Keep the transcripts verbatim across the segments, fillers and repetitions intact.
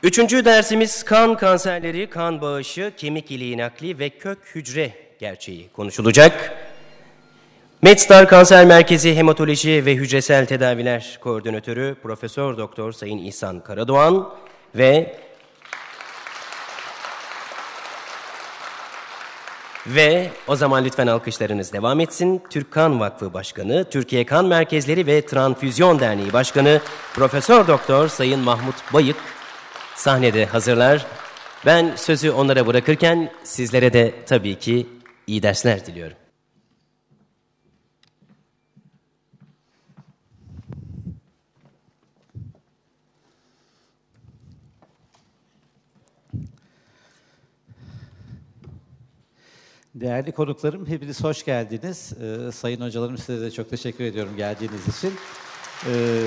Üçüncü dersimiz kan kanserleri, kan bağışı, kemik iliği nakli ve kök hücre gerçeği konuşulacak. MedStar Kanser Merkezi Hematoloji ve Hücresel Tedaviler Koordinatörü Profesör Doktor Sayın İhsan Karadoğan ve Ve o zaman lütfen alkışlarınız devam etsin. Türk Kan Vakfı Başkanı, Türkiye Kan Merkezleri ve Transfüzyon Derneği Başkanı Profesör Doktor Sayın Mahmut Bayık sahnede hazırlar. Ben sözü onlara bırakırken sizlere de tabii ki iyi dersler diliyorum. Değerli konuklarım, hepiniz hoş geldiniz. Ee, sayın hocalarım, size de çok teşekkür ediyorum geldiğiniz için. Ee,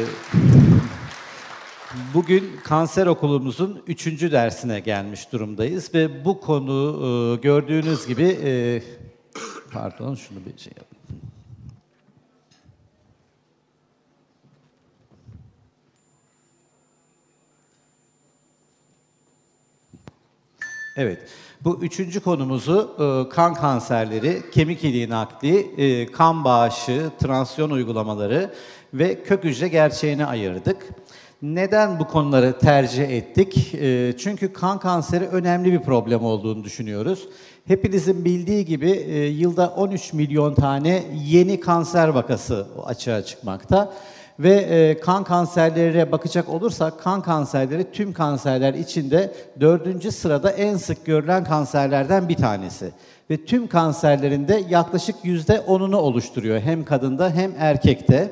bugün kanser okulumuzun üçüncü dersine gelmiş durumdayız ve bu konu e, gördüğünüz gibi, e, pardon şunu bir şey yapayım. Evet. Bu üçüncü konumuzu e, kan kanserleri, kemik iliği nakli, e, kan bağışı, transfüzyon uygulamaları ve kök hücre gerçeğine ayırdık. Neden bu konuları tercih ettik? E, çünkü kan kanseri önemli bir problem olduğunu düşünüyoruz. Hepinizin bildiği gibi e, yılda on üç milyon tane yeni kanser vakası açığa çıkmakta. Ve e, kan kanserlerine bakacak olursak, kan kanserleri tüm kanserler içinde dördüncü sırada en sık görülen kanserlerden bir tanesi. Ve tüm kanserlerinde yaklaşık yüzde onunu oluşturuyor hem kadında hem erkekte.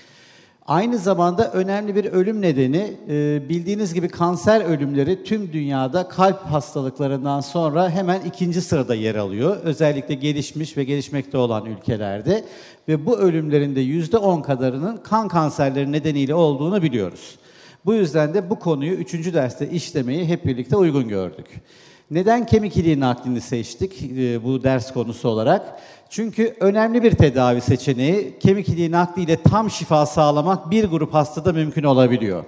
Aynı zamanda önemli bir ölüm nedeni, e, bildiğiniz gibi kanser ölümleri tüm dünyada kalp hastalıklarından sonra hemen ikinci sırada yer alıyor. Özellikle gelişmiş ve gelişmekte olan ülkelerde. Ve bu ölümlerin de yüzde on kadarının kan kanserleri nedeniyle olduğunu biliyoruz. Bu yüzden de bu konuyu üçüncü derste işlemeyi hep birlikte uygun gördük. Neden kemik iliği naklini seçtik e, bu ders konusu olarak? Çünkü önemli bir tedavi seçeneği, kemik iliği nakliyle tam şifa sağlamak bir grup hastada mümkün olabiliyor.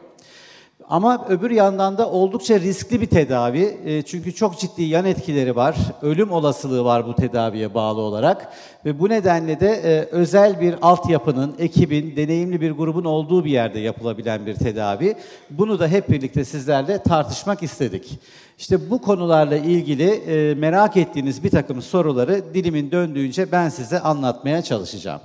Ama öbür yandan da oldukça riskli bir tedavi. E, çünkü çok ciddi yan etkileri var. Ölüm olasılığı var bu tedaviye bağlı olarak. Ve bu nedenle de e, özel bir altyapının, ekibin, deneyimli bir grubun olduğu bir yerde yapılabilen bir tedavi. Bunu da hep birlikte sizlerle tartışmak istedik. İşte bu konularla ilgili e, merak ettiğiniz bir takım soruları dilimin döndüğünce ben size anlatmaya çalışacağım.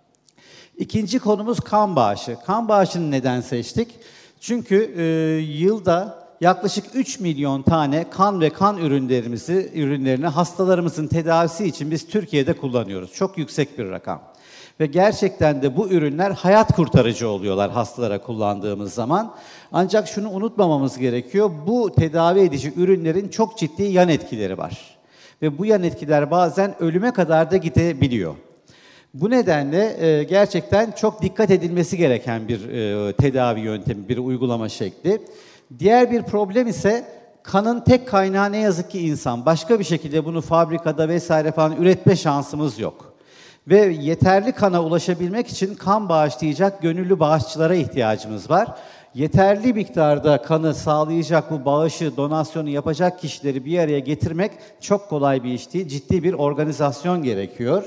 İkinci konumuz kan bağışı. Kan bağışını neden seçtik? Çünkü e, yılda yaklaşık üç milyon tane kan ve kan ürünlerimizi, ürünlerini hastalarımızın tedavisi için biz Türkiye'de kullanıyoruz. Çok yüksek bir rakam. Ve gerçekten de bu ürünler hayat kurtarıcı oluyorlar hastalara kullandığımız zaman. Ancak şunu unutmamamız gerekiyor, bu tedavi edici ürünlerin çok ciddi yan etkileri var. Ve bu yan etkiler bazen ölüme kadar da gidebiliyor. Bu nedenle e, gerçekten çok dikkat edilmesi gereken bir e, tedavi yöntemi, bir uygulama şekli. Diğer bir problem ise kanın tek kaynağı ne yazık ki insan. Başka bir şekilde bunu fabrikada vesaire falan üretme şansımız yok. Ve yeterli kana ulaşabilmek için kan bağışlayacak gönüllü bağışçılara ihtiyacımız var. Yeterli miktarda kanı sağlayacak, bu bağışı, donasyonu yapacak kişileri bir araya getirmek çok kolay bir iş değil. Ciddi bir organizasyon gerekiyor.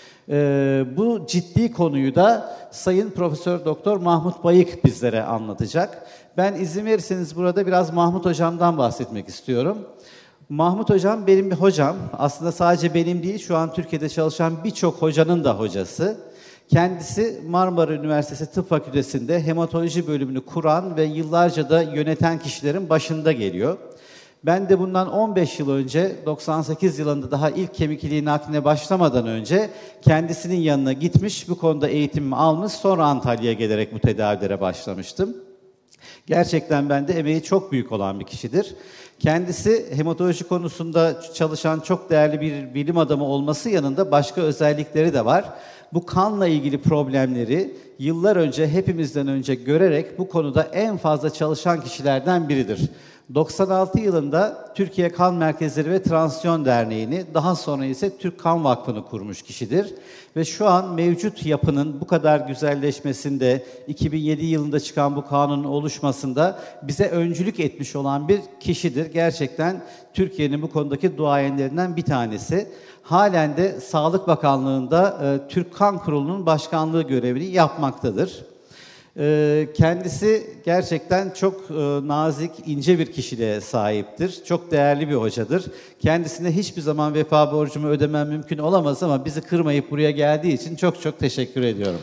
Ee, bu ciddi konuyu da Sayın Profesör Doktor Mahmut Bayık bizlere anlatacak. Ben izin verirseniz burada biraz Mahmut Hocam'dan bahsetmek istiyorum. Mahmut Hocam benim bir hocam. Aslında sadece benim değil, şu an Türkiye'de çalışan birçok hocanın da hocası. Kendisi Marmara Üniversitesi Tıp Fakültesi'nde hematoloji bölümünü kuran ve yıllarca da yöneten kişilerin başında geliyor. Ben de bundan on beş yıl önce, doksan sekiz yılında daha ilk kemik iliği nakline başlamadan önce kendisinin yanına gitmiş, bu konuda eğitimimi almış, sonra Antalya'ya gelerek bu tedavilere başlamıştım. Gerçekten bende emeği çok büyük olan bir kişidir. Kendisi hematoloji konusunda çalışan çok değerli bir bilim adamı olması yanında başka özellikleri de var. Bu kanla ilgili problemleri yıllar önce, hepimizden önce görerek bu konuda en fazla çalışan kişilerden biridir. doksan altı yılında Türkiye Kan Merkezleri ve Transfusyon Derneği'ni, daha sonra ise Türk Kan Vakfı'nı kurmuş kişidir. Ve şu an mevcut yapının bu kadar güzelleşmesinde, iki bin yedi yılında çıkan bu kanunun oluşmasında bize öncülük etmiş olan bir kişidir. Gerçekten Türkiye'nin bu konudaki duayenlerinden bir tanesi. Halen de Sağlık Bakanlığı'nda e, Türk Kan Kurulu'nun başkanlığı görevini yapmaktadır. E, kendisi gerçekten çok e, nazik, ince bir kişiliğe sahiptir. Çok değerli bir hocadır. Kendisine hiçbir zaman vefa borcumu ödemem mümkün olamaz ama bizi kırmayıp buraya geldiği için çok çok teşekkür ediyorum.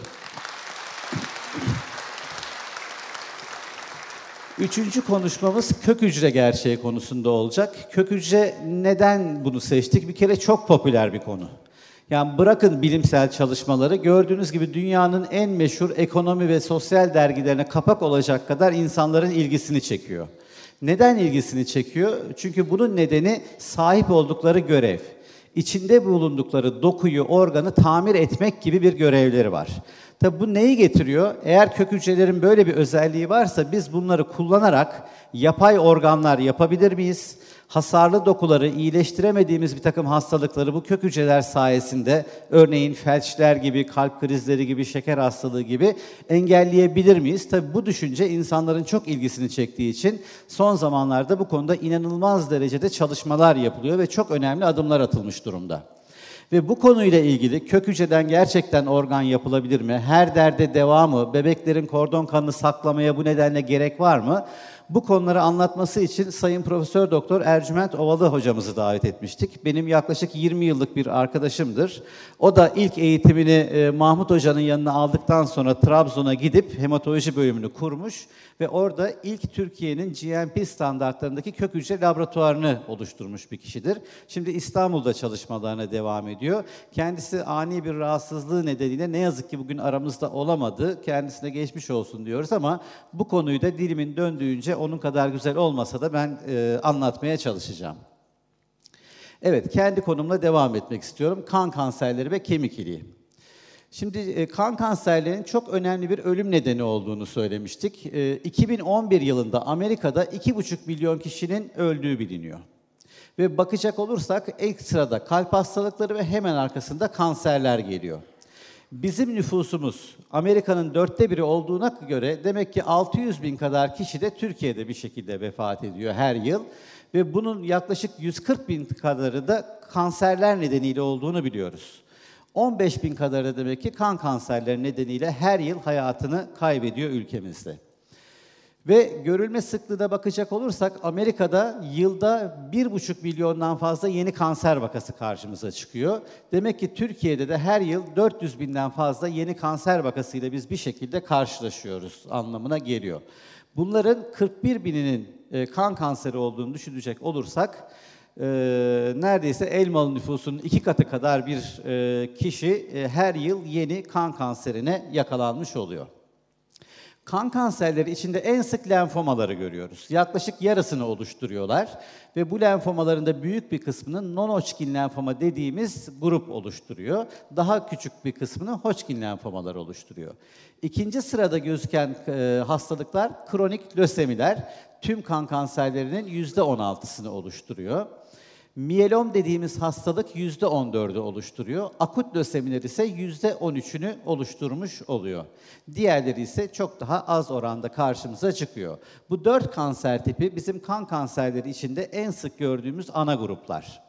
Üçüncü konuşmamız kök hücre gerçeği konusunda olacak. Kök hücre, neden bunu seçtik? Bir kere çok popüler bir konu. Yani bırakın bilimsel çalışmaları, gördüğünüz gibi dünyanın en meşhur ekonomi ve sosyal dergilerine kapak olacak kadar insanların ilgisini çekiyor. Neden ilgisini çekiyor? Çünkü bunun nedeni sahip oldukları görev. İçinde bulundukları dokuyu, organı tamir etmek gibi bir görevleri var. Tabi bu neyi getiriyor? Eğer kök hücrelerin böyle bir özelliği varsa biz bunları kullanarak yapay organlar yapabilir miyiz? Hasarlı dokuları, iyileştiremediğimiz bir takım hastalıkları bu kök hücreler sayesinde, örneğin felçler gibi, kalp krizleri gibi, şeker hastalığı gibi engelleyebilir miyiz? Tabii bu düşünce insanların çok ilgisini çektiği için son zamanlarda bu konuda inanılmaz derecede çalışmalar yapılıyor ve çok önemli adımlar atılmış durumda. Ve bu konuyla ilgili kök hücreden gerçekten organ yapılabilir mi? Her derde deva mı? Bebeklerin kordon kanını saklamaya bu nedenle gerek var mı? Bu konuları anlatması için Sayın Profesör Doktor Ercüment Ovalı hocamızı davet etmiştik. Benim yaklaşık yirmi yıllık bir arkadaşımdır. O da ilk eğitimini e, Mahmut Hoca'nın yanına aldıktan sonra Trabzon'a gidip hematoloji bölümünü kurmuş ve orada ilk Türkiye'nin G M P standartlarındaki kök hücre laboratuvarını oluşturmuş bir kişidir. Şimdi İstanbul'da çalışmalarına devam ediyor. Kendisi ani bir rahatsızlığı nedeniyle ne yazık ki bugün aramızda olamadı. Kendisine geçmiş olsun diyoruz ama bu konuyu da dilimin döndüğünce onun kadar güzel olmasa da ben e, anlatmaya çalışacağım. Evet, kendi konumla devam etmek istiyorum. Kan kanserleri ve kemik iliği. Şimdi e, kan kanserlerinin çok önemli bir ölüm nedeni olduğunu söylemiştik. E, iki bin on bir yılında Amerika'da iki buçuk milyon kişinin öldüğü biliniyor. Ve bakacak olursak ilk sırada kalp hastalıkları ve hemen arkasında kanserler geliyor. Bizim nüfusumuz Amerika'nın dörtte biri olduğuna göre demek ki altı yüz bin kadar kişi de Türkiye'de bir şekilde vefat ediyor her yıl. Ve bunun yaklaşık yüz kırk bin kadarı da kanserler nedeniyle olduğunu biliyoruz. on beş bin kadarı da demek ki kan kanserleri nedeniyle her yıl hayatını kaybediyor ülkemizde. Ve görülme sıklığına bakacak olursak Amerika'da yılda bir buçuk milyondan fazla yeni kanser vakası karşımıza çıkıyor. Demek ki Türkiye'de de her yıl dört yüz binden fazla yeni kanser vakasıyla biz bir şekilde karşılaşıyoruz anlamına geliyor. Bunların kırk bir bininin kan kanseri olduğunu düşünecek olursak e, neredeyse Elmalı nüfusunun iki katı kadar bir e, kişi e, her yıl yeni kan kanserine yakalanmış oluyor. Kan kanserleri içinde en sık lenfomaları görüyoruz. Yaklaşık yarısını oluşturuyorlar ve bu lenfomaların da büyük bir kısmını non-Hodgkin lenfoma dediğimiz grup oluşturuyor. Daha küçük bir kısmını Hodgkin lenfomalar oluşturuyor. İkinci sırada gözüken e, hastalıklar kronik lösemiler. Tüm kan kanserlerinin yüzde on altısını oluşturuyor. Miyelom dediğimiz hastalık yüzde on dördü oluşturuyor. Akut lösemiler ise yüzde on üçünü oluşturmuş oluyor. Diğerleri ise çok daha az oranda karşımıza çıkıyor. Bu dört kanser tipi bizim kan kanserleri içinde en sık gördüğümüz ana gruplar.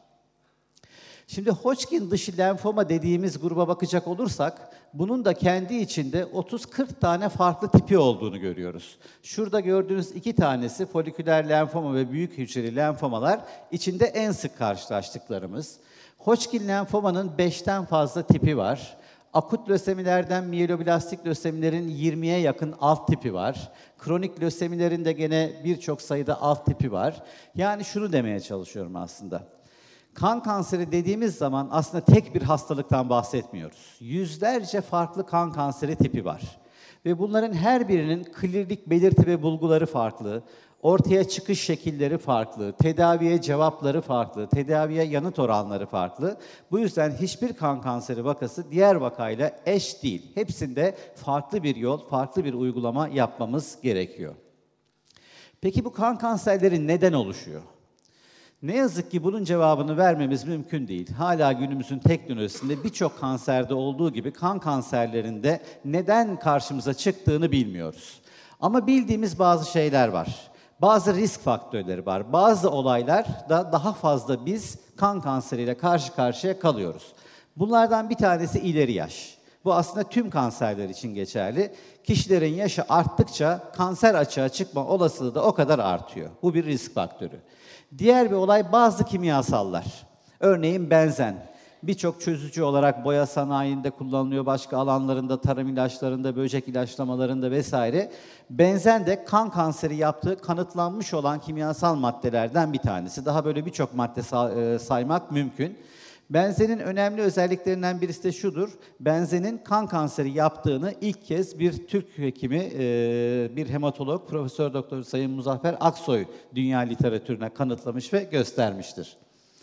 Şimdi Hodgkin dışı lenfoma dediğimiz gruba bakacak olursak, bunun da kendi içinde otuz kırk tane farklı tipi olduğunu görüyoruz. Şurada gördüğünüz iki tanesi foliküler lenfoma ve büyük hücreli lenfomalar içinde en sık karşılaştıklarımız. Hodgkin lenfomanın beşten fazla tipi var. Akut lösemilerden miyeloblastik lösemilerin yirmiye yakın alt tipi var. Kronik lösemilerin de gene birçok sayıda alt tipi var. Yani şunu demeye çalışıyorum aslında. Kan kanseri dediğimiz zaman aslında tek bir hastalıktan bahsetmiyoruz. Yüzlerce farklı kan kanseri tipi var. Ve bunların her birinin klinik belirti ve bulguları farklı, ortaya çıkış şekilleri farklı, tedaviye cevapları farklı, tedaviye yanıt oranları farklı. Bu yüzden hiçbir kan kanseri vakası diğer vakayla eş değil. Hepsinde farklı bir yol, farklı bir uygulama yapmamız gerekiyor. Peki bu kan kanserleri neden oluşuyor? Ne yazık ki bunun cevabını vermemiz mümkün değil. Hala günümüzün teknolojisinde birçok kanserde olduğu gibi kan kanserlerinde neden karşımıza çıktığını bilmiyoruz. Ama bildiğimiz bazı şeyler var. Bazı risk faktörleri var. Bazı olaylarda daha fazla biz kan kanseriyle karşı karşıya kalıyoruz. Bunlardan bir tanesi ileri yaş. Bu aslında tüm kanserler için geçerli. Kişilerin yaşı arttıkça kanser açığa çıkma olasılığı da o kadar artıyor. Bu bir risk faktörü. Diğer bir olay bazı kimyasallar. Örneğin benzen. Birçok çözücü olarak boya sanayinde kullanılıyor, başka alanlarında, tarım ilaçlarında, böcek ilaçlamalarında vesaire. Benzen de kan kanseri yaptığı kanıtlanmış olan kimyasal maddelerden bir tanesi. Daha böyle birçok madde saymak mümkün. Benzenin önemli özelliklerinden birisi de şudur. Benzenin kan kanseri yaptığını ilk kez bir Türk hekimi, bir hematolog, Profesör Doktor Sayın Muzaffer Aksoy dünya literatürüne kanıtlamış ve göstermiştir.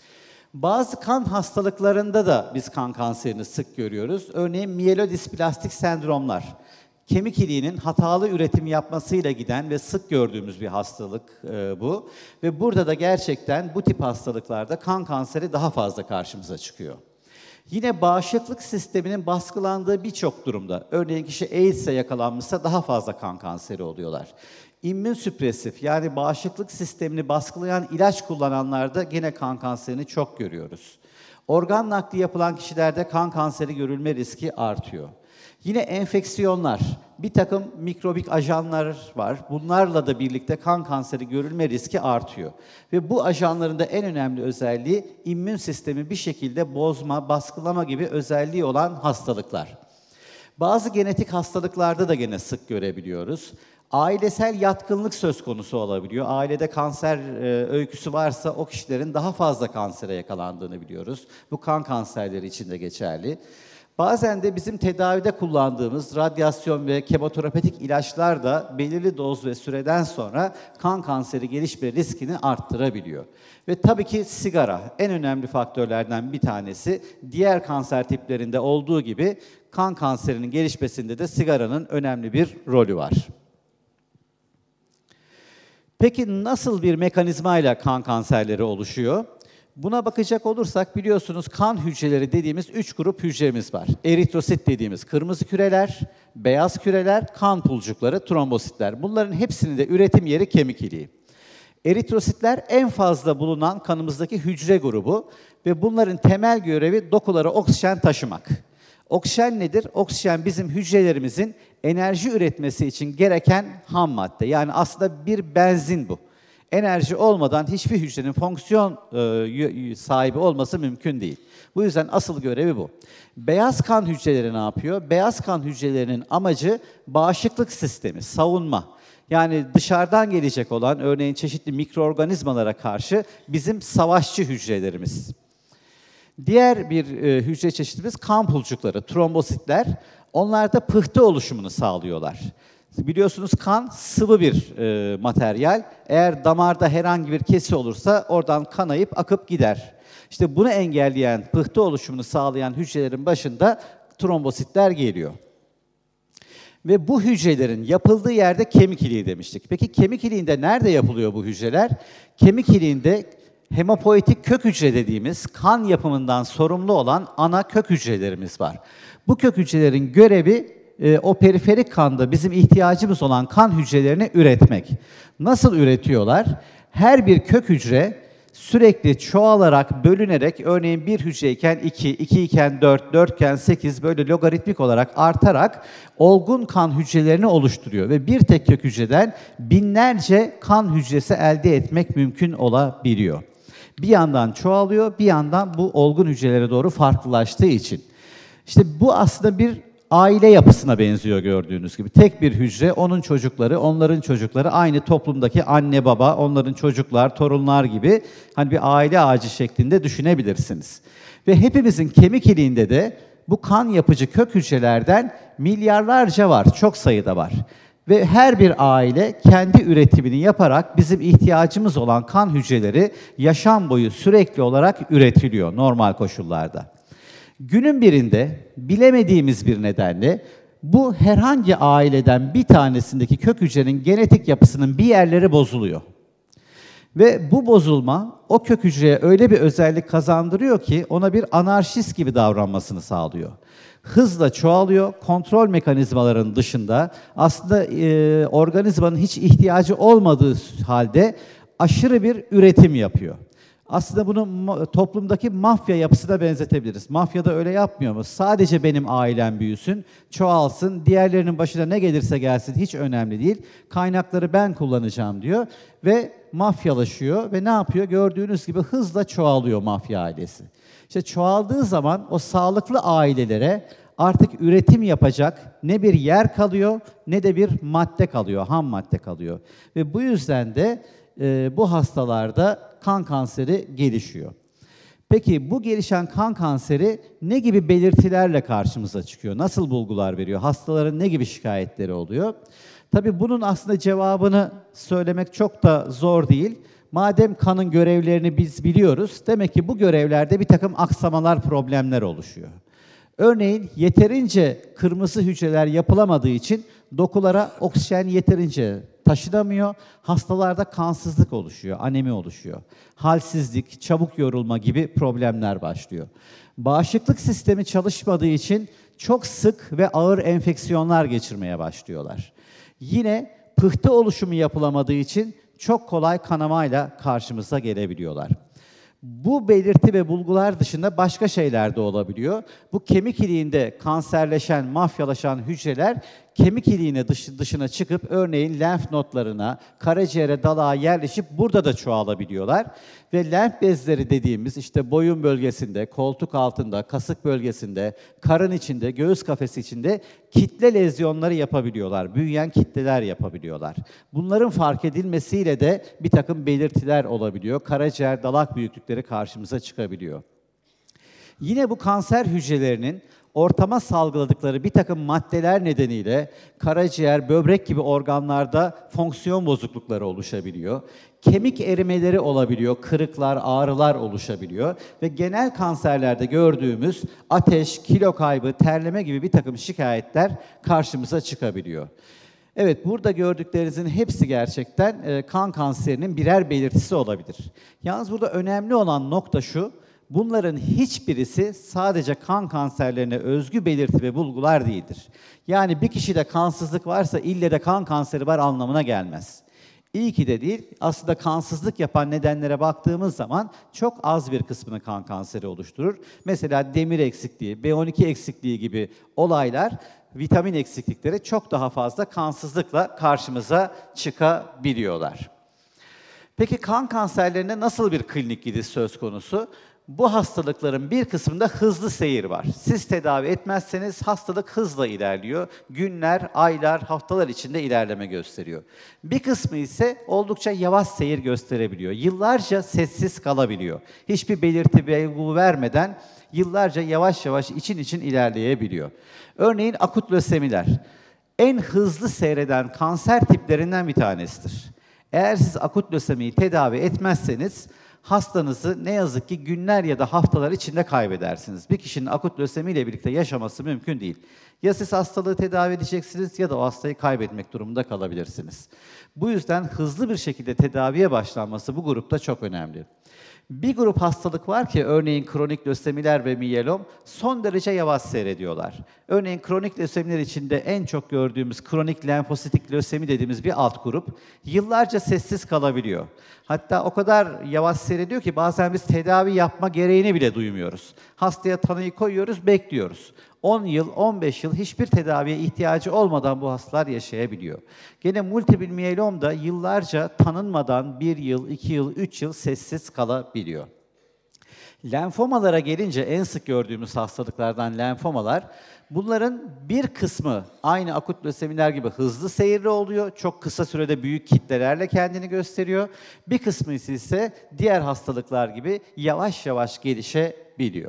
Bazı kan hastalıklarında da biz kan kanserini sık görüyoruz. Örneğin miyelodisplastik sendromlar. Kemik iliğinin hatalı üretim yapmasıyla giden ve sık gördüğümüz bir hastalık e, bu. Ve burada da gerçekten bu tip hastalıklarda kan kanseri daha fazla karşımıza çıkıyor. Yine bağışıklık sisteminin baskılandığı birçok durumda, örneğin kişi AIDS'e yakalanmışsa daha fazla kan kanseri oluyorlar. İmmünsüpresif yani bağışıklık sistemini baskılayan ilaç kullananlarda gene kan kanserini çok görüyoruz. Organ nakli yapılan kişilerde kan kanseri görülme riski artıyor. Yine enfeksiyonlar, bir takım mikrobik ajanlar var. Bunlarla da birlikte kan kanseri görülme riski artıyor. Ve bu ajanların da en önemli özelliği immün sistemi bir şekilde bozma, baskılama gibi özelliği olan hastalıklar. Bazı genetik hastalıklarda da gene sık görebiliyoruz. Ailesel yatkınlık söz konusu olabiliyor. Ailede kanser e, öyküsü varsa o kişilerin daha fazla kansere yakalandığını biliyoruz. Bu kan kanserleri için de geçerli. Bazen de bizim tedavide kullandığımız radyasyon ve kemoterapetik ilaçlar da belirli doz ve süreden sonra kan kanseri gelişme riskini arttırabiliyor. Ve tabii ki sigara en önemli faktörlerden bir tanesi. Diğer kanser tiplerinde olduğu gibi kan kanserinin gelişmesinde de sigaranın önemli bir rolü var. Peki nasıl bir mekanizmayla kan kanserleri oluşuyor? Buna bakacak olursak biliyorsunuz kan hücreleri dediğimiz üç grup hücremiz var. Eritrosit dediğimiz kırmızı küreler, beyaz küreler, kan pulcukları, trombositler. Bunların hepsinin de üretim yeri kemik iliği. Eritrositler en fazla bulunan kanımızdaki hücre grubu ve bunların temel görevi dokulara oksijen taşımak. Oksijen nedir? Oksijen bizim hücrelerimizin enerji üretmesi için gereken ham madde. Yani aslında bir benzin bu. Enerji olmadan hiçbir hücrenin fonksiyon e, sahibi olması mümkün değil. Bu yüzden asıl görevi bu. Beyaz kan hücreleri ne yapıyor? Beyaz kan hücrelerinin amacı bağışıklık sistemi, savunma. Yani dışarıdan gelecek olan örneğin çeşitli mikroorganizmalara karşı bizim savaşçı hücrelerimiz. Diğer bir e, hücre çeşidimiz kan pulcukları, trombositler. Onlar da pıhtı oluşumunu sağlıyorlar. Biliyorsunuz kan sıvı bir e, materyal. Eğer damarda herhangi bir kesi olursa oradan kanayıp akıp gider. İşte bunu engelleyen, pıhtı oluşumunu sağlayan hücrelerin başında trombositler geliyor. Ve bu hücrelerin yapıldığı yerde kemik iliği demiştik. Peki kemik iliğinde nerede yapılıyor bu hücreler? Kemik iliğinde hemopoietik kök hücre dediğimiz kan yapımından sorumlu olan ana kök hücrelerimiz var. Bu kök hücrelerin görevi e, o periferik kanda bizim ihtiyacımız olan kan hücrelerini üretmek. Nasıl üretiyorlar? Her bir kök hücre sürekli çoğalarak, bölünerek, örneğin bir hücreyken iki, iki iken dört, dört iken sekiz böyle logaritmik olarak artarak olgun kan hücrelerini oluşturuyor. Ve bir tek kök hücreden binlerce kan hücresi elde etmek mümkün olabiliyor. Bir yandan çoğalıyor, bir yandan bu olgun hücrelere doğru farklılaştığı için. İşte bu aslında bir aile yapısına benziyor gördüğünüz gibi. Tek bir hücre, onun çocukları, onların çocukları, aynı toplumdaki anne baba, onların çocuklar, torunlar gibi hani bir aile ağacı şeklinde düşünebilirsiniz. Ve hepimizin kemik iliğinde de bu kan yapıcı kök hücrelerden milyarlarca var, çok sayıda var. Ve her bir aile kendi üretimini yaparak bizim ihtiyacımız olan kan hücreleri yaşam boyu sürekli olarak üretiliyor normal koşullarda. Günün birinde bilemediğimiz bir nedenle Bu herhangi aileden bir tanesindeki kök hücrenin genetik yapısının bir yerleri bozuluyor. Ve bu bozulma o kök hücreye öyle bir özellik kazandırıyor ki ona bir anarşist gibi davranmasını sağlıyor. Hızla çoğalıyor, kontrol mekanizmalarının dışında aslında e, organizmanın hiç ihtiyacı olmadığı halde aşırı bir üretim yapıyor. Aslında bunu toplumdaki mafya yapısına benzetebiliriz. Mafya da öyle yapmıyor mu? Sadece benim ailem büyüsün, çoğalsın, diğerlerinin başına ne gelirse gelsin hiç önemli değil. Kaynakları ben kullanacağım diyor ve mafyalaşıyor ve ne yapıyor? Gördüğünüz gibi hızla çoğalıyor mafya ailesi. İşte çoğaldığı zaman o sağlıklı ailelere artık üretim yapacak ne bir yer kalıyor ne de bir madde kalıyor, ham madde kalıyor. Ve bu yüzden de e, bu hastalarda kan kanseri gelişiyor. Peki bu gelişen kan kanseri ne gibi belirtilerle karşımıza çıkıyor? Nasıl bulgular veriyor? Hastaların ne gibi şikayetleri oluyor? Tabii bunun aslında cevabını söylemek çok da zor değil. Madem kanın görevlerini biz biliyoruz, demek ki bu görevlerde bir takım aksamalar, problemler oluşuyor. Örneğin yeterince kırmızı hücreler yapılamadığı için dokulara oksijen yeterince taşınamıyor. Hastalarda kansızlık oluşuyor, anemi oluşuyor. Halsizlik, çabuk yorulma gibi problemler başlıyor. Bağışıklık sistemi çalışmadığı için çok sık ve ağır enfeksiyonlar geçirmeye başlıyorlar. Yine pıhtı oluşumu yapılamadığı için çok kolay kanamayla karşımıza gelebiliyorlar. Bu belirti ve bulgular dışında başka şeyler de olabiliyor. Bu kemik iliğinde kanserleşen, mafyalaşan hücreler kemik iliğine dış, dışına çıkıp örneğin lenf nodlarına, karaciğere, dalağa yerleşip burada da çoğalabiliyorlar. Ve lenf bezleri dediğimiz işte boyun bölgesinde, koltuk altında, kasık bölgesinde, karın içinde, göğüs kafesi içinde kitle lezyonları yapabiliyorlar. Büyüyen kitleler yapabiliyorlar. Bunların fark edilmesiyle de bir takım belirtiler olabiliyor. Karaciğer, dalak büyüklükleri karşımıza çıkabiliyor. Yine bu kanser hücrelerinin ortama salgıladıkları bir takım maddeler nedeniyle karaciğer, böbrek gibi organlarda fonksiyon bozuklukları oluşabiliyor. Kemik erimeleri olabiliyor, kırıklar, ağrılar oluşabiliyor ve genel kanserlerde gördüğümüz ateş, kilo kaybı, terleme gibi bir takım şikayetler karşımıza çıkabiliyor. Evet, burada gördüklerinizin hepsi gerçekten e, kan kanserinin birer belirtisi olabilir. Yalnız burada önemli olan nokta şu, bunların hiçbirisi sadece kan kanserlerine özgü belirti ve bulgular değildir. Yani bir kişide kansızlık varsa ille de kan kanseri var anlamına gelmez. İyi ki de değil, aslında kansızlık yapan nedenlere baktığımız zaman çok az bir kısmını kan kanseri oluşturur. Mesela demir eksikliği, B on iki eksikliği gibi olaylar, vitamin eksiklikleri çok daha fazla kansızlıkla karşımıza çıkabiliyorlar. Peki kan kanserlerine nasıl bir klinik gidiş söz konusu? Bu hastalıkların bir kısmında hızlı seyir var. Siz tedavi etmezseniz hastalık hızla ilerliyor. Günler, aylar, haftalar içinde ilerleme gösteriyor. Bir kısmı ise oldukça yavaş seyir gösterebiliyor. Yıllarca sessiz kalabiliyor. Hiçbir belirti, belirti vermeden yıllarca yavaş yavaş için için ilerleyebiliyor. Örneğin akut lösemiler en hızlı seyreden kanser tiplerinden bir tanesidir. Eğer siz akut lösemiyi tedavi etmezseniz hastanızı ne yazık ki günler ya da haftalar içinde kaybedersiniz. Bir kişinin akut lösemiyle birlikte yaşaması mümkün değil. Ya siz hastalığı tedavi edeceksiniz ya da o hastayı kaybetmek durumunda kalabilirsiniz. Bu yüzden hızlı bir şekilde tedaviye başlanması bu grupta çok önemli. Bir grup hastalık var ki örneğin kronik lösemiler ve miyelom son derece yavaş seyrediyorlar. Örneğin kronik lösemiler içinde en çok gördüğümüz kronik lenfositik lösemi dediğimiz bir alt grup yıllarca sessiz kalabiliyor. Hatta o kadar yavaş seyrediyor ki bazen biz tedavi yapma gereğini bile duymuyoruz. Hastaya tanıyı koyuyoruz, bekliyoruz. on yıl, on beş yıl hiçbir tedaviye ihtiyacı olmadan bu hastalar yaşayabiliyor. Gene multiple miyelom da yıllarca tanınmadan bir yıl, iki yıl, üç yıl sessiz kalabiliyor. Lenfomalara gelince en sık gördüğümüz hastalıklardan lenfomalar, bunların bir kısmı aynı akut lösemiler gibi hızlı seyirli oluyor, çok kısa sürede büyük kitlelerle kendini gösteriyor. Bir kısmı ise diğer hastalıklar gibi yavaş yavaş gelişebiliyor.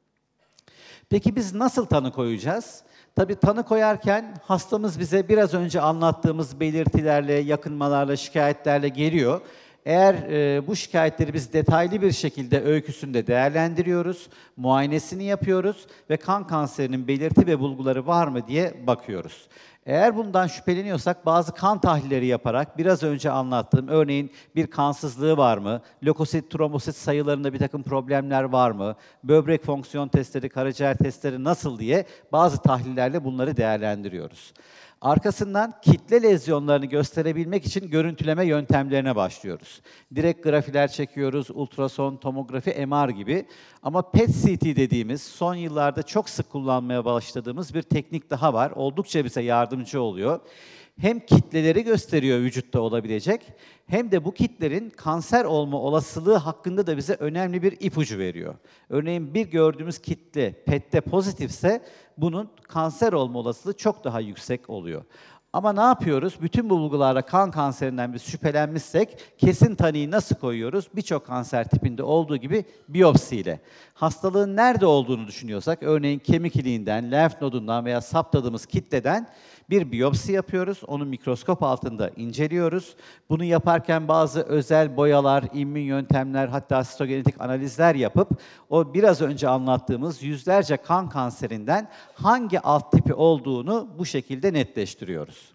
Peki biz nasıl tanı koyacağız? Tabii tanı koyarken hastamız bize biraz önce anlattığımız belirtilerle, yakınmalarla, şikayetlerle geliyor. Eğer e, bu şikayetleri biz detaylı bir şekilde öyküsünde değerlendiriyoruz, muayenesini yapıyoruz ve kan kanserinin belirti ve bulguları var mı diye bakıyoruz. Eğer bundan şüpheleniyorsak bazı kan tahlilleri yaparak biraz önce anlattığım örneğin bir kansızlığı var mı, lökosit, trombosit sayılarında bir takım problemler var mı, böbrek fonksiyon testleri, karaciğer testleri nasıl diye bazı tahlillerle bunları değerlendiriyoruz. Arkasından kitle lezyonlarını gösterebilmek için görüntüleme yöntemlerine başlıyoruz. Direkt grafiler çekiyoruz, ultrason, tomografi, M R gibi. Ama P E T C T dediğimiz son yıllarda çok sık kullanmaya başladığımız bir teknik daha var. Oldukça bize yardımcı oluyor. Hem kitleleri gösteriyor vücutta olabilecek, hem de bu kitlerin kanser olma olasılığı hakkında da bize önemli bir ipucu veriyor. Örneğin bir gördüğümüz kitle P E T'te pozitifse bunun kanser olma olasılığı çok daha yüksek oluyor. Ama ne yapıyoruz? Bütün bu bulgularla kan kanserinden biz şüphelenmişsek kesin tanıyı nasıl koyuyoruz? Birçok kanser tipinde olduğu gibi biyopsiyle. Hastalığın nerede olduğunu düşünüyorsak, örneğin kemik iliğinden, lenf nodundan veya saptadığımız kitleden bir biyopsi yapıyoruz. Onu mikroskop altında inceliyoruz. Bunu yaparken bazı özel boyalar, immün yöntemler, hatta sitogenetik analizler yapıp o biraz önce anlattığımız yüzlerce kan kanserinden hangi alt tipi olduğunu bu şekilde netleştiriyoruz.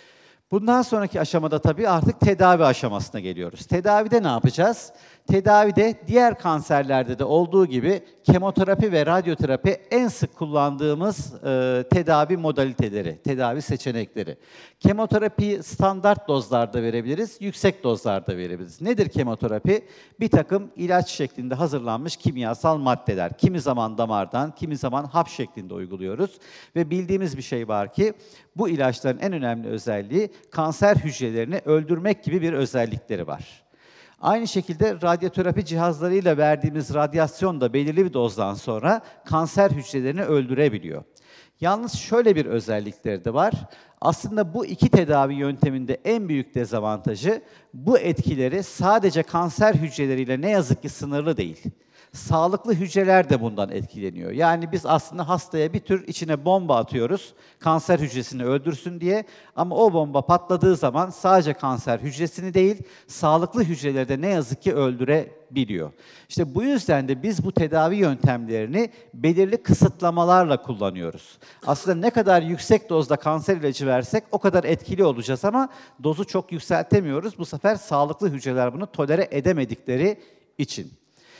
Bundan sonraki aşamada tabii artık tedavi aşamasına geliyoruz. Tedavide ne yapacağız? Tedavide diğer kanserlerde de olduğu gibi kemoterapi ve radyoterapi en sık kullandığımız e, tedavi modaliteleri, tedavi seçenekleri. Kemoterapiyi standart dozlarda verebiliriz, yüksek dozlarda verebiliriz. Nedir kemoterapi? Bir takım ilaç şeklinde hazırlanmış kimyasal maddeler. Kimi zaman damardan, kimi zaman hap şeklinde uyguluyoruz. Ve bildiğimiz bir şey var ki bu ilaçların en önemli özelliği kanser hücrelerini öldürmek gibi bir özellikleri var. Aynı şekilde radyoterapi cihazlarıyla verdiğimiz radyasyon da belirli bir dozdan sonra kanser hücrelerini öldürebiliyor. Yalnız şöyle bir özellikleri de var. Aslında bu iki tedavi yönteminde en büyük dezavantajı bu etkileri sadece kanser hücreleriyle ne yazık ki sınırlı değil. Sağlıklı hücreler de bundan etkileniyor. Yani biz aslında hastaya bir tür içine bomba atıyoruz, kanser hücresini öldürsün diye. Ama o bomba patladığı zaman sadece kanser hücresini değil, sağlıklı hücreleri de ne yazık ki öldürebiliyor. İşte bu yüzden de biz bu tedavi yöntemlerini belirli kısıtlamalarla kullanıyoruz. Aslında ne kadar yüksek dozda kanser ilacı versek o kadar etkili olacağız ama dozu çok yükseltemiyoruz. Bu sefer sağlıklı hücreler bunu tolere edemedikleri için.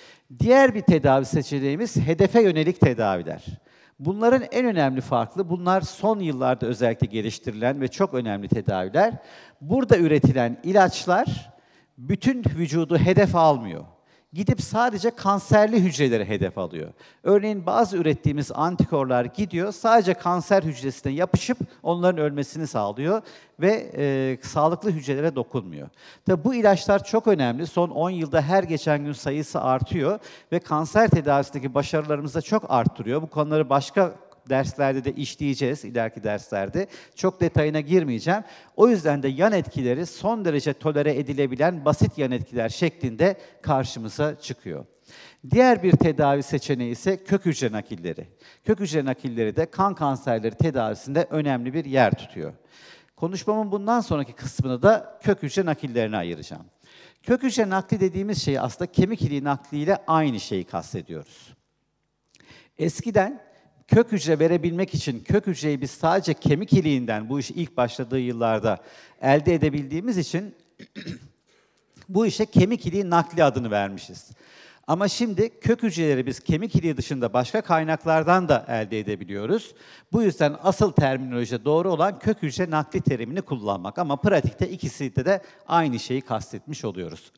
Diğer bir tedavi seçeneğimiz hedefe yönelik tedaviler. Bunların en önemli farklı, bunlar son yıllarda özellikle geliştirilen ve çok önemli tedaviler. Burada üretilen ilaçlar bütün vücudu hedef almıyor. Gidip sadece kanserli hücreleri hedef alıyor. Örneğin bazı ürettiğimiz antikorlar gidiyor, sadece kanser hücresine yapışıp onların ölmesini sağlıyor ve e, sağlıklı hücrelere dokunmuyor. Tabi bu ilaçlar çok önemli. Son on yılda her geçen gün sayısı artıyor ve kanser tedavisindeki başarılarımızı da çok arttırıyor. Bu konuları başka derslerde de işleyeceğiz, ileriki derslerde. Çok detayına girmeyeceğim. O yüzden de yan etkileri son derece tolere edilebilen basit yan etkiler şeklinde karşımıza çıkıyor. Diğer bir tedavi seçeneği ise kök hücre nakilleri. Kök hücre nakilleri de kan kanserleri tedavisinde önemli bir yer tutuyor. Konuşmamın bundan sonraki kısmını da kök hücre nakillerine ayıracağım. Kök hücre nakli dediğimiz şey aslında kemik iliği nakliyle aynı şeyi kastediyoruz. Eskiden kök hücre verebilmek için kök hücreyi biz sadece kemik iliğinden bu iş ilk başladığı yıllarda elde edebildiğimiz için bu işe kemik iliği nakli adını vermişiz. Ama şimdi kök hücreleri biz kemik iliği dışında başka kaynaklardan da elde edebiliyoruz. Bu yüzden asıl terminoloji doğru olan kök hücre nakli terimini kullanmak. Ama pratikte ikisinde de aynı şeyi kastetmiş oluyoruz.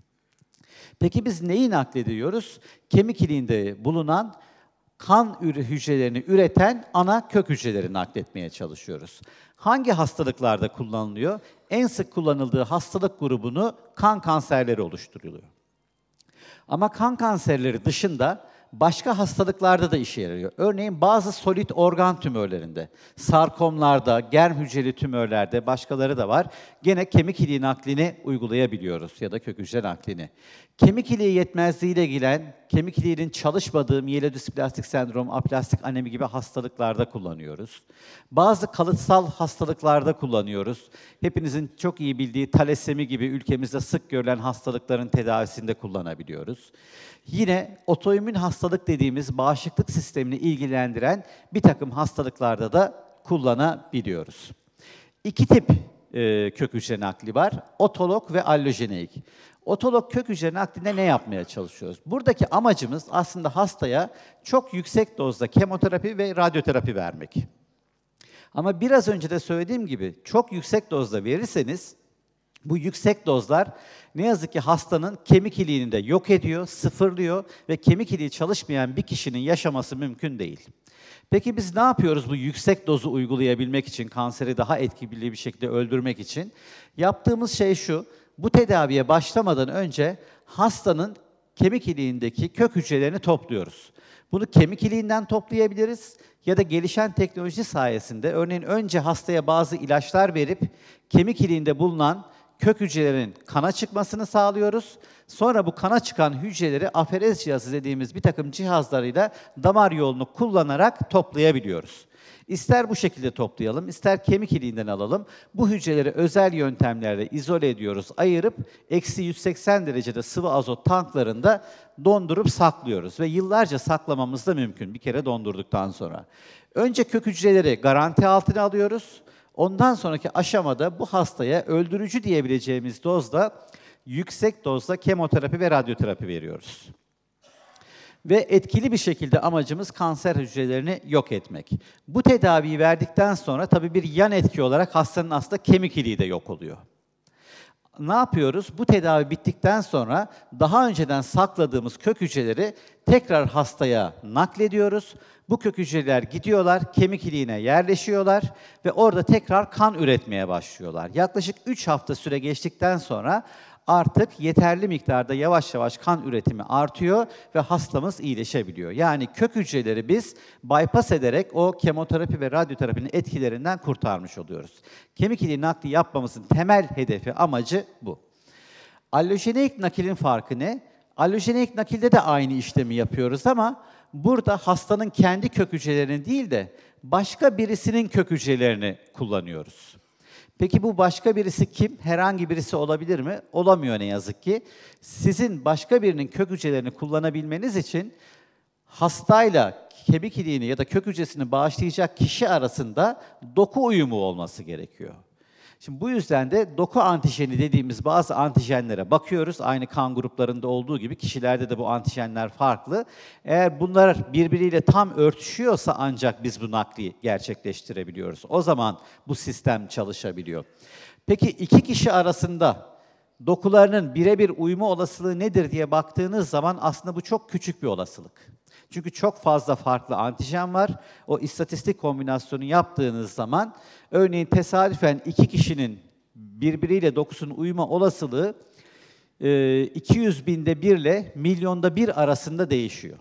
Peki biz neyi naklediyoruz? Kemik iliğinde bulunan kan hücrelerini üreten ana kök hücreleri nakletmeye çalışıyoruz. Hangi hastalıklarda kullanılıyor? En sık kullanıldığı hastalık grubunu kan kanserleri oluşturuyor. Ama kan kanserleri dışında başka hastalıklarda da işe yarıyor. Örneğin bazı solit organ tümörlerinde, sarkomlarda, germ hücreli tümörlerde, başkaları da var. Gene kemik iliği naklini uygulayabiliyoruz ya da kök hücre naklini. Kemik iliği yetmezliğiyle ilgilen, kemik iliğinin çalışmadığı miyelodysplastik sendrom, aplastik anemi gibi hastalıklarda kullanıyoruz. Bazı kalıtsal hastalıklarda kullanıyoruz. Hepinizin çok iyi bildiği talasemi gibi ülkemizde sık görülen hastalıkların tedavisinde kullanabiliyoruz. Yine otoimmün hastalık dediğimiz bağışıklık sistemini ilgilendiren bir takım hastalıklarda da kullanabiliyoruz. İki tip e, kök hücre nakli var. Otolog ve allojeneik. Otolog kök hücre naklinde ne yapmaya çalışıyoruz? Buradaki amacımız aslında hastaya çok yüksek dozda kemoterapi ve radyoterapi vermek. Ama biraz önce de söylediğim gibi çok yüksek dozda verirseniz bu yüksek dozlar ne yazık ki hastanın kemik iliğini de yok ediyor, sıfırlıyor ve kemik iliği çalışmayan bir kişinin yaşaması mümkün değil. Peki biz ne yapıyoruz bu yüksek dozu uygulayabilmek için, kanseri daha etkili bir şekilde öldürmek için? Yaptığımız şey şu, bu tedaviye başlamadan önce hastanın kemik iliğindeki kök hücrelerini topluyoruz. Bunu kemik iliğinden toplayabiliriz ya da gelişen teknoloji sayesinde örneğin önce hastaya bazı ilaçlar verip kemik iliğinde bulunan kök hücrelerin kana çıkmasını sağlıyoruz. Sonra bu kana çıkan hücreleri aferez cihazı dediğimiz bir takım cihazlarıyla damar yolunu kullanarak toplayabiliyoruz. İster bu şekilde toplayalım, ister kemik iliğinden alalım. Bu hücreleri özel yöntemlerle izole ediyoruz, ayırıp eksi yüz seksen derecede sıvı azot tanklarında dondurup saklıyoruz. Ve yıllarca saklamamız da mümkün bir kere dondurduktan sonra. Önce kök hücreleri garanti altına alıyoruz. Ondan sonraki aşamada bu hastaya öldürücü diyebileceğimiz dozda yüksek dozda kemoterapi ve radyoterapi veriyoruz. Ve etkili bir şekilde amacımız kanser hücrelerini yok etmek. Bu tedaviyi verdikten sonra tabii bir yan etki olarak hastanın aslında kemik iliği de yok oluyor. Ne yapıyoruz? Bu tedavi bittikten sonra daha önceden sakladığımız kök hücreleri tekrar hastaya naklediyoruz. Bu kök hücreler gidiyorlar, kemik iliğine yerleşiyorlar ve orada tekrar kan üretmeye başlıyorlar. Yaklaşık üç hafta süre geçtikten sonra artık yeterli miktarda yavaş yavaş kan üretimi artıyor ve hastamız iyileşebiliyor. Yani kök hücreleri biz bypass ederek o kemoterapi ve radyoterapinin etkilerinden kurtarmış oluyoruz. Kemik iliği nakli yapmamızın temel hedefi, amacı bu. Allojeneik nakilin farkı ne? Allojeneik nakilde de aynı işlemi yapıyoruz ama burada hastanın kendi kök hücrelerini değil de başka birisinin kök hücrelerini kullanıyoruz. Peki bu başka birisi kim? Herhangi birisi olabilir mi? Olamıyor ne yazık ki. Sizin başka birinin kök hücrelerini kullanabilmeniz için hastayla kemik iliğini ya da kök hücresini bağışlayacak kişi arasında doku uyumu olması gerekiyor. Şimdi bu yüzden de doku antijeni dediğimiz bazı antijenlere bakıyoruz. Aynı kan gruplarında olduğu gibi kişilerde de bu antijenler farklı. Eğer bunlar birbiriyle tam örtüşüyorsa ancak biz bu nakli gerçekleştirebiliyoruz. O zaman bu sistem çalışabiliyor. Peki iki kişi arasında dokularının birebir uyumu olasılığı nedir diye baktığınız zaman aslında bu çok küçük bir olasılık. Çünkü çok fazla farklı antijen var. O istatistik kombinasyonu yaptığınız zaman örneğin tesadüfen iki kişinin birbiriyle dokusunun uyuma olasılığı iki yüz binde bir ile milyonda bir arasında değişiyor.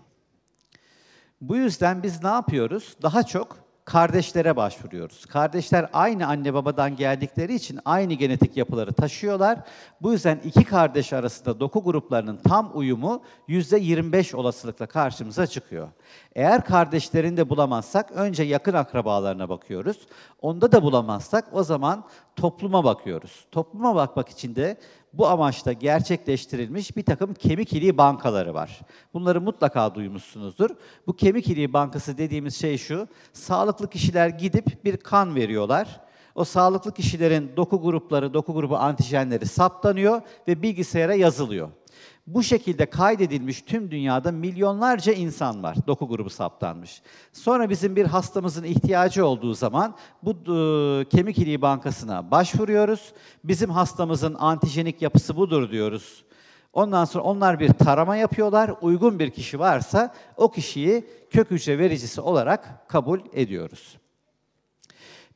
Bu yüzden biz ne yapıyoruz? Daha çok kardeşlere başvuruyoruz. Kardeşler aynı anne babadan geldikleri için aynı genetik yapıları taşıyorlar. Bu yüzden iki kardeş arasında doku gruplarının tam uyumu yüzde yirmi beş olasılıkla karşımıza çıkıyor. Eğer kardeşlerini de bulamazsak önce yakın akrabalarına bakıyoruz. Onda da bulamazsak o zaman topluma bakıyoruz. Topluma bakmak için de bu amaçla gerçekleştirilmiş bir takım kemik iliği bankaları var. Bunları mutlaka duymuşsunuzdur. Bu kemik iliği bankası dediğimiz şey şu, sağlıklı kişiler gidip bir kan veriyorlar. O sağlıklı kişilerin doku grupları, doku grubu antijenleri saptanıyor ve bilgisayara yazılıyor. Bu şekilde kaydedilmiş tüm dünyada milyonlarca insan var, doku grubu saptanmış. Sonra bizim bir hastamızın ihtiyacı olduğu zaman bu e, kemik iliği bankasına başvuruyoruz. Bizim hastamızın antijenik yapısı budur diyoruz. Ondan sonra onlar bir tarama yapıyorlar. Uygun bir kişi varsa o kişiyi kök hücre vericisi olarak kabul ediyoruz.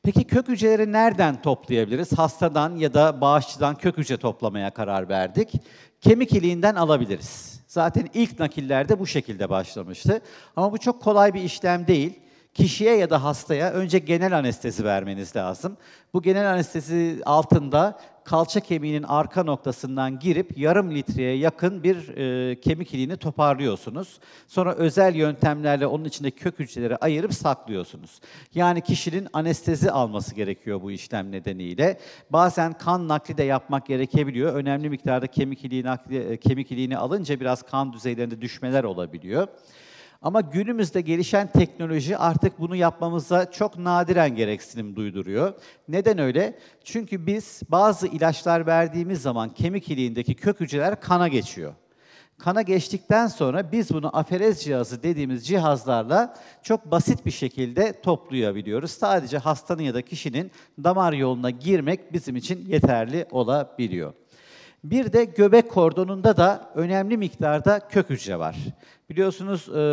Peki kök hücreleri nereden toplayabiliriz? Hastadan ya da bağışçıdan kök hücre toplamaya karar verdik. Kemik iliğinden alabiliriz. Zaten ilk nakillerde bu şekilde başlamıştı. Ama bu çok kolay bir işlem değil. Kişiye ya da hastaya önce genel anestezi vermeniz lazım. Bu genel anestezi altında kalça kemiğinin arka noktasından girip yarım litreye yakın bir e, kemik iliğini toparlıyorsunuz. Sonra özel yöntemlerle onun içindeki kök hücreleri ayırıp saklıyorsunuz. Yani kişinin anestezi alması gerekiyor bu işlem nedeniyle. Bazen kan nakli de yapmak gerekebiliyor. Önemli miktarda kemik iliği nakli, kemik iliğini alınca biraz kan düzeylerinde düşmeler olabiliyor. Ama günümüzde gelişen teknoloji artık bunu yapmamıza çok nadiren gereksinim duyduruyor. Neden öyle? Çünkü biz bazı ilaçlar verdiğimiz zaman kemik iliğindeki kök hücreler kana geçiyor. Kana geçtikten sonra biz bunu aferez cihazı dediğimiz cihazlarla çok basit bir şekilde toplayabiliyoruz. Sadece hastanın ya da kişinin damar yoluna girmek bizim için yeterli olabiliyor. Bir de göbek kordonunda da önemli miktarda kök hücre var. Biliyorsunuz e,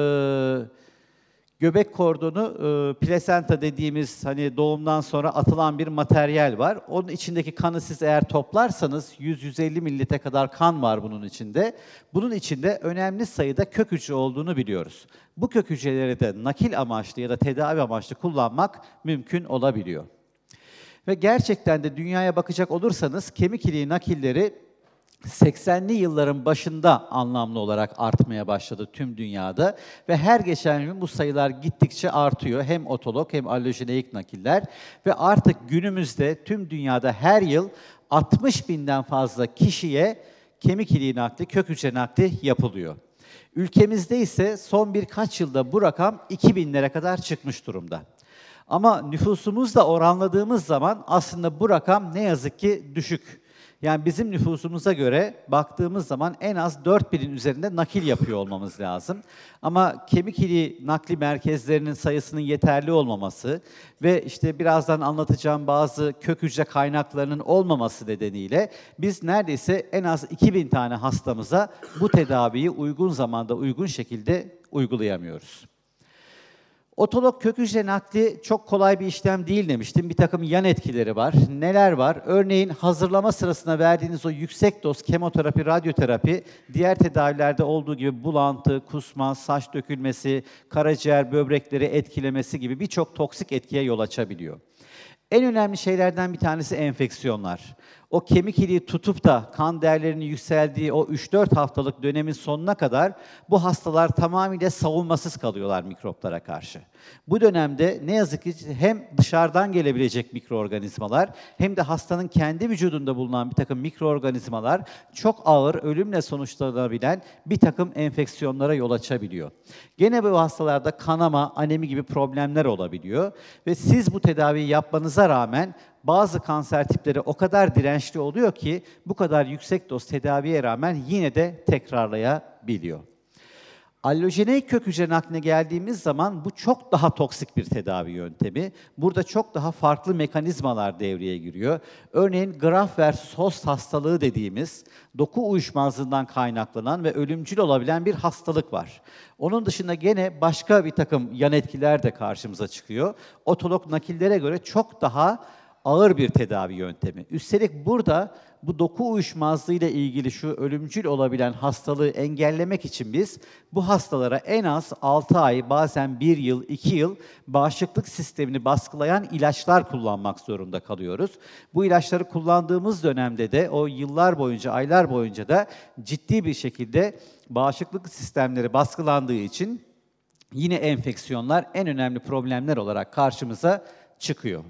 göbek kordonu e, plasenta dediğimiz hani doğumdan sonra atılan bir materyal var. Onun içindeki kanı siz eğer toplarsanız yüz yüz elli mililitre kadar kan var bunun içinde. Bunun içinde önemli sayıda kök hücre olduğunu biliyoruz. Bu kök hücreleri de nakil amaçlı ya da tedavi amaçlı kullanmak mümkün olabiliyor. Ve gerçekten de dünyaya bakacak olursanız kemik iliği nakilleri seksenli yılların başında anlamlı olarak artmaya başladı tüm dünyada ve her geçen gün bu sayılar gittikçe artıyor. Hem otolog hem allojeneik nakiller ve artık günümüzde tüm dünyada her yıl altmış binden fazla kişiye kemik iliği nakli, kök hücre nakli yapılıyor. Ülkemizde ise son birkaç yılda bu rakam iki binlere kadar çıkmış durumda. Ama nüfusumuzla oranladığımız zaman aslında bu rakam ne yazık ki düşük. Yani bizim nüfusumuza göre baktığımız zaman en az dört binin üzerinde nakil yapıyor olmamız lazım. Ama kemik iliği nakli merkezlerinin sayısının yeterli olmaması ve işte birazdan anlatacağım bazı kök hücre kaynaklarının olmaması nedeniyle biz neredeyse en az iki bin tane hastamıza bu tedaviyi uygun zamanda, uygun şekilde uygulayamıyoruz. Otolog kök hücre nakli çok kolay bir işlem değil demiştim. Bir takım yan etkileri var. Neler var? Örneğin hazırlama sırasında verdiğiniz o yüksek doz kemoterapi, radyoterapi, diğer tedavilerde olduğu gibi bulantı, kusma, saç dökülmesi, karaciğer, böbrekleri etkilemesi gibi birçok toksik etkiye yol açabiliyor. En önemli şeylerden bir tanesi enfeksiyonlar. O kemik iliği tutup da kan değerlerinin yükseldiği o üç dört haftalık dönemin sonuna kadar bu hastalar tamamıyla savunmasız kalıyorlar mikroplara karşı. Bu dönemde ne yazık ki hem dışarıdan gelebilecek mikroorganizmalar hem de hastanın kendi vücudunda bulunan bir takım mikroorganizmalar çok ağır, ölümle sonuçlanabilen bir takım enfeksiyonlara yol açabiliyor. Gene bu hastalarda kanama, anemi gibi problemler olabiliyor ve siz bu tedaviyi yapmanıza rağmen bazı kanser tipleri o kadar dirençli oluyor ki bu kadar yüksek doz tedaviye rağmen yine de tekrarlayabiliyor. Allojeneik kök hücre nakline geldiğimiz zaman bu çok daha toksik bir tedavi yöntemi. Burada çok daha farklı mekanizmalar devreye giriyor. Örneğin graft versus host hastalığı dediğimiz doku uyuşmazlığından kaynaklanan ve ölümcül olabilen bir hastalık var. Onun dışında gene başka bir takım yan etkiler de karşımıza çıkıyor. Otolog nakillere göre çok daha ağır bir tedavi yöntemi. Üstelik burada bu doku uyuşmazlığı ile ilgili şu ölümcül olabilen hastalığı engellemek için biz bu hastalara en az altı ay, bazen bir yıl, iki yıl bağışıklık sistemini baskılayan ilaçlar kullanmak zorunda kalıyoruz. Bu ilaçları kullandığımız dönemde de o yıllar boyunca, aylar boyunca da ciddi bir şekilde bağışıklık sistemleri baskılandığı için yine enfeksiyonlar en önemli problemler olarak karşımıza çıkıyor.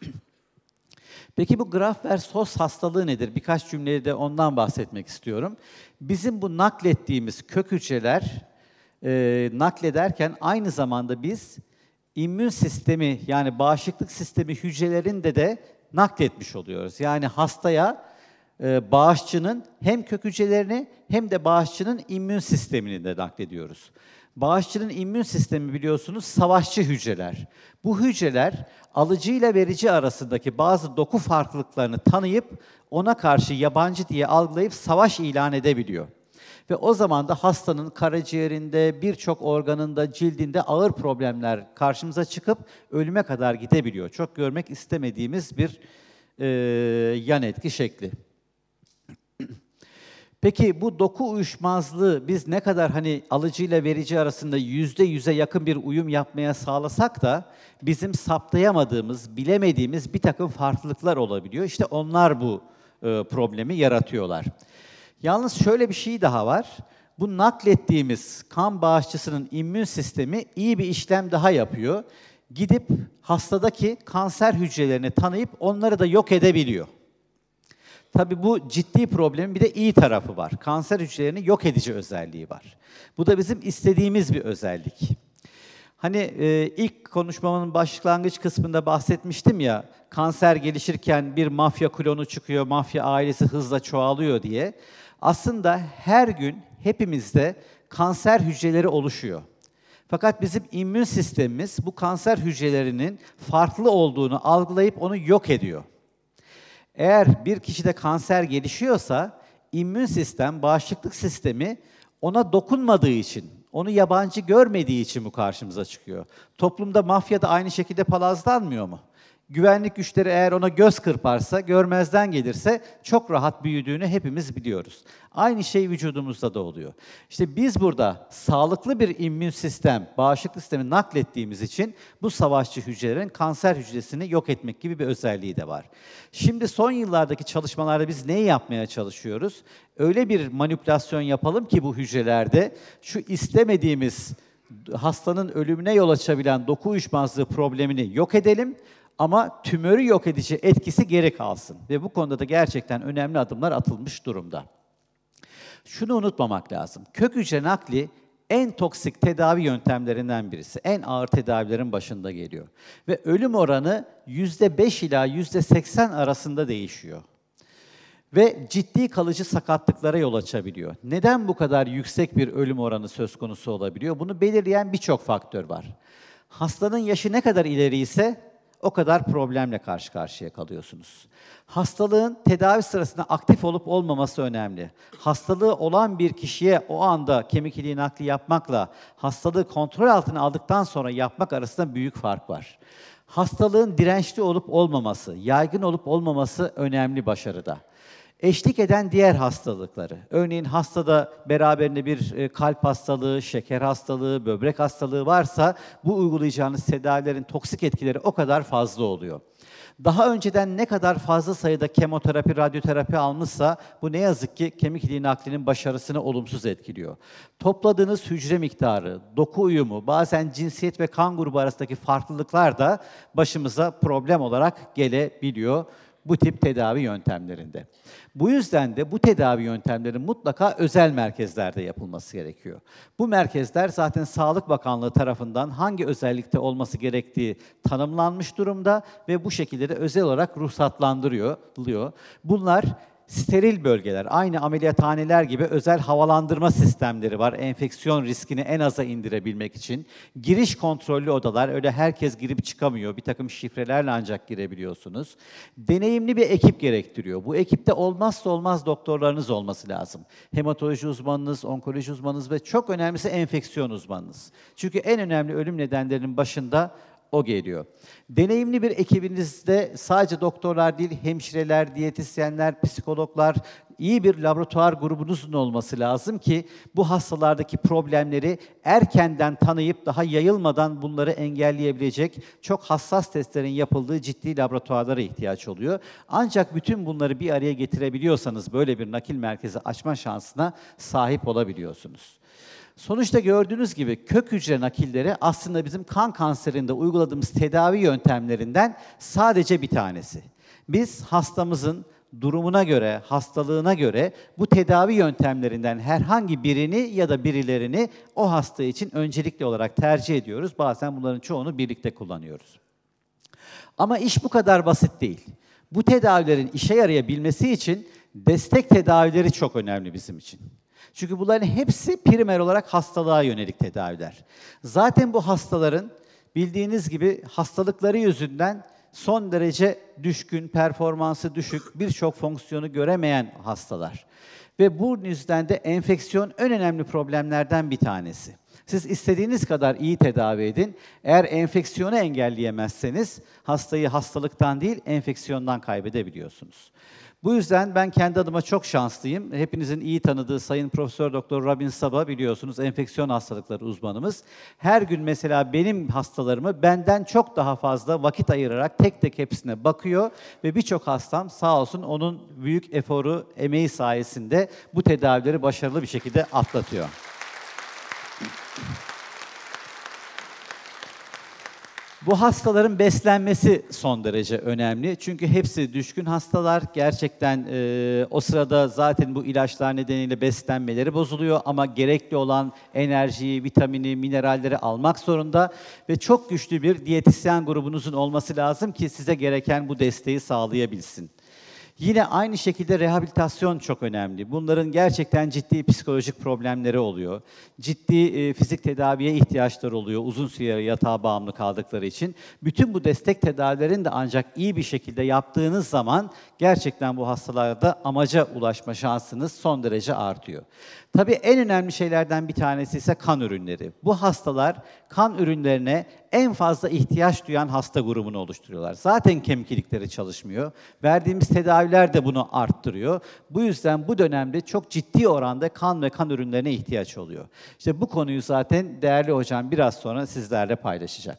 Peki bu graft versus host hastalığı nedir? Birkaç cümleyle de ondan bahsetmek istiyorum. Bizim bu naklettiğimiz kök hücreler e, naklederken aynı zamanda biz immün sistemi yani bağışıklık sistemi hücrelerinde de nakletmiş oluyoruz. Yani hastaya e, bağışçının hem kök hücrelerini hem de bağışçının immün sistemini de naklediyoruz. Bağışçının immün sistemi biliyorsunuz savaşçı hücreler. Bu hücreler alıcı ile verici arasındaki bazı doku farklılıklarını tanıyıp ona karşı yabancı diye algılayıp savaş ilan edebiliyor. Ve o zaman da hastanın karaciğerinde, birçok organında, cildinde ağır problemler karşımıza çıkıp ölüme kadar gidebiliyor. Çok görmek istemediğimiz bir e, yan etki şekli. Peki bu doku uyuşmazlığı biz ne kadar hani alıcıyla verici arasında yüzde yüze yakın bir uyum yapmaya sağlasak da bizim saptayamadığımız, bilemediğimiz bir takım farklılıklar olabiliyor. İşte onlar bu e, problemi yaratıyorlar. Yalnız şöyle bir şey daha var. Bu naklettiğimiz kan bağışçısının immün sistemi iyi bir işlem daha yapıyor. Gidip hastadaki kanser hücrelerini tanıyıp onları da yok edebiliyor. Tabii bu ciddi problemin bir de iyi tarafı var. Kanser hücrelerini yok edici özelliği var. Bu da bizim istediğimiz bir özellik. Hani e, ilk konuşmamın başlangıç kısmında bahsetmiştim ya, kanser gelişirken bir mafya klonu çıkıyor, mafya ailesi hızla çoğalıyor diye. Aslında her gün hepimizde kanser hücreleri oluşuyor. Fakat bizim immün sistemimiz bu kanser hücrelerinin farklı olduğunu algılayıp onu yok ediyor. Eğer bir kişide kanser gelişiyorsa, immün sistem, bağışıklık sistemi ona dokunmadığı için, onu yabancı görmediği için bu karşımıza çıkıyor. Toplumda mafya da aynı şekilde palazlanmıyor mu? Güvenlik güçleri eğer ona göz kırparsa, görmezden gelirse çok rahat büyüdüğünü hepimiz biliyoruz. Aynı şey vücudumuzda da oluyor. İşte biz burada sağlıklı bir immün sistem, bağışıklık sistemi naklettiğimiz için bu savaşçı hücrelerin kanser hücresini yok etmek gibi bir özelliği de var. Şimdi son yıllardaki çalışmalarda biz neyi yapmaya çalışıyoruz? Öyle bir manipülasyon yapalım ki bu hücrelerde şu istemediğimiz hastanın ölümüne yol açabilen doku uyuşmazlığı problemini yok edelim. Ama tümörü yok edici etkisi geri kalsın. Ve bu konuda da gerçekten önemli adımlar atılmış durumda. Şunu unutmamak lazım. Kök hücre nakli en toksik tedavi yöntemlerinden birisi. En ağır tedavilerin başında geliyor. Ve ölüm oranı yüzde beş ila yüzde seksen arasında değişiyor. Ve ciddi kalıcı sakatlıklara yol açabiliyor. Neden bu kadar yüksek bir ölüm oranı söz konusu olabiliyor? Bunu belirleyen birçok faktör var. Hastanın yaşı ne kadar ileri ise o kadar problemle karşı karşıya kalıyorsunuz. Hastalığın tedavi sırasında aktif olup olmaması önemli. Hastalığı olan bir kişiye o anda kemik iliği nakli yapmakla hastalığı kontrol altına aldıktan sonra yapmak arasında büyük fark var. Hastalığın dirençli olup olmaması, yaygın olup olmaması önemli başarıda. Eşlik eden diğer hastalıkları, örneğin hastada beraberinde bir kalp hastalığı, şeker hastalığı, böbrek hastalığı varsa bu uygulayacağınız tedavilerin toksik etkileri o kadar fazla oluyor. Daha önceden ne kadar fazla sayıda kemoterapi, radyoterapi almışsa bu ne yazık ki kemik iliği naklinin başarısını olumsuz etkiliyor. Topladığınız hücre miktarı, doku uyumu, bazen cinsiyet ve kan grubu arasındaki farklılıklar da başımıza problem olarak gelebiliyor bu tip tedavi yöntemlerinde. Bu yüzden de bu tedavi yöntemlerinin mutlaka özel merkezlerde yapılması gerekiyor. Bu merkezler zaten Sağlık Bakanlığı tarafından hangi özellikte olması gerektiği tanımlanmış durumda ve bu şekilde de özel olarak ruhsatlandırılıyor. Bunlar steril bölgeler, aynı ameliyathaneler gibi özel havalandırma sistemleri var. Enfeksiyon riskini en aza indirebilmek için. Giriş kontrollü odalar, öyle herkes girip çıkamıyor. Bir takım şifrelerle ancak girebiliyorsunuz. Deneyimli bir ekip gerektiriyor. Bu ekipte olmazsa olmaz doktorlarınız olması lazım. Hematoloji uzmanınız, onkoloji uzmanınız ve çok önemlisi enfeksiyon uzmanınız. Çünkü en önemli ölüm nedenlerinin başında o geliyor. Deneyimli bir ekibinizde sadece doktorlar değil, hemşireler, diyetisyenler, psikologlar, iyi bir laboratuvar grubunuzun olması lazım ki bu hastalardaki problemleri erkenden tanıyıp daha yayılmadan bunları engelleyebilecek çok hassas testlerin yapıldığı ciddi laboratuvarlara ihtiyaç oluyor. Ancak bütün bunları bir araya getirebiliyorsanız böyle bir nakil merkezi açma şansına sahip olabiliyorsunuz. Sonuçta gördüğünüz gibi kök hücre nakilleri aslında bizim kan kanserinde uyguladığımız tedavi yöntemlerinden sadece bir tanesi. Biz hastamızın durumuna göre, hastalığına göre bu tedavi yöntemlerinden herhangi birini ya da birilerini o hasta için öncelikli olarak tercih ediyoruz. Bazen bunların çoğunu birlikte kullanıyoruz. Ama iş bu kadar basit değil. Bu tedavilerin işe yarayabilmesi için destek tedavileri çok önemli bizim için. Çünkü bunların hepsi primer olarak hastalığa yönelik tedaviler. Zaten bu hastaların bildiğiniz gibi hastalıkları yüzünden son derece düşkün, performansı düşük, birçok fonksiyonu göremeyen hastalar. Ve bu yüzden de enfeksiyon en önemli problemlerden bir tanesi. Siz istediğiniz kadar iyi tedavi edin. Eğer enfeksiyonu engelleyemezseniz hastayı hastalıktan değil enfeksiyondan kaybedebiliyorsunuz. Bu yüzden ben kendi adıma çok şanslıyım. Hepinizin iyi tanıdığı Sayın Profesör Doktor Robin Saba biliyorsunuz enfeksiyon hastalıkları uzmanımız. Her gün mesela benim hastalarımı benden çok daha fazla vakit ayırarak tek tek hepsine bakıyor ve birçok hastam sağ olsun onun büyük eforu, emeği sayesinde bu tedavileri başarılı bir şekilde atlatıyor. Bu hastaların beslenmesi son derece önemli. Çünkü hepsi düşkün hastalar. Gerçekten e, o sırada zaten bu ilaçlar nedeniyle beslenmeleri bozuluyor ama gerekli olan enerjiyi, vitamini, mineralleri almak zorunda ve çok güçlü bir diyetisyen grubunuzun olması lazım ki size gereken bu desteği sağlayabilsin. Yine aynı şekilde rehabilitasyon çok önemli. Bunların gerçekten ciddi psikolojik problemleri oluyor. Ciddi e, fizik tedaviye ihtiyaçları oluyor uzun süre yatağa bağımlı kaldıkları için. Bütün bu destek tedavilerini de ancak iyi bir şekilde yaptığınız zaman gerçekten bu hastalarda amaca ulaşma şansınız son derece artıyor. Tabii en önemli şeylerden bir tanesi ise kan ürünleri. Bu hastalar kan ürünlerine en fazla ihtiyaç duyan hasta grubunu oluşturuyorlar. Zaten kemik ilikleri çalışmıyor. Verdiğimiz tedaviler de bunu arttırıyor. Bu yüzden bu dönemde çok ciddi oranda kan ve kan ürünlerine ihtiyaç oluyor. İşte bu konuyu zaten değerli hocam biraz sonra sizlerle paylaşacak.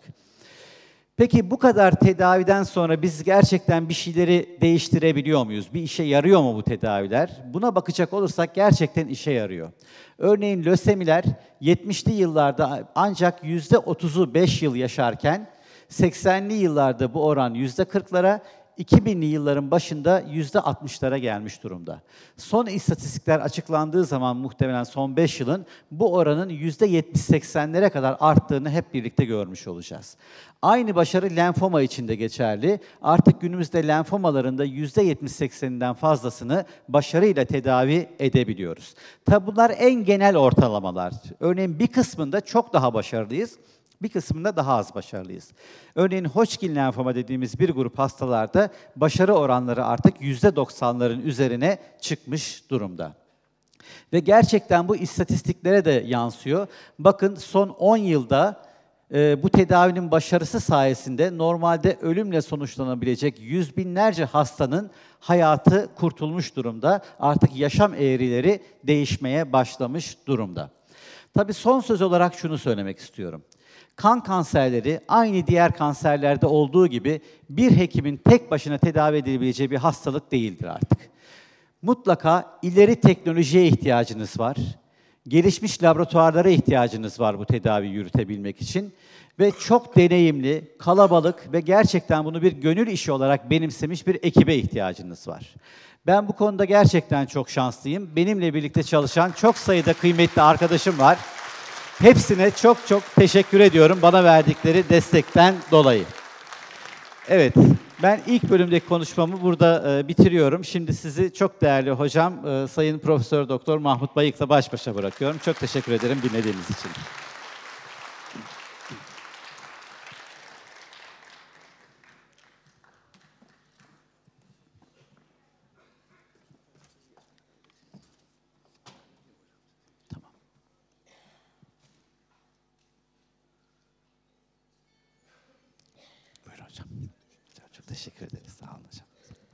Peki bu kadar tedaviden sonra biz gerçekten bir şeyleri değiştirebiliyor muyuz? Bir işe yarıyor mu bu tedaviler? Buna bakacak olursak gerçekten işe yarıyor. Örneğin lösemiler yetmişli yıllarda ancak yüzde otuzu beş yıl yaşarken seksenli yıllarda bu oran yüzde kırklara, iki binli yılların başında yüzde altmışlara gelmiş durumda. Son istatistikler açıklandığı zaman muhtemelen son beş yılın bu oranın yüzde yetmiş seksenlere kadar arttığını hep birlikte görmüş olacağız. Aynı başarı lenfoma için de geçerli. Artık günümüzde lenfomaların da yüzde yetmiş sekseninden fazlasını başarıyla tedavi edebiliyoruz. Tabi bunlar en genel ortalamalar. Örneğin bir kısmında çok daha başarılıyız. Bir kısmında daha az başarılıyız. Örneğin Hodgkin lenfoma dediğimiz bir grup hastalarda başarı oranları artık yüzde doksanların üzerine çıkmış durumda. Ve gerçekten bu istatistiklere de yansıyor. Bakın son on yılda e, bu tedavinin başarısı sayesinde normalde ölümle sonuçlanabilecek yüz binlerce hastanın hayatı kurtulmuş durumda. Artık yaşam eğrileri değişmeye başlamış durumda. Tabii son söz olarak şunu söylemek istiyorum. Kan kanserleri aynı diğer kanserlerde olduğu gibi bir hekimin tek başına tedavi edebileceği bir hastalık değildir artık. Mutlaka ileri teknolojiye ihtiyacınız var. Gelişmiş laboratuvarlara ihtiyacınız var bu tedaviyi yürütebilmek için. Ve çok deneyimli, kalabalık ve gerçekten bunu bir gönül işi olarak benimsemiş bir ekibe ihtiyacınız var. Ben bu konuda gerçekten çok şanslıyım. Benimle birlikte çalışan çok sayıda kıymetli arkadaşım var. Hepsine çok çok teşekkür ediyorum bana verdikleri destekten dolayı. Evet, ben ilk bölümdeki konuşmamı burada e, bitiriyorum. Şimdi sizi çok değerli hocam, e, Sayın Profesör Doktor Mahmut Bayık'la baş başa bırakıyorum. Çok teşekkür ederim dinlediğiniz için. Çok teşekkür ederiz. Sağ olun hocam.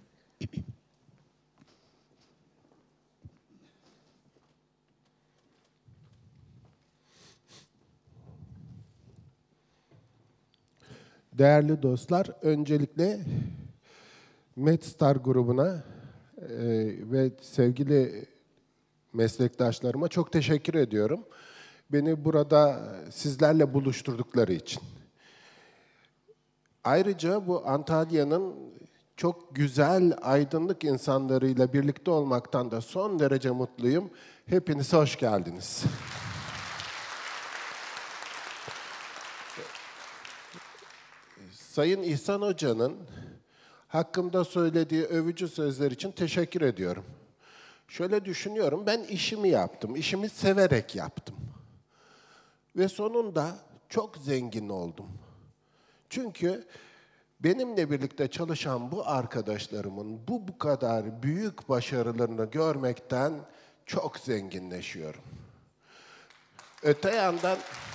Değerli dostlar, öncelikle MedStar grubuna e, ve sevgili meslektaşlarıma çok teşekkür ediyorum. Beni burada sizlerle buluşturdukları için. Ayrıca bu Antalya'nın çok güzel, aydınlık insanlarıyla birlikte olmaktan da son derece mutluyum. Hepinize hoş geldiniz. Sayın İhsan Hoca'nın hakkımda söylediği övücü sözler için teşekkür ediyorum. Şöyle düşünüyorum, ben işimi yaptım, işimi severek yaptım. Ve sonunda çok zengin oldum. Çünkü benimle birlikte çalışan bu arkadaşlarımın bu bu kadar büyük başarılarını görmekten çok zenginleşiyorum. Öte yandan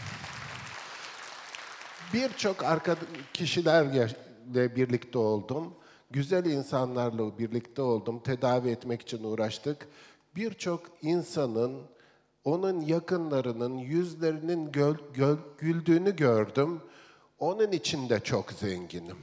birçok kişilerle birlikte oldum. Güzel insanlarla birlikte oldum. Tedavi etmek için uğraştık. Birçok insanın, onun yakınlarının yüzlerinin göl, göl, güldüğünü gördüm. Onun için de çok zenginim.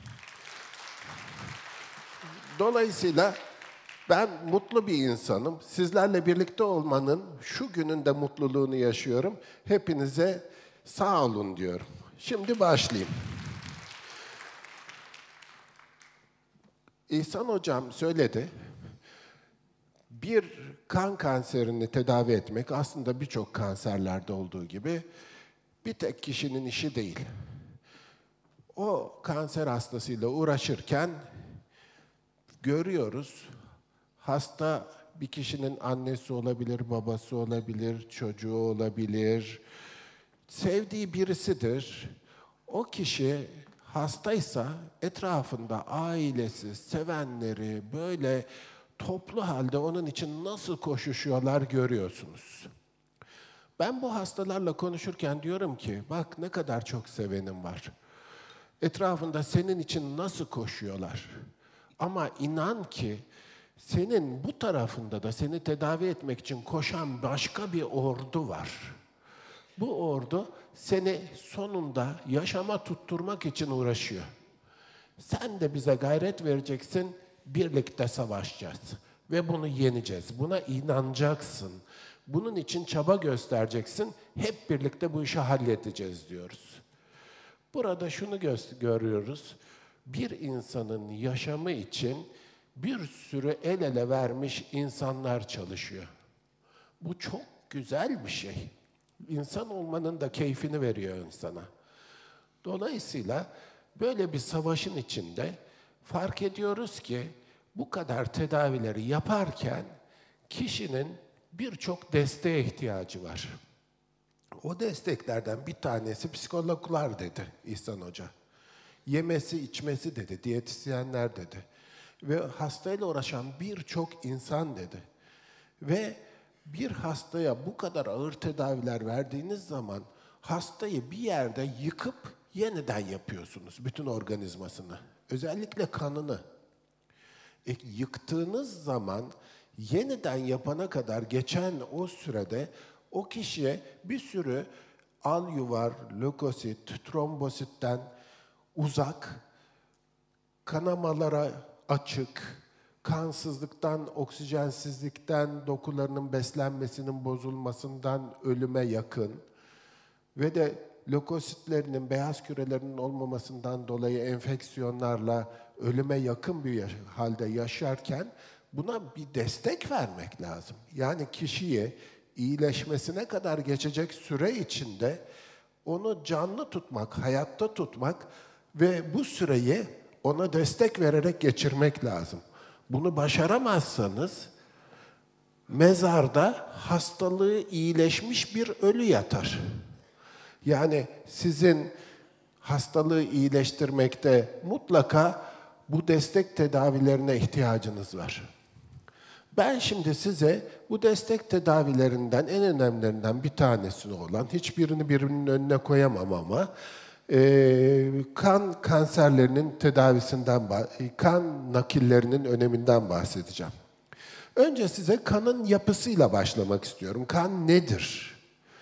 Dolayısıyla ben mutlu bir insanım. Sizlerle birlikte olmanın şu gününde mutluluğunu yaşıyorum. Hepinize sağ olun diyorum. Şimdi başlayayım. İhsan Hocam söyledi. Bir kan kanserini tedavi etmek aslında birçok kanserlerde olduğu gibi bir tek kişinin işi değil. O kanser hastasıyla uğraşırken görüyoruz, hasta bir kişinin annesi olabilir, babası olabilir, çocuğu olabilir, sevdiği birisidir. O kişi hastaysa etrafında ailesi, sevenleri böyle toplu halde onun için nasıl koşuşuyorlar görüyorsunuz. Ben bu hastalarla konuşurken diyorum ki, bak ne kadar çok sevenim var. Etrafında senin için nasıl koşuyorlar. Ama inan ki senin bu tarafında da seni tedavi etmek için koşan başka bir ordu var. Bu ordu seni sonunda yaşama tutturmak için uğraşıyor. Sen de bize gayret vereceksin, birlikte savaşacağız. Ve bunu yeneceğiz. Buna inanacaksın. Bunun için çaba göstereceksin. Hep birlikte bu işi halledeceğiz diyoruz. Burada şunu görüyoruz. Bir insanın yaşamı için bir sürü el ele vermiş insanlar çalışıyor. Bu çok güzel bir şey. İnsan olmanın da keyfini veriyor insana. Dolayısıyla böyle bir savaşın içinde fark ediyoruz ki bu kadar tedavileri yaparken kişinin birçok desteğe ihtiyacı var. O desteklerden bir tanesi psikologlar dedi İhsan Hoca. Yemesi, içmesi dedi, diyetisyenler dedi. Ve hastayla uğraşan birçok insan dedi. Ve bir hastaya bu kadar ağır tedaviler verdiğiniz zaman hastayı bir yerde yıkıp yeniden yapıyorsunuz bütün organizmasını. Özellikle kanını. E, yıktığınız zaman yeniden yapana kadar geçen o sürede o kişiye bir sürü alyuvar, lökosit, trombositten uzak, kanamalara açık, kansızlıktan, oksijensizlikten, dokularının beslenmesinin bozulmasından ölüme yakın ve de lökositlerinin, beyaz kürelerinin olmamasından dolayı enfeksiyonlarla ölüme yakın bir yaş- halde yaşarken buna bir destek vermek lazım. Yani kişiye iyileşmesine kadar geçecek süre içinde onu canlı tutmak, hayatta tutmak ve bu süreyi ona destek vererek geçirmek lazım. Bunu başaramazsanız mezarda hastalığı iyileşmiş bir ölü yatar. Yani sizin hastalığı iyileştirmekte mutlaka bu destek tedavilerine ihtiyacınız var. Ben şimdi size bu destek tedavilerinden en önemlilerinden bir tanesi olan, hiçbirini birbirinin önüne koyamam ama e, kan kanserlerinin tedavisinden, kan nakillerinin öneminden bahsedeceğim. Önce size kanın yapısıyla başlamak istiyorum. Kan nedir?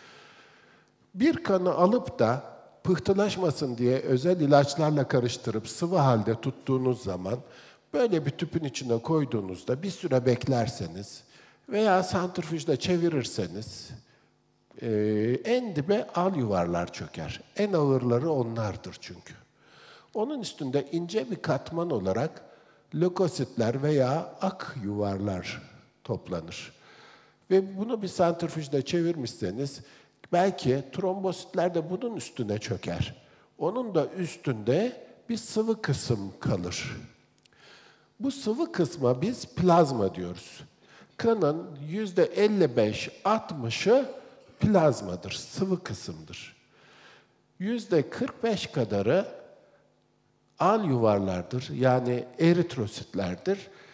Bir kanı alıp da pıhtılaşmasın diye özel ilaçlarla karıştırıp sıvı halde tuttuğunuz zaman böyle bir tüpün içine koyduğunuzda bir süre beklerseniz veya santrifüjle çevirirseniz e, en dibe al yuvarlar çöker. En ağırları onlardır çünkü. Onun üstünde ince bir katman olarak lökositler veya ak yuvarlar toplanır. Ve bunu bir santrifüjle çevirmişseniz belki trombositler de bunun üstüne çöker. Onun da üstünde bir sıvı kısım kalır. Bu sıvı kısma biz plazma diyoruz. Kanın yüzde elli beş altmışı plazmadır, sıvı kısımdır. Yüzde kırk beş kadarı al yuvarlardır, yani eritrositlerdir.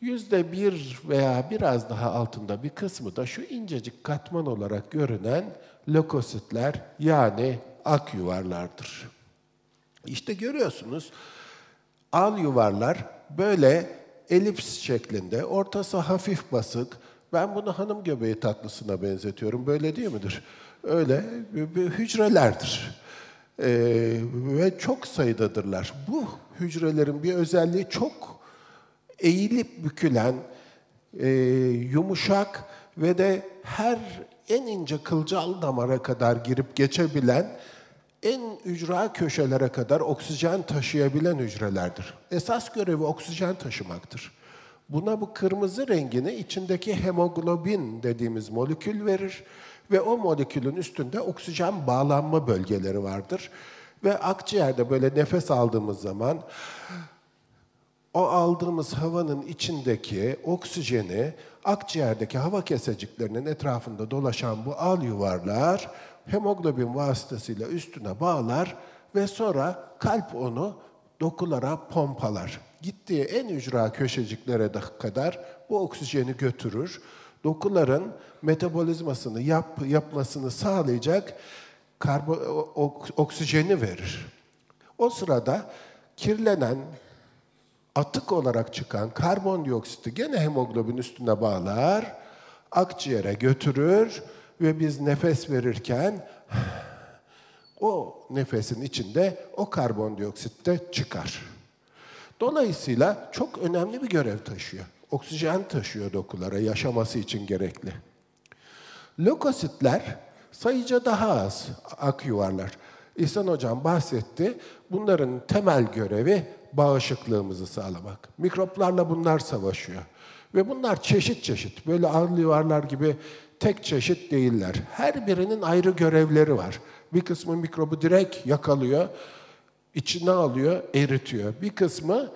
Yüzde bir veya biraz daha altında bir kısmı da şu incecik katman olarak görünen lökositler yani ak yuvarlardır. İşte görüyorsunuz al yuvarlar böyle elips şeklinde, ortası hafif basık. Ben bunu hanım göbeği tatlısına benzetiyorum. Böyle değil midir? Öyle hücrelerdir. Ee, ve çok sayıdadırlar. Bu hücrelerin bir özelliği çok eğilip bükülen, e, yumuşak ve de her en ince kılcal damara kadar girip geçebilen, en ücra köşelere kadar oksijen taşıyabilen hücrelerdir. Esas görevi oksijen taşımaktır. Buna bu kırmızı rengini içindeki hemoglobin dediğimiz molekül verir ve o molekülün üstünde oksijen bağlanma bölgeleri vardır. Ve akciğerde böyle nefes aldığımız zaman o aldığımız havanın içindeki oksijeni akciğerdeki hava keseciklerinin etrafında dolaşan bu al yuvarlar hemoglobin vasıtasıyla üstüne bağlar ve sonra kalp onu dokulara pompalar. Gittiği en ücra köşeciklere kadar bu oksijeni götürür. Dokuların metabolizmasını yap, yapmasını sağlayacak karbo, oksijeni verir. O sırada kirlenen, atık olarak çıkan karbondioksiti gene hemoglobin üstüne bağlar, akciğere götürür ve biz nefes verirken o nefesin içinde o karbondioksit de çıkar. Dolayısıyla çok önemli bir görev taşıyor. Oksijen taşıyor dokulara yaşaması için gerekli. Lökositler sayıca daha az ak yuvarlar. İhsan Hocam bahsetti. Bunların temel görevi bağışıklığımızı sağlamak. Mikroplarla bunlar savaşıyor. Ve bunlar çeşit çeşit. Böyle al yuvarlar gibi tek çeşit değiller. Her birinin ayrı görevleri var. Bir kısmı mikrobu direkt yakalıyor, içine alıyor, eritiyor. Bir kısmı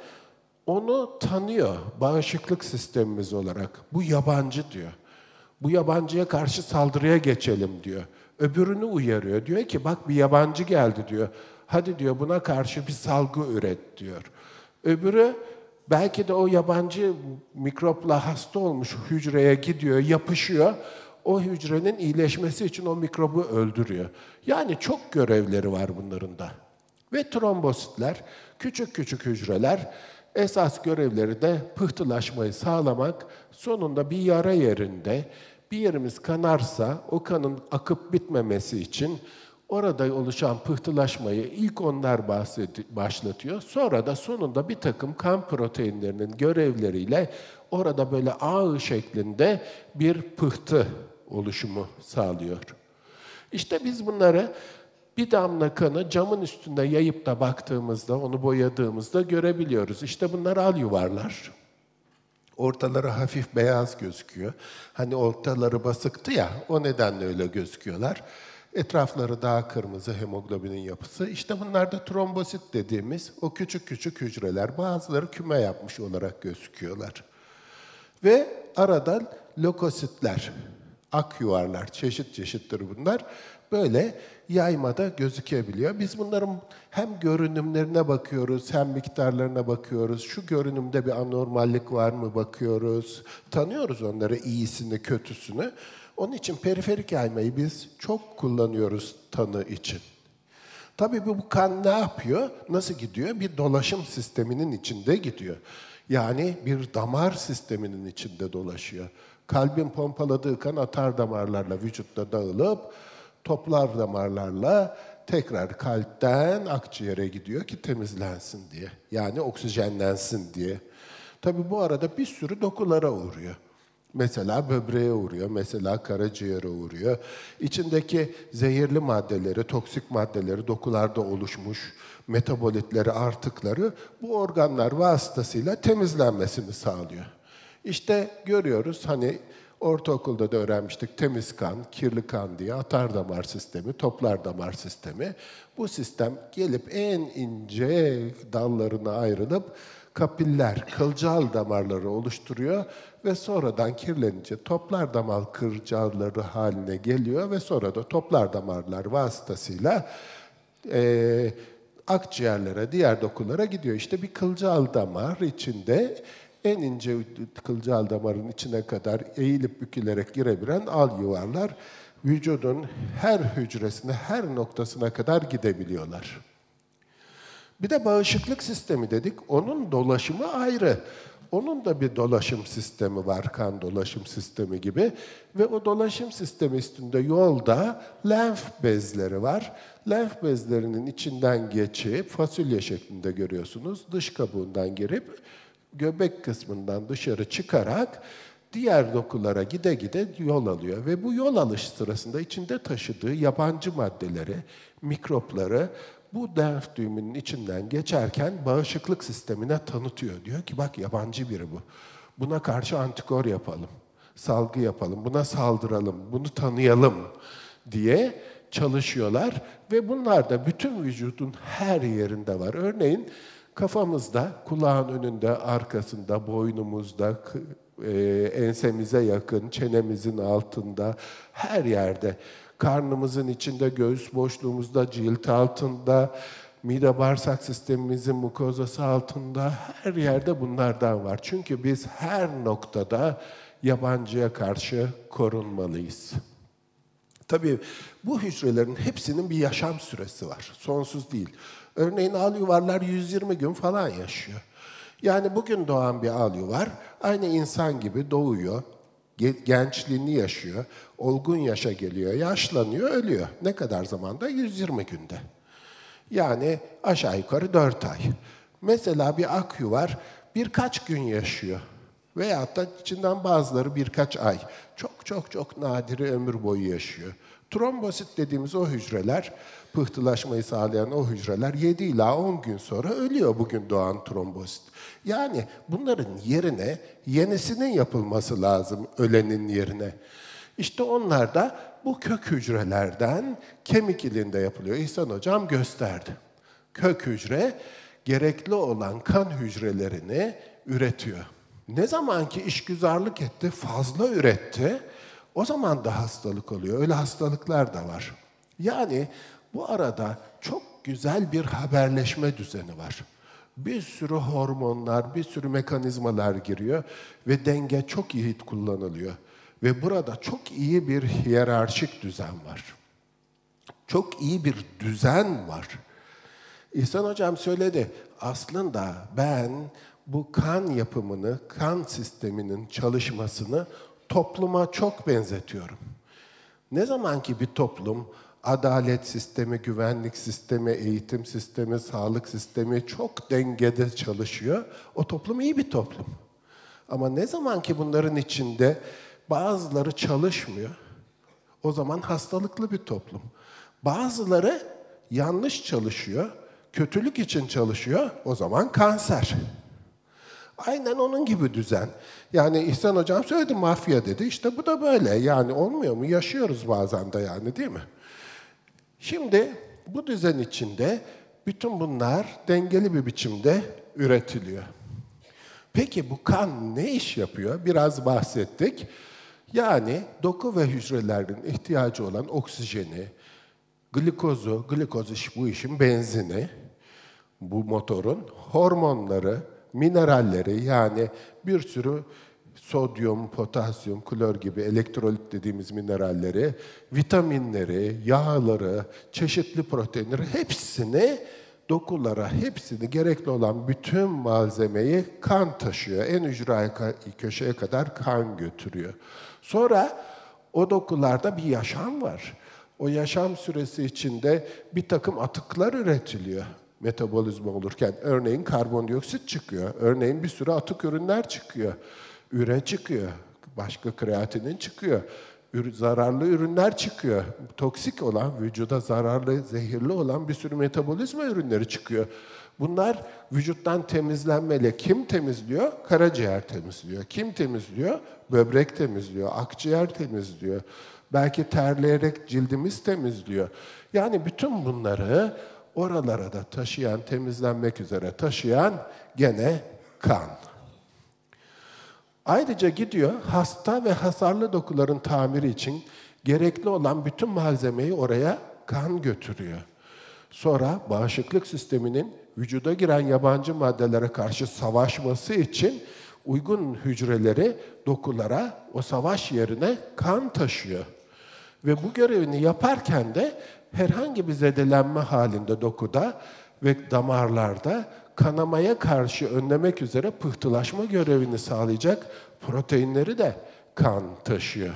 onu tanıyor bağışıklık sistemimiz olarak. Bu yabancı diyor. Bu yabancıya karşı saldırıya geçelim diyor. Öbürünü uyarıyor. Diyor ki bak bir yabancı geldi diyor. Hadi diyor buna karşı bir salgı üret diyor. Öbürü belki de o yabancı mikropla hasta olmuş hücreye gidiyor, yapışıyor. O hücrenin iyileşmesi için o mikrobu öldürüyor. Yani çok görevleri var bunların da. Ve trombositler, küçük küçük hücreler, esas görevleri de pıhtılaşmayı sağlamak, sonunda bir yara yerinde bir yerimiz kanarsa o kanın akıp bitmemesi için orada oluşan pıhtılaşmayı ilk onlar başlatıyor. Sonra da sonunda bir takım kan proteinlerinin görevleriyle orada böyle ağ şeklinde bir pıhtı oluşumu sağlıyor. İşte biz bunları bir damla kanı camın üstünde yayıp da baktığımızda, onu boyadığımızda görebiliyoruz. İşte bunlar al yuvarlar. Ortaları hafif beyaz gözüküyor. Hani ortaları basıktı ya, o nedenle öyle gözüküyorlar. Etrafları daha kırmızı hemoglobinin yapısı. İşte bunlar da trombosit dediğimiz o küçük küçük hücreler. Bazıları küme yapmış olarak gözüküyorlar. Ve arada lökositler, ak yuvarlar, çeşit çeşittir bunlar. Böyle yaymada gözükebiliyor. Biz bunların hem görünümlerine bakıyoruz, hem miktarlarına bakıyoruz. Şu görünümde bir anormallik var mı bakıyoruz. Tanıyoruz onları, iyisini, kötüsünü. Onun için periferik yaymayı biz çok kullanıyoruz tanı için. Tabii bu kan ne yapıyor? Nasıl gidiyor? Bir dolaşım sisteminin içinde gidiyor. Yani bir damar sisteminin içinde dolaşıyor. Kalbin pompaladığı kan atar damarlarla vücutta dağılıp toplar damarlarla tekrar kalpten akciğere gidiyor ki temizlensin diye. Yani oksijenlensin diye. Tabii bu arada bir sürü dokulara uğruyor. Mesela böbreğe uğruyor, mesela karaciğere uğruyor. İçindeki zehirli maddeleri, toksik maddeleri, dokularda oluşmuş metabolitleri, artıkları bu organlar vasıtasıyla temizlenmesini sağlıyor. İşte görüyoruz hani ortaokulda da öğrenmiştik temiz kan, kirli kan diye atar damar sistemi, toplar damar sistemi. Bu sistem gelip en ince dallarına ayrılıp kapiller, kılcal damarları oluşturuyor ve sonradan kirlenince toplar damar kılcalları haline geliyor ve sonra da toplar damarlar vasıtasıyla e, akciğerlere, diğer dokulara gidiyor. İşte bir kılcal damar içinde en ince kılcal damarın içine kadar eğilip bükülerek girebilen al yuvarlar vücudun her hücresine, her noktasına kadar gidebiliyorlar. Bir de bağışıklık sistemi dedik. Onun dolaşımı ayrı. Onun da bir dolaşım sistemi var, kan dolaşım sistemi gibi. Ve o dolaşım sistemi üstünde yolda lenf bezleri var. Lenf bezlerinin içinden geçip, fasulye şeklinde görüyorsunuz, dış kabuğundan girip, göbek kısmından dışarı çıkarak diğer dokulara gide gide yol alıyor. Ve bu yol alış sırasında içinde taşıdığı yabancı maddeleri, mikropları, bu lenf düğümünün içinden geçerken bağışıklık sistemine tanıtıyor. Diyor ki bak yabancı biri bu. Buna karşı antikor yapalım, salgı yapalım, buna saldıralım, bunu tanıyalım diye çalışıyorlar. Ve bunlar da bütün vücudun her yerinde var. Örneğin kafamızda, kulağın önünde, arkasında, boynumuzda, e, ensemize yakın, çenemizin altında, her yerde. Karnımızın içinde, göğüs boşluğumuzda, cilt altında, mide bağırsak sistemimizin mukozası altında, her yerde bunlardan var. Çünkü biz her noktada yabancıya karşı korunmalıyız. Tabii bu hücrelerin hepsinin bir yaşam süresi var. Sonsuz değil. Örneğin al yuvarlar yüz yirmi gün falan yaşıyor. Yani bugün doğan bir al yuvar aynı insan gibi doğuyor. Gençliğini yaşıyor, olgun yaşa geliyor, yaşlanıyor, ölüyor. Ne kadar zamanda? yüz yirmi günde. Yani aşağı yukarı dört ay. Mesela bir akyuvar birkaç gün yaşıyor. Veyahut da içinden bazıları birkaç ay. Çok çok çok nadiri ömür boyu yaşıyor. Trombosit dediğimiz o hücreler, pıhtılaşmayı sağlayan o hücreler yedi ila on gün sonra ölüyor bugün doğan trombosit. Yani bunların yerine yenisinin yapılması lazım ölenin yerine. İşte onlar da bu kök hücrelerden kemik iliğinde yapılıyor. İhsan Hocam gösterdi. Kök hücre gerekli olan kan hücrelerini üretiyor. Ne zaman ki işgüzarlık etti, fazla üretti, o zaman da hastalık oluyor. Öyle hastalıklar da var. Yani bu arada çok güzel bir haberleşme düzeni var. Bir sürü hormonlar, bir sürü mekanizmalar giriyor ve denge çok iyi kullanılıyor. Ve burada çok iyi bir hiyerarşik düzen var. Çok iyi bir düzen var. İhsan Hocam söyledi, aslında ben bu kan yapımını, kan sisteminin çalışmasını topluma çok benzetiyorum. Ne zaman ki bir toplum, adalet sistemi, güvenlik sistemi, eğitim sistemi, sağlık sistemi çok dengede çalışıyor, o toplum iyi bir toplum. Ama ne zaman ki bunların içinde bazıları çalışmıyor, o zaman hastalıklı bir toplum. Bazıları yanlış çalışıyor, kötülük için çalışıyor, o zaman kanser. Aynen onun gibi düzen. Yani İhsan Hocam söyledi, mafya dedi. İşte bu da böyle. Yani olmuyor mu? Yaşıyoruz bazen de yani, değil mi? Şimdi bu düzen içinde bütün bunlar dengeli bir biçimde üretiliyor. Peki bu kan ne iş yapıyor? Biraz bahsettik. Yani doku ve hücrelerin ihtiyacı olan oksijeni, glikozu, glikoz iş bu işin benzini, bu motorun hormonları, mineralleri, yani bir sürü sodyum, potasyum, klor gibi elektrolit dediğimiz mineralleri, vitaminleri, yağları, çeşitli proteinleri hepsini dokulara, hepsini gerekli olan bütün malzemeyi kan taşıyor. En ücra köşeye kadar kan götürüyor. Sonra o dokularda bir yaşam var. O yaşam süresi içinde bir takım atıklar üretiliyor metabolizma olurken. Örneğin karbondioksit çıkıyor. Örneğin bir sürü atık ürünler çıkıyor. Üre çıkıyor. Başka kreatinin çıkıyor. Zararlı ürünler çıkıyor. Toksik olan, vücuda zararlı, zehirli olan bir sürü metabolizma ürünleri çıkıyor. Bunlar vücuttan temizlenmeli. Kim temizliyor? Karaciğer temizliyor. Kim temizliyor? Böbrek temizliyor. Akciğer temizliyor. Belki terleyerek cildimiz temizliyor. Yani bütün bunları oralara da taşıyan, temizlenmek üzere taşıyan gene kan. Ayrıca gidiyor, hasta ve hasarlı dokuların tamiri için gerekli olan bütün malzemeyi oraya kan götürüyor. Sonra bağışıklık sisteminin vücuda giren yabancı maddelere karşı savaşması için uygun hücreleri dokulara, o savaş yerine kan taşıyor. Ve bu görevini yaparken de herhangi bir zedelenme halinde dokuda ve damarlarda kanamaya karşı önlemek üzere pıhtılaşma görevini sağlayacak proteinleri de kan taşıyor.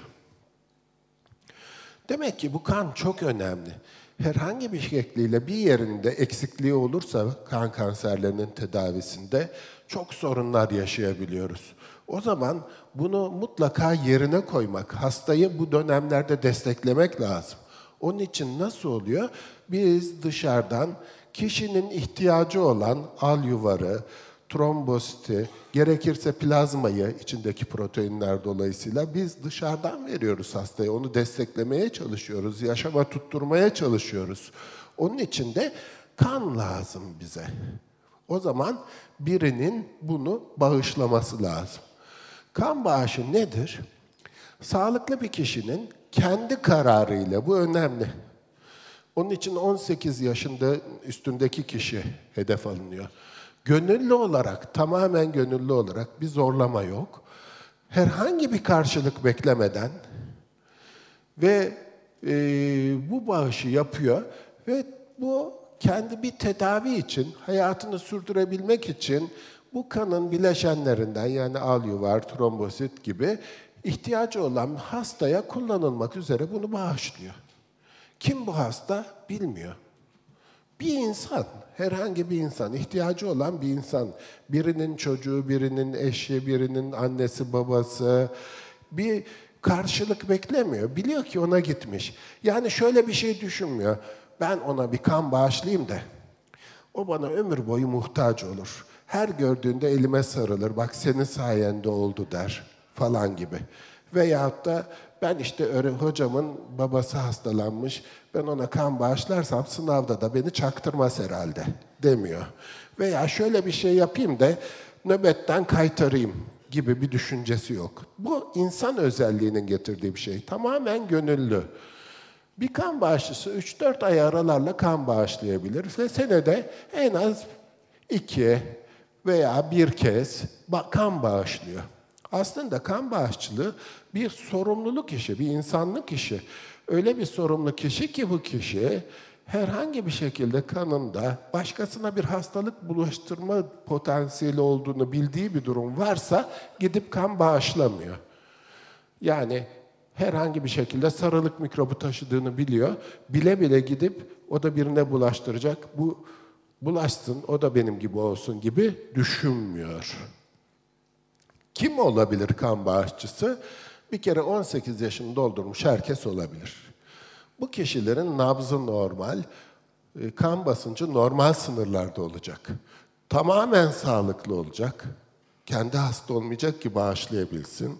Demek ki bu kan çok önemli. Herhangi bir şekliyle bir yerinde eksikliği olursa kan kanserlerinin tedavisinde çok sorunlar yaşayabiliyoruz. O zaman bunu mutlaka yerine koymak, hastayı bu dönemlerde desteklemek lazım. Onun için nasıl oluyor? Biz dışarıdan kişinin ihtiyacı olan al yuvarı, trombositi, gerekirse plazmayı, içindeki proteinler dolayısıyla biz dışarıdan veriyoruz hastaya. Onu desteklemeye çalışıyoruz, yaşama tutturmaya çalışıyoruz. Onun için de kan lazım bize. O zaman birinin bunu bağışlaması lazım. Kan bağışı nedir? Sağlıklı bir kişinin kendi kararıyla, bu önemli. Onun için on sekiz yaşında üstündeki kişi hedef alınıyor. Gönüllü olarak, tamamen gönüllü olarak bir zorlama yok. Herhangi bir karşılık beklemeden ve e, bu bağışı yapıyor ve bu kendi bir tedavi için, hayatını sürdürebilmek için bu kanın bileşenlerinden yani al yuvar, trombosit gibi ihtiyacı olan hastaya kullanılmak üzere bunu bağışlıyor. Kim bu hasta? Bilmiyor. Bir insan, herhangi bir insan, ihtiyacı olan bir insan, birinin çocuğu, birinin eşi, birinin annesi, babası, bir karşılık beklemiyor. Biliyor ki ona gitmiş. Yani şöyle bir şey düşünmüyor. Ben ona bir kan bağışlayayım da o bana ömür boyu muhtaç olur. Her gördüğünde elime sarılır, bak senin sayende oldu der falan gibi. Veyahut da ben işte hocamın babası hastalanmış, ben ona kan bağışlarsam sınavda da beni çaktırmaz herhalde demiyor. Veya şöyle bir şey yapayım da nöbetten kaytarayım gibi bir düşüncesi yok. Bu insan özelliğinin getirdiği bir şey. Tamamen gönüllü. Bir kan bağışçısı üç dört ay aralarla kan bağışlayabilir ve senede en az iki veya bir kez kan bağışlıyor. Aslında kan bağışçılığı bir sorumluluk işi, bir insanlık işi. Öyle bir sorumlu kişi ki bu kişi herhangi bir şekilde kanında başkasına bir hastalık bulaştırma potansiyeli olduğunu bildiği bir durum varsa gidip kan bağışlamıyor. Yani herhangi bir şekilde sarılık mikrobu taşıdığını biliyor. Bile bile gidip o da birine bulaştıracak. Bu bulaşsın, o da benim gibi olsun gibi düşünmüyor. Kim olabilir kan bağışçısı? Bir kere on sekiz yaşını doldurmuş herkes olabilir. Bu kişilerin nabzı normal, kan basıncı normal sınırlarda olacak. Tamamen sağlıklı olacak. Kendi hasta olmayacak ki bağışlayabilsin.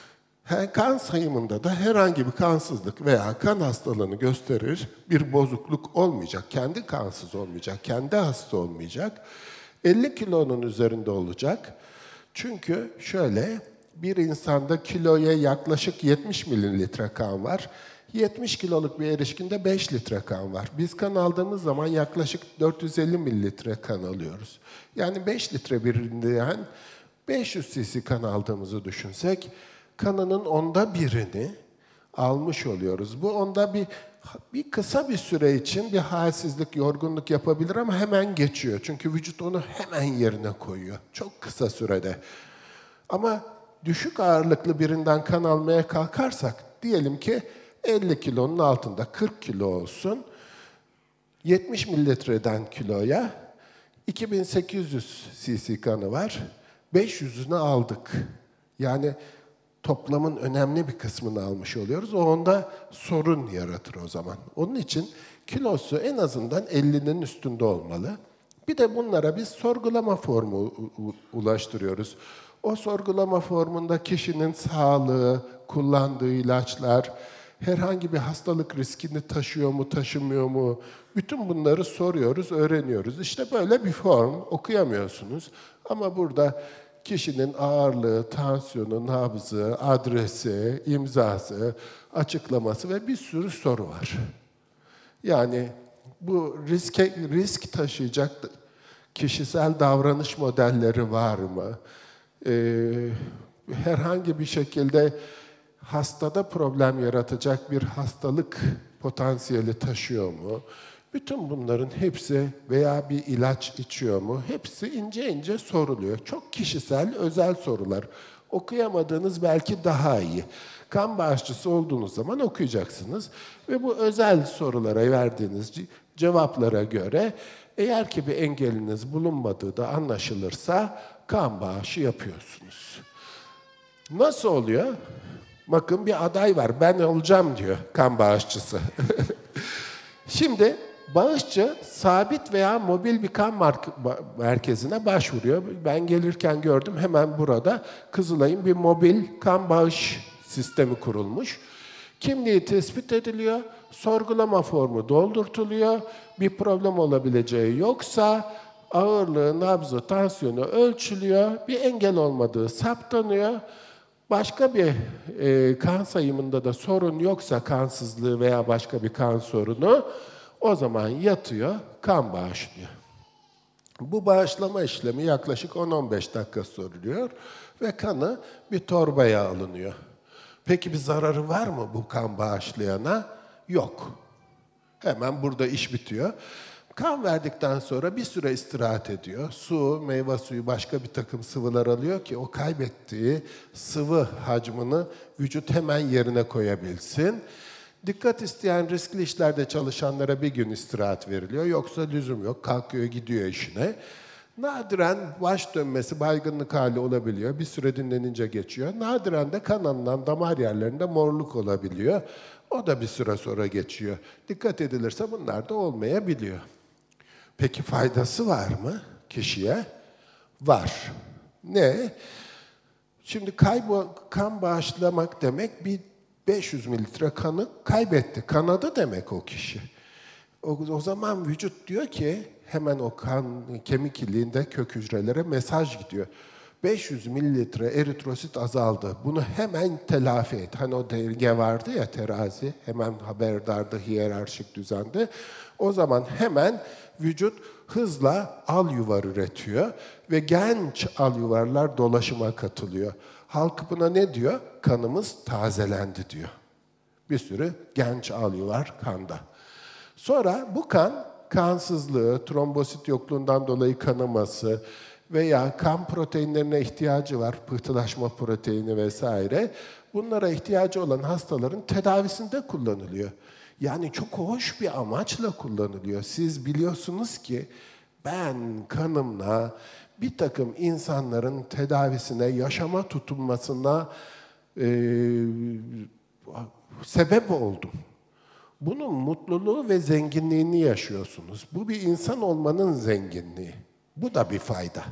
Kan sayımında da herhangi bir kansızlık veya kan hastalığını gösterir bir bozukluk olmayacak. Kendi kansız olmayacak, kendi hasta olmayacak. elli kilonun üzerinde olacak. Çünkü şöyle, bir insanda kiloya yaklaşık yetmiş mililitre kan var. yetmiş kiloluk bir erişkinde beş litre kan var. Biz kan aldığımız zaman yaklaşık dört yüz elli mililitre kan alıyoruz. Yani beş litre birinden beş yüz cc kan aldığımızı düşünsek, kanının onda birini almış oluyoruz. Bu onda bir bir kısa bir süre için bir halsizlik, yorgunluk yapabilir ama hemen geçiyor. Çünkü vücut onu hemen yerine koyuyor. Çok kısa sürede. Ama düşük ağırlıklı birinden kan almaya kalkarsak, diyelim ki elli kilonun altında kırk kilo olsun, yetmiş mililitreden kiloya iki bin sekiz yüz cc kanı var, beş yüzünü aldık. Yani toplamın önemli bir kısmını almış oluyoruz. O onda sorun yaratır o zaman. Onun için kilosu en azından ellinin üstünde olmalı. Bir de bunlara biz sorgulama formu ulaştırıyoruz. O sorgulama formunda kişinin sağlığı, kullandığı ilaçlar, herhangi bir hastalık riskini taşıyor mu, taşımıyor mu? Bütün bunları soruyoruz, öğreniyoruz. İşte böyle bir form, okuyamıyorsunuz. Ama burada kişinin ağırlığı, tansiyonu, nabzı, adresi, imzası, açıklaması ve bir sürü soru var. Yani bu riske, risk taşıyacak kişisel davranış modelleri var mı? Ee, herhangi bir şekilde hastada problem yaratacak bir hastalık potansiyeli taşıyor mu? Bütün bunların hepsi veya bir ilaç içiyor mu? Hepsi ince ince soruluyor. Çok kişisel, özel sorular. Okuyamadığınız belki daha iyi. Kan bağışçısı olduğunuz zaman okuyacaksınız. Ve bu özel sorulara verdiğiniz cevaplara göre eğer ki bir engeliniz bulunmadığı da anlaşılırsa kan bağışı yapıyorsunuz. Nasıl oluyor? Bakın bir aday var, ben olacağım diyor kan bağışçısı. Şimdi bağışçı sabit veya mobil bir kan merkezine başvuruyor. Ben gelirken gördüm, hemen burada Kızılay'ın bir mobil kan bağış sistemi kurulmuş. Kimliği tespit ediliyor, sorgulama formu doldurtuluyor, bir problem olabileceği yoksa ağırlığı, nabzı, tansiyonu ölçülüyor, bir engel olmadığı saptanıyor. Başka bir e, kan sayımında da sorun yoksa, kansızlığı veya başka bir kan sorunu, o zaman yatıyor, kan bağışlıyor. Bu bağışlama işlemi yaklaşık on on beş dakika sürüyor ve kanı bir torbaya alınıyor. Peki bir zararı var mı bu kan bağışlayana? Yok. Hemen burada iş bitiyor. Kan verdikten sonra bir süre istirahat ediyor. Su, meyve suyu, başka bir takım sıvılar alıyor ki o kaybettiği sıvı hacmini vücut hemen yerine koyabilsin. Dikkat isteyen riskli işlerde çalışanlara bir gün istirahat veriliyor. Yoksa lüzum yok. Kalkıyor, gidiyor işine. Nadiren baş dönmesi, baygınlık hali olabiliyor. Bir süre dinlenince geçiyor. Nadiren de kan alınan damar yerlerinde morluk olabiliyor. O da bir süre sonra geçiyor. Dikkat edilirse bunlar da olmayabiliyor. Peki faydası var mı kişiye? Var. Ne? Şimdi kaybo, kan bağışlamak demek bir beş yüz mililitre kanı kaybetti. Kanadı demek o kişi. O, o zaman vücut diyor ki hemen o kan kemik iliğinde kök hücrelere mesaj gidiyor. beş yüz mililitre eritrosit azaldı. Bunu hemen telafi et. Hani o denge vardı ya, terazi, hemen haberdardı hiyerarşik düzende. O zaman hemen vücut hızla al yuvar üretiyor ve genç al yuvarlar dolaşıma katılıyor. Halk buna ne diyor? Kanımız tazelendi diyor. Bir sürü genç al yuvar kanda. Sonra bu kan, kansızlığı, trombosit yokluğundan dolayı kanaması veya kan proteinlerine ihtiyacı var, pıhtılaşma proteini vesaire. Bunlara ihtiyacı olan hastaların tedavisinde kullanılıyor. Yani çok hoş bir amaçla kullanılıyor. Siz biliyorsunuz ki ben kanımla bir takım insanların tedavisine, yaşama tutunmasına e, sebep oldum. Bunun mutluluğu ve zenginliğini yaşıyorsunuz. Bu bir insan olmanın zenginliği. Bu da bir fayda.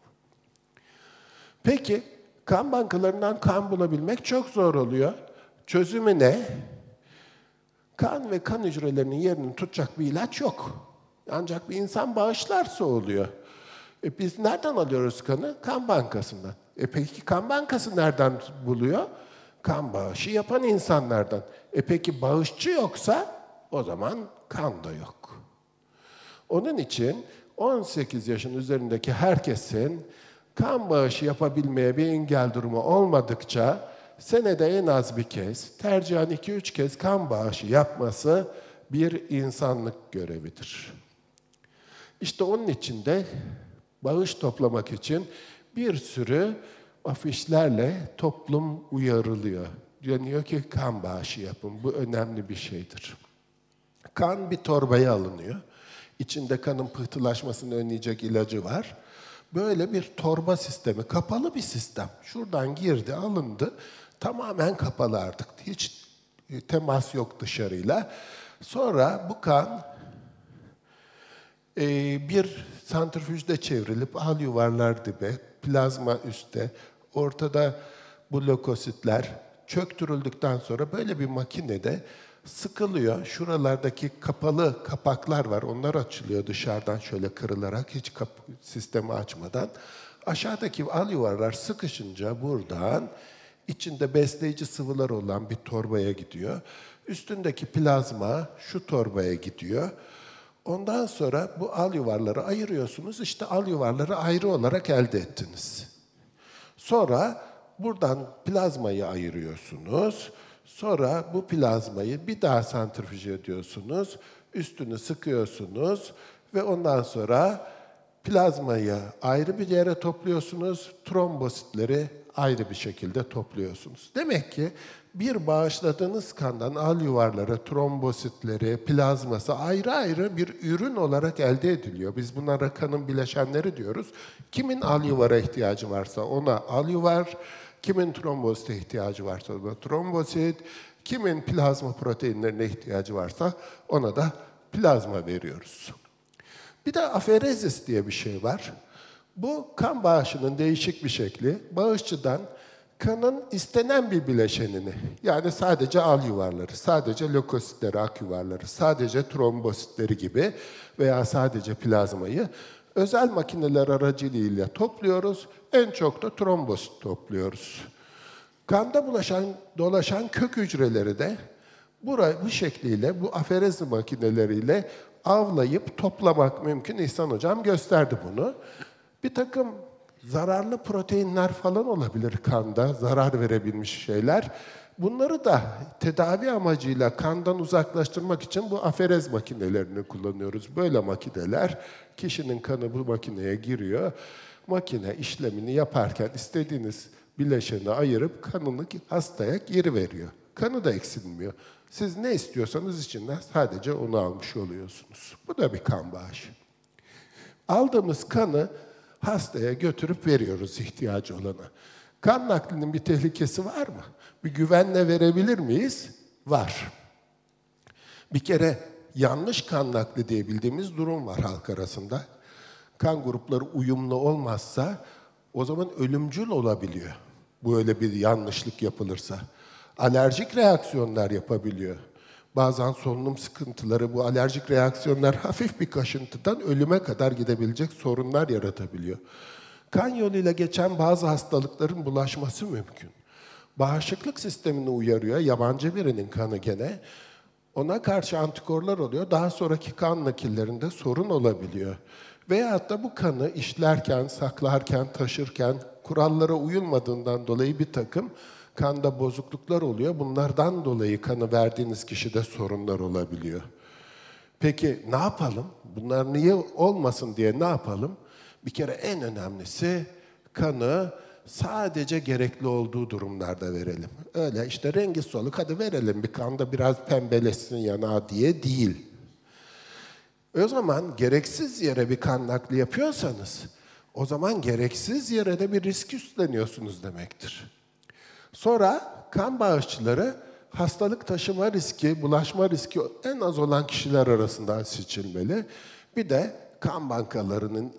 Peki, kan bankalarından kan bulabilmek çok zor oluyor. Çözümü ne? Kan ve kan hücrelerinin yerini tutacak bir ilaç yok. Ancak bir insan bağışlarsa oluyor. E biz nereden alıyoruz kanı? Kan bankasından. E peki kan bankası nereden buluyor? Kan bağışı yapan insanlardan. E peki bağışçı yoksa o zaman kan da yok. Onun için on sekiz yaşın üzerindeki herkesin kan bağışı yapabilmeye bir engel durumu olmadıkça senede en az bir kez, tercihen iki üç kez kan bağışı yapması bir insanlık görevidir. İşte onun için de bağış toplamak için bir sürü afişlerle toplum uyarılıyor. Deniyor ki kan bağışı yapın, bu önemli bir şeydir. Kan bir torbaya alınıyor. İçinde kanın pıhtılaşmasını önleyecek ilacı var. Böyle bir torba sistemi, kapalı bir sistem. Şuradan girdi, alındı. Tamamen kapalı artık. Hiç temas yok dışarıyla. Sonra bu kan e, bir santrifüjde çevrilip al yuvarlar dibe, plazma üstte, ortada bu lökositler çöktürüldükten sonra böyle bir makinede sıkılıyor. Şuralardaki kapalı kapaklar var. Onlar açılıyor dışarıdan şöyle kırılarak, hiç sistemi açmadan. Aşağıdaki al yuvarlar sıkışınca buradan içinde besleyici sıvılar olan bir torbaya gidiyor. Üstündeki plazma şu torbaya gidiyor. Ondan sonra bu al yuvarları ayırıyorsunuz. İşte al yuvarları ayrı olarak elde ettiniz. Sonra buradan plazmayı ayırıyorsunuz. Sonra bu plazmayı bir daha santrifüje ediyorsunuz. Üstünü sıkıyorsunuz ve ondan sonra plazmayı ayrı bir yere topluyorsunuz. Trombositleri ayrı bir şekilde topluyorsunuz. Demek ki bir bağışladığınız kandan al yuvarları, trombositleri, plazması ayrı ayrı bir ürün olarak elde ediliyor. Biz bunlara kanın bileşenleri diyoruz. Kimin al yuvara ihtiyacı varsa ona al yuvar, kimin trombosite ihtiyacı varsa ona trombosit, kimin plazma proteinlerine ihtiyacı varsa ona da plazma veriyoruz. Bir de aferezis diye bir şey var. Bu kan bağışının değişik bir şekli. Bağışçıdan kanın istenen bir bileşenini, yani sadece al yuvarları, sadece lökositleri, ak yuvarları, sadece trombositleri gibi veya sadece plazmayı özel makineler aracılığıyla topluyoruz. En çok da trombosit topluyoruz. Kanda bulaşan, dolaşan kök hücreleri de burayı bu şekliyle, bu aferezi makineleriyle avlayıp toplamak mümkün. İhsan Hocam gösterdi bunu. Bir takım zararlı proteinler falan olabilir kanda, zarar verebilmiş şeyler. Bunları da tedavi amacıyla kandan uzaklaştırmak için bu aferez makinelerini kullanıyoruz. Böyle makineler, kişinin kanı bu makineye giriyor. Makine işlemini yaparken istediğiniz bileşeni ayırıp kanını hastaya geri veriyor. Kanı da eksilmiyor. Siz ne istiyorsanız içinden sadece onu almış oluyorsunuz. Bu da bir kan bağışı. Aldığımız kanı hastaya götürüp veriyoruz ihtiyacı olana. Kan naklinin bir tehlikesi var mı? Bir güvenle verebilir miyiz? Var. Bir kere yanlış kan nakli diye bildiğimiz durum var halk arasında. Kan grupları uyumlu olmazsa o zaman ölümcül olabiliyor. Bu öyle bir yanlışlık yapılırsa. Alerjik reaksiyonlar yapabiliyor. Bazen solunum sıkıntıları, bu alerjik reaksiyonlar hafif bir kaşıntıdan ölüme kadar gidebilecek sorunlar yaratabiliyor. Kan yoluyla geçen bazı hastalıkların bulaşması mümkün. Bağışıklık sistemini uyarıyor, yabancı birinin kanı gene. Ona karşı antikorlar oluyor, daha sonraki kan nakillerinde sorun olabiliyor. Veyahut da bu kanı işlerken, saklarken, taşırken kurallara uyulmadığından dolayı bir takım kanda bozukluklar oluyor. Bunlardan dolayı kanı verdiğiniz kişide sorunlar olabiliyor. Peki ne yapalım? Bunlar niye olmasın diye ne yapalım? Bir kere en önemlisi kanı sadece gerekli olduğu durumlarda verelim. Öyle işte rengi soluk hadi verelim bir kanda biraz pembeleşsin yanağı diye değil. O zaman gereksiz yere bir kan nakli yapıyorsanız o zaman gereksiz yere de bir risk üstleniyorsunuz demektir. Sonra kan bağışçıları hastalık taşıma riski, bulaşma riski en az olan kişiler arasından seçilmeli. Bir de kan bankalarının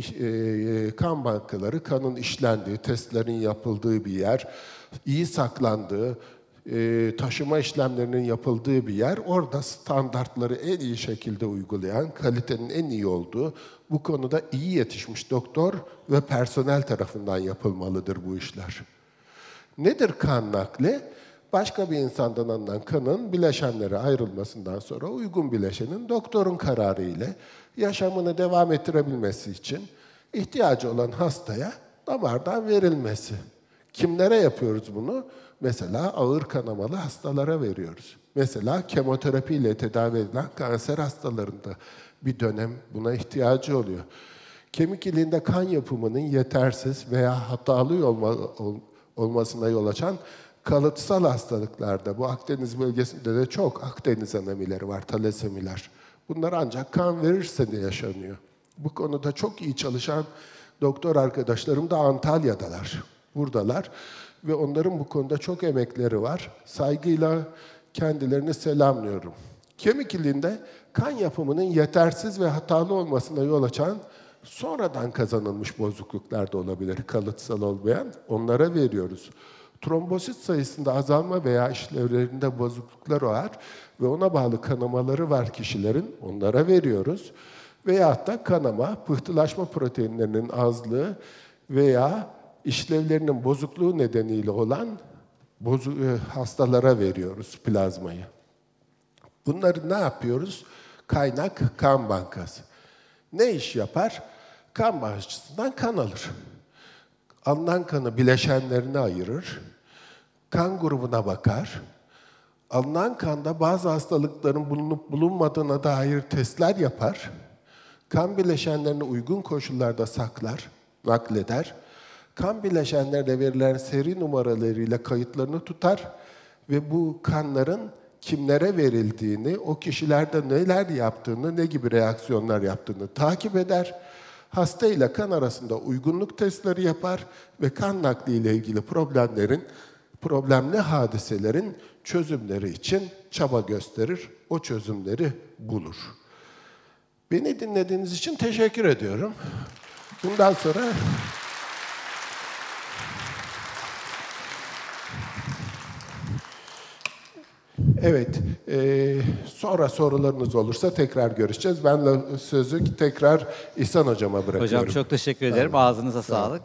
kan bankaları kanın işlendiği, testlerin yapıldığı bir yer, iyi saklandığı, taşıma işlemlerinin yapıldığı bir yer. Orada standartları en iyi şekilde uygulayan, kalitenin en iyi olduğu, bu konuda iyi yetişmiş doktor ve personel tarafından yapılmalıdır bu işler. Nedir kan nakli? Başka bir insandan alınan kanın bileşenlere ayrılmasından sonra uygun bileşenin doktorun kararı ile yaşamını devam ettirebilmesi için ihtiyacı olan hastaya damardan verilmesi. Kimlere yapıyoruz bunu? Mesela ağır kanamalı hastalara veriyoruz. Mesela kemoterapi ile tedavi edilen kanser hastalarında bir dönem buna ihtiyacı oluyor. Kemik iliğinde kan yapımının yetersiz veya hatalı olma, ol, olmasına yol açan kalıtsal hastalıklarda, bu Akdeniz bölgesinde de çok Akdeniz anemileri var, talasemiler. Bunlar ancak kan verirse de yaşanıyor. Bu konuda çok iyi çalışan doktor arkadaşlarım da Antalya'dalar, buradalar. Ve onların bu konuda çok emekleri var. Saygıyla kendilerini selamlıyorum. Kemik iliğinde kan yapımının yetersiz ve hatalı olmasına yol açan sonradan kazanılmış bozukluklar da olabilir, kalıtsal olmayan. Onlara veriyoruz. Trombosit sayısında azalma veya işlevlerinde bozukluklar var ve ona bağlı kanamaları var kişilerin, onlara veriyoruz. Veyahut da kanama, pıhtılaşma proteinlerinin azlığı veya işlevlerinin bozukluğu nedeniyle olan bozu hastalara veriyoruz plazmayı. Bunları ne yapıyoruz? Kaynak kan bankası. Ne iş yapar? Kan bağışçısından kan alır. Alınan kanı bileşenlerine ayırır, kan grubuna bakar. Alınan kanda bazı hastalıkların bulunup bulunmadığına dair testler yapar. Kan bileşenlerini uygun koşullarda saklar, nakleder. Kan bileşenlerine verilen seri numaralarıyla kayıtlarını tutar ve bu kanların kimlere verildiğini, o kişilerde neler yaptığını, ne gibi reaksiyonlar yaptığını takip eder. Hasta ile kan arasında uygunluk testleri yapar ve kan nakli ile ilgili problemlerin, problemli hadiselerin çözümleri için çaba gösterir, o çözümleri bulur. Beni dinlediğiniz için teşekkür ediyorum. Bundan sonra evet, e, sonra sorularınız olursa tekrar görüşeceğiz. Ben de sözü tekrar İhsan Hocama bırakıyorum. Hocam çok teşekkür ederim. Tamam. Ağzınıza Tamam. sağlık.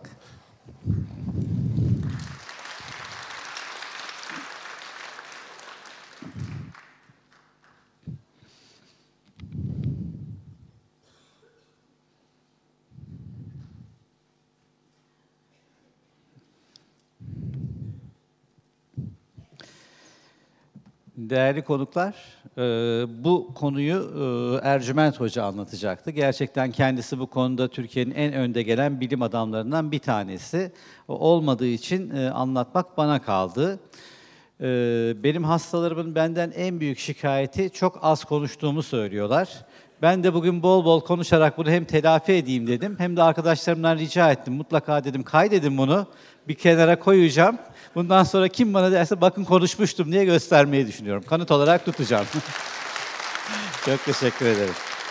Değerli konuklar, e, bu konuyu e, Ercüment Hoca anlatacaktı. Gerçekten kendisi bu konuda Türkiye'nin en önde gelen bilim adamlarından bir tanesi. O olmadığı için e, anlatmak bana kaldı. E, benim hastalarımın benden en büyük şikayeti çok az konuştuğumu söylüyorlar. Ben de bugün bol bol konuşarak bunu hem telafi edeyim dedim, hem de arkadaşlarımdan rica ettim. Mutlaka dedim kaydedin bunu, bir kenara koyacağım. Bundan sonra kim bana derse bakın konuşmuştum diye göstermeyi düşünüyorum. Kanıt olarak tutacağım. Çok teşekkür ederim.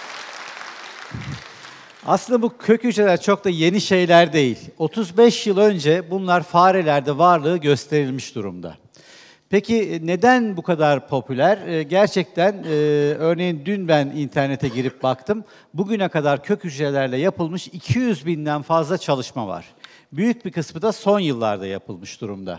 Aslında bu kök hücreler çok da yeni şeyler değil. otuz beş yıl önce bunlar farelerde varlığı gösterilmiş durumda. Peki neden bu kadar popüler? Gerçekten e, örneğin dün ben internete girip baktım. Bugüne kadar kök hücrelerle yapılmış iki yüz binden fazla çalışma var. Büyük bir kısmı da son yıllarda yapılmış durumda.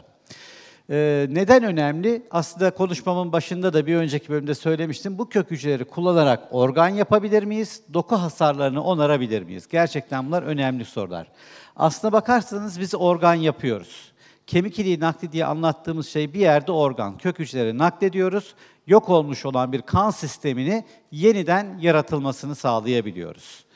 Ee, neden önemli? Aslında konuşmamın başında da bir önceki bölümde söylemiştim. Bu kök hücreleri kullanarak organ yapabilir miyiz? Doku hasarlarını onarabilir miyiz? Gerçekten bunlar önemli sorular. Aslına bakarsanız biz organ yapıyoruz. Kemik iliği nakli diye anlattığımız şey bir yerde organ. Kök hücreleri naklediyoruz. Yok olmuş olan bir kan sistemini yeniden yaratılmasını sağlayabiliyoruz.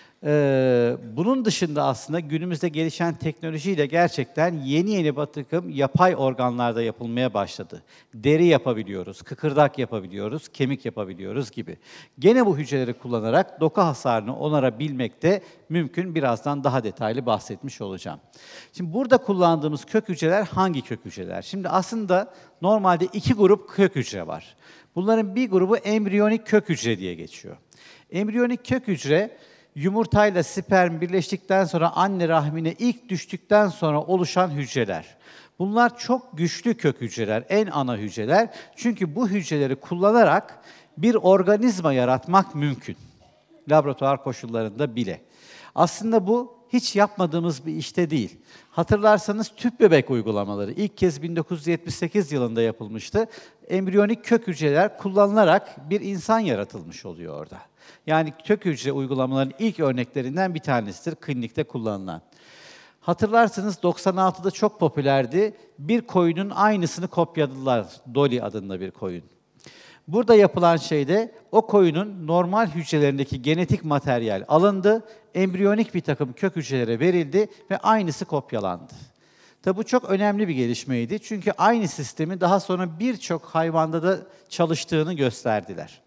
Ee, bunun dışında aslında günümüzde gelişen teknolojiyle gerçekten yeni yeni batırım yapay organlarda yapılmaya başladı. Deri yapabiliyoruz, kıkırdak yapabiliyoruz, kemik yapabiliyoruz gibi. Gene bu hücreleri kullanarak doku hasarını onarabilmek de mümkün. Birazdan daha detaylı bahsetmiş olacağım. Şimdi burada kullandığımız kök hücreler hangi kök hücreler? Şimdi aslında normalde iki grup kök hücre var. Bunların bir grubu embriyonik kök hücre diye geçiyor. Embriyonik kök hücre yumurtayla sperm birleştikten sonra anne rahmine ilk düştükten sonra oluşan hücreler. Bunlar çok güçlü kök hücreler, en ana hücreler. Çünkü bu hücreleri kullanarak bir organizma yaratmak mümkün. Laboratuvar koşullarında bile. Aslında bu hiç yapmadığımız bir işte değil. Hatırlarsanız tüp bebek uygulamaları ilk kez bin dokuz yüz yetmiş sekiz yılında yapılmıştı. Embriyonik kök hücreler kullanılarak bir insan yaratılmış oluyor orada. Yani kök hücre uygulamaların ilk örneklerinden bir tanesidir klinikte kullanılan. Hatırlarsınız doksan altıda çok popülerdi. Bir koyunun aynısını kopyaladılar. Dolly adında bir koyun. Burada yapılan şey de o koyunun normal hücrelerindeki genetik materyal alındı, embriyonik bir takım kök hücrelere verildi ve aynısı kopyalandı. Tabi bu çok önemli bir gelişmeydi çünkü aynı sistemi daha sonra birçok hayvanda da çalıştığını gösterdiler.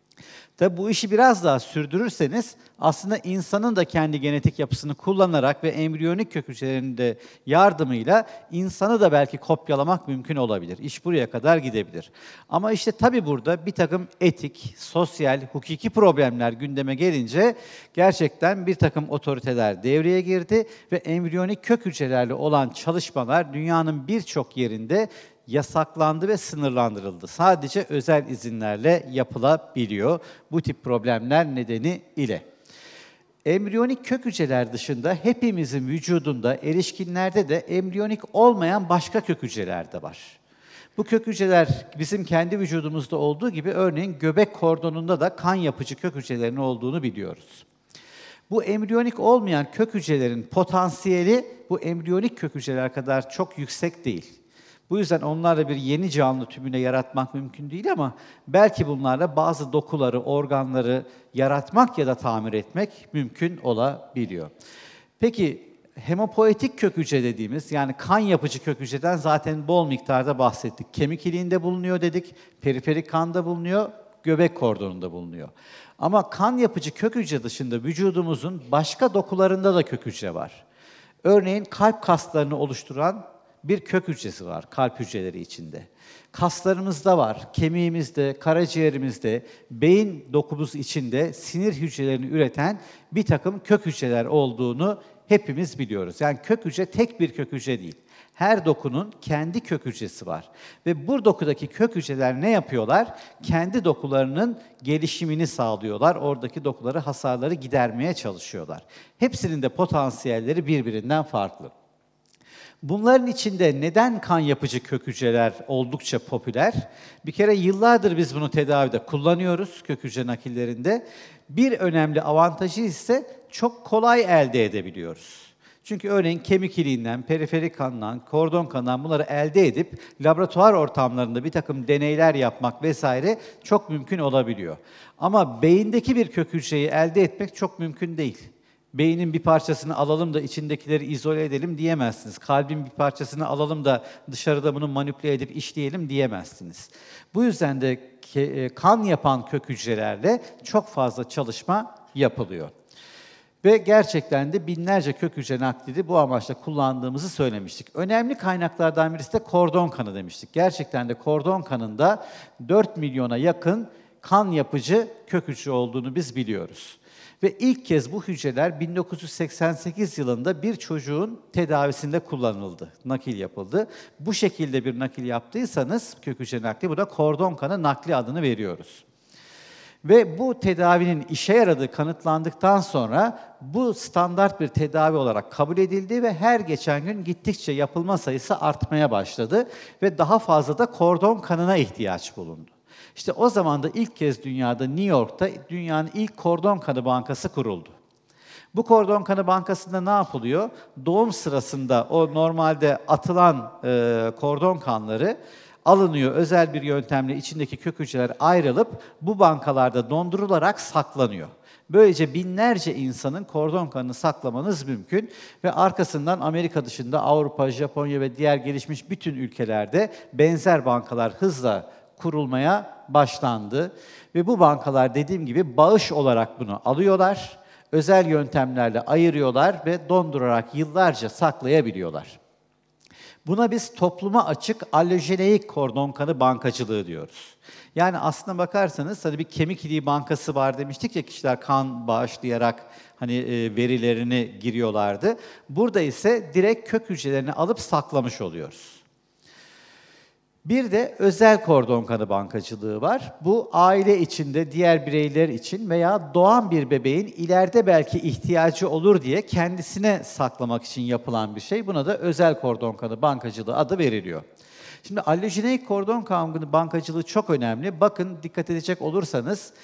Tabi bu işi biraz daha sürdürürseniz aslında insanın da kendi genetik yapısını kullanarak ve embriyonik kök hücrelerinin de yardımıyla insanı da belki kopyalamak mümkün olabilir. İş buraya kadar gidebilir. Ama işte tabi burada bir takım etik, sosyal, hukuki problemler gündeme gelince gerçekten bir takım otoriteler devreye girdi ve embriyonik kök hücrelerle olan çalışmalar dünyanın birçok yerinde yasaklandı ve sınırlandırıldı. Sadece özel izinlerle yapılabiliyor bu tip problemler nedeni ile. Embriyonik kök hücreler dışında hepimizin vücudunda, erişkinlerde de embriyonik olmayan başka kök hücreler de var. Bu kök hücreler bizim kendi vücudumuzda olduğu gibi örneğin göbek kordonunda da kan yapıcı kök hücrelerinin olduğunu biliyoruz. Bu embriyonik olmayan kök hücrelerin potansiyeli bu embriyonik kök hücreler kadar çok yüksek değil. Bu yüzden onlarla bir yeni canlı tümüne yaratmak mümkün değil ama belki bunlarla bazı dokuları, organları yaratmak ya da tamir etmek mümkün olabiliyor. Peki hemopoietik kök hücre dediğimiz, yani kan yapıcı kök hücreden zaten bol miktarda bahsettik. Kemik iliğinde bulunuyor dedik, periferik kanda bulunuyor, göbek kordonunda bulunuyor. Ama kan yapıcı kök hücre dışında vücudumuzun başka dokularında da kök hücre var. Örneğin kalp kaslarını oluşturan bir kök hücresi var kalp hücreleri içinde. Kaslarımızda var, kemiğimizde, karaciğerimizde, beyin dokumuz içinde sinir hücrelerini üreten bir takım kök hücreler olduğunu hepimiz biliyoruz. Yani kök hücre tek bir kök hücre değil. Her dokunun kendi kök hücresi var. Ve bu dokudaki kök hücreler ne yapıyorlar? Kendi dokularının gelişimini sağlıyorlar. Oradaki dokuları, hasarları gidermeye çalışıyorlar. Hepsinin de potansiyelleri birbirinden farklı. Bunların içinde neden kan yapıcı kök hücreler oldukça popüler? Bir kere yıllardır biz bunu tedavide kullanıyoruz kök hücre nakillerinde. Bir önemli avantajı ise çok kolay elde edebiliyoruz. Çünkü örneğin kemik iliğinden, periferik kandan, kordon kandan bunları elde edip laboratuvar ortamlarında bir takım deneyler yapmak vesaire çok mümkün olabiliyor. Ama beyindeki bir kök hücreyi elde etmek çok mümkün değil. Beynin bir parçasını alalım da içindekileri izole edelim diyemezsiniz. Kalbin bir parçasını alalım da dışarıda bunu manipüle edip işleyelim diyemezsiniz. Bu yüzden de kan yapan kök hücrelerle çok fazla çalışma yapılıyor. Ve gerçekten de binlerce kök hücre naklini bu amaçla kullandığımızı söylemiştik. Önemli kaynaklardan birisi de kordon kanı demiştik. Gerçekten de kordon kanında dört milyona yakın kan yapıcı kök hücre olduğunu biz biliyoruz. Ve ilk kez bu hücreler bin dokuz yüz seksen sekiz yılında bir çocuğun tedavisinde kullanıldı, nakil yapıldı. Bu şekilde bir nakil yaptıysanız kök hücre nakli, buna kordon kanı nakli adını veriyoruz. Ve bu tedavinin işe yaradığı kanıtlandıktan sonra bu standart bir tedavi olarak kabul edildi ve her geçen gün gittikçe yapılma sayısı artmaya başladı ve daha fazla da kordon kanına ihtiyaç bulundu. İşte o zaman da ilk kez dünyada, New York'ta dünyanın ilk kordon kanı bankası kuruldu. Bu kordon kanı bankasında ne yapılıyor? Doğum sırasında o normalde atılan e, kordon kanları alınıyor, özel bir yöntemle içindeki kök hücreler ayrılıp bu bankalarda dondurularak saklanıyor. Böylece binlerce insanın kordon kanını saklamanız mümkün ve arkasından Amerika dışında Avrupa, Japonya ve diğer gelişmiş bütün ülkelerde benzer bankalar hızla kurulmaya başlandı. Ve bu bankalar dediğim gibi bağış olarak bunu alıyorlar, özel yöntemlerle ayırıyorlar ve dondurarak yıllarca saklayabiliyorlar. Buna biz topluma açık allojeneik kordon kanı bankacılığı diyoruz. Yani aslına bakarsanız hani bir kemik iliği bankası var demiştik ya, kişiler kan bağışlayarak hani e, verilerini giriyorlardı. Burada ise direkt kök hücrelerini alıp saklamış oluyoruz. Bir de özel kordon kanı bankacılığı var. Bu aile içinde diğer bireyler için veya doğan bir bebeğin ileride belki ihtiyacı olur diye kendisine saklamak için yapılan bir şey. Buna da özel kordon kanı bankacılığı adı veriliyor. Şimdi allojeneik kordon kanı bankacılığı çok önemli. Bakın, dikkat edecek olursanız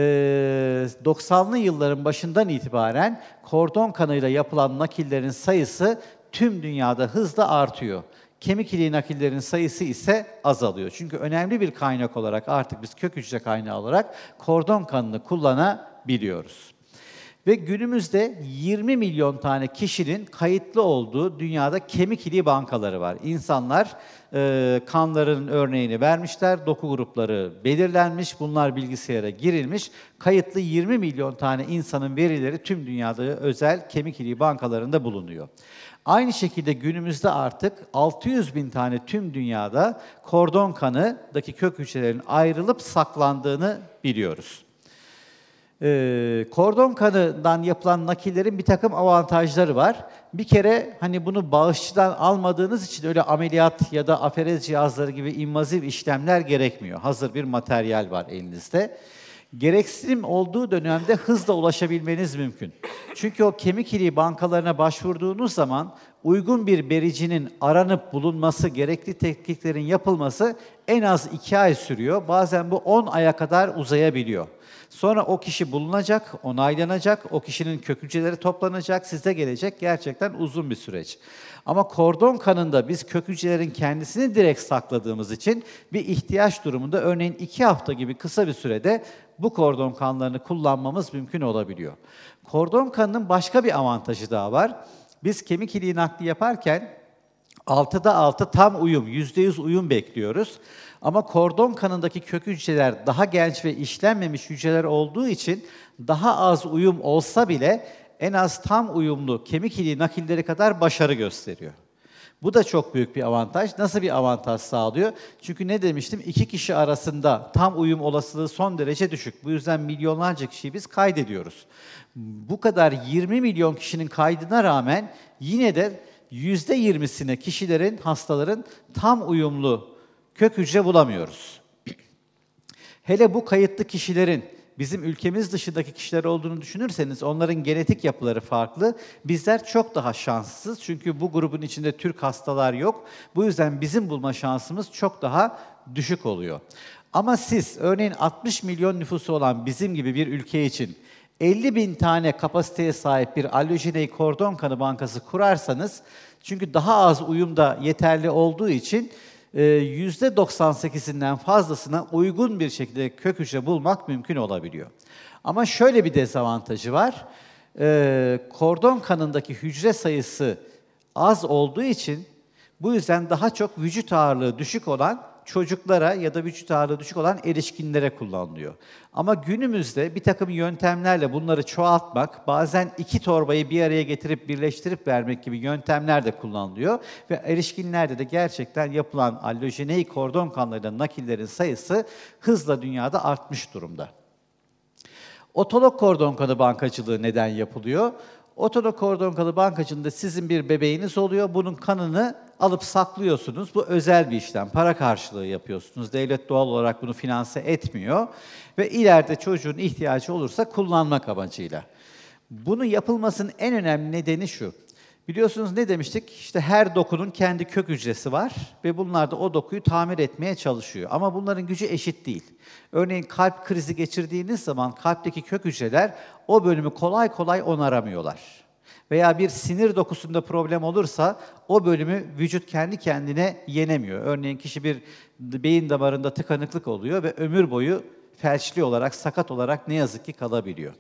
doksanlı yılların başından itibaren kordon kanıyla yapılan nakillerin sayısı tüm dünyada hızla artıyor. Kemik iliği nakillerin sayısı ise azalıyor. Çünkü önemli bir kaynak olarak artık biz kök hücre kaynağı olarak kordon kanını kullanabiliyoruz. Ve günümüzde yirmi milyon tane kişinin kayıtlı olduğu dünyada kemik iliği bankaları var. İnsanlar e, kanlarının örneğini vermişler, doku grupları belirlenmiş, bunlar bilgisayara girilmiş. Kayıtlı yirmi milyon tane insanın verileri tüm dünyada özel kemik iliği bankalarında bulunuyor. Aynı şekilde günümüzde artık altı yüz bin tane tüm dünyada kordon kanıdaki kök hücrelerin ayrılıp saklandığını biliyoruz. Ee, kordon kanından yapılan nakillerin bir takım avantajları var. Bir kere hani bunu bağışçıdan almadığınız için öyle ameliyat ya da aferez cihazları gibi invaziv işlemler gerekmiyor. Hazır bir materyal var elinizde. Gereksinim olduğu dönemde hızla ulaşabilmeniz mümkün. Çünkü o kemik iliği bankalarına başvurduğunuz zaman uygun bir bericinin aranıp bulunması, gerekli tetkiklerin yapılması en az iki ay sürüyor. Bazen bu on aya kadar uzayabiliyor. Sonra o kişi bulunacak, onaylanacak, o kişinin kök hücreleri toplanacak, size gelecek. Gerçekten uzun bir süreç. Ama kordon kanında biz kök hücrelerin kendisini direkt sakladığımız için bir ihtiyaç durumunda örneğin iki hafta gibi kısa bir sürede bu kordon kanlarını kullanmamız mümkün olabiliyor. Kordon kanının başka bir avantajı daha var. Biz kemik iliği nakli yaparken altıda altı tam uyum, yüzde yüz uyum bekliyoruz. Ama kordon kanındaki kök hücreler daha genç ve işlenmemiş hücreler olduğu için daha az uyum olsa bile en az tam uyumlu kemik iliği nakilleri kadar başarı gösteriyor. Bu da çok büyük bir avantaj. Nasıl bir avantaj sağlıyor? Çünkü ne demiştim? İki kişi arasında tam uyum olasılığı son derece düşük. Bu yüzden milyonlarca kişiyi biz kaydediyoruz. Bu kadar yirmi milyon kişinin kaydına rağmen yine de yüzde yirmisine kişilerin, hastaların tam uyumlu kök hücre bulamıyoruz. Hele bu kayıtlı kişilerin bizim ülkemiz dışındaki kişiler olduğunu düşünürseniz onların genetik yapıları farklı. Bizler çok daha şanssız çünkü bu grubun içinde Türk hastalar yok. Bu yüzden bizim bulma şansımız çok daha düşük oluyor. Ama siz örneğin altmış milyon nüfusu olan bizim gibi bir ülke için elli bin tane kapasiteye sahip bir allojenik kordon kanı bankası kurarsanız, çünkü daha az uyum da yeterli olduğu için yüzde doksan sekizinden fazlasına uygun bir şekilde kök hücre bulmak mümkün olabiliyor. Ama şöyle bir dezavantajı var. E, kordon kanındaki hücre sayısı az olduğu için bu yüzden daha çok vücut ağırlığı düşük olan çocuklara ya da vücut ağırlığı düşük olan erişkinlere kullanılıyor. Ama günümüzde bir takım yöntemlerle bunları çoğaltmak, bazen iki torbayı bir araya getirip birleştirip vermek gibi yöntemler de kullanılıyor. Ve erişkinlerde de gerçekten yapılan allojenik kordon kanlarıyla nakillerin sayısı hızla dünyada artmış durumda. Otolog kordon kanı bankacılığı neden yapılıyor? Otolog kordon kanı bankacılığında sizin bir bebeğiniz oluyor, bunun kanını alıp saklıyorsunuz. Bu özel bir işlem, para karşılığı yapıyorsunuz. Devlet doğal olarak bunu finanse etmiyor ve ileride çocuğun ihtiyacı olursa kullanmak amacıyla. Bunu yapılmasının en önemli nedeni şu. Biliyorsunuz ne demiştik? İşte her dokunun kendi kök hücresi var ve bunlar da o dokuyu tamir etmeye çalışıyor. Ama bunların gücü eşit değil. Örneğin kalp krizi geçirdiğiniz zaman kalpteki kök hücreler o bölümü kolay kolay onaramıyorlar. Veya bir sinir dokusunda problem olursa o bölümü vücut kendi kendine yenemiyor. Örneğin kişi bir beyin damarında tıkanıklık oluyor ve ömür boyu felçli olarak, sakat olarak ne yazık ki kalabiliyor.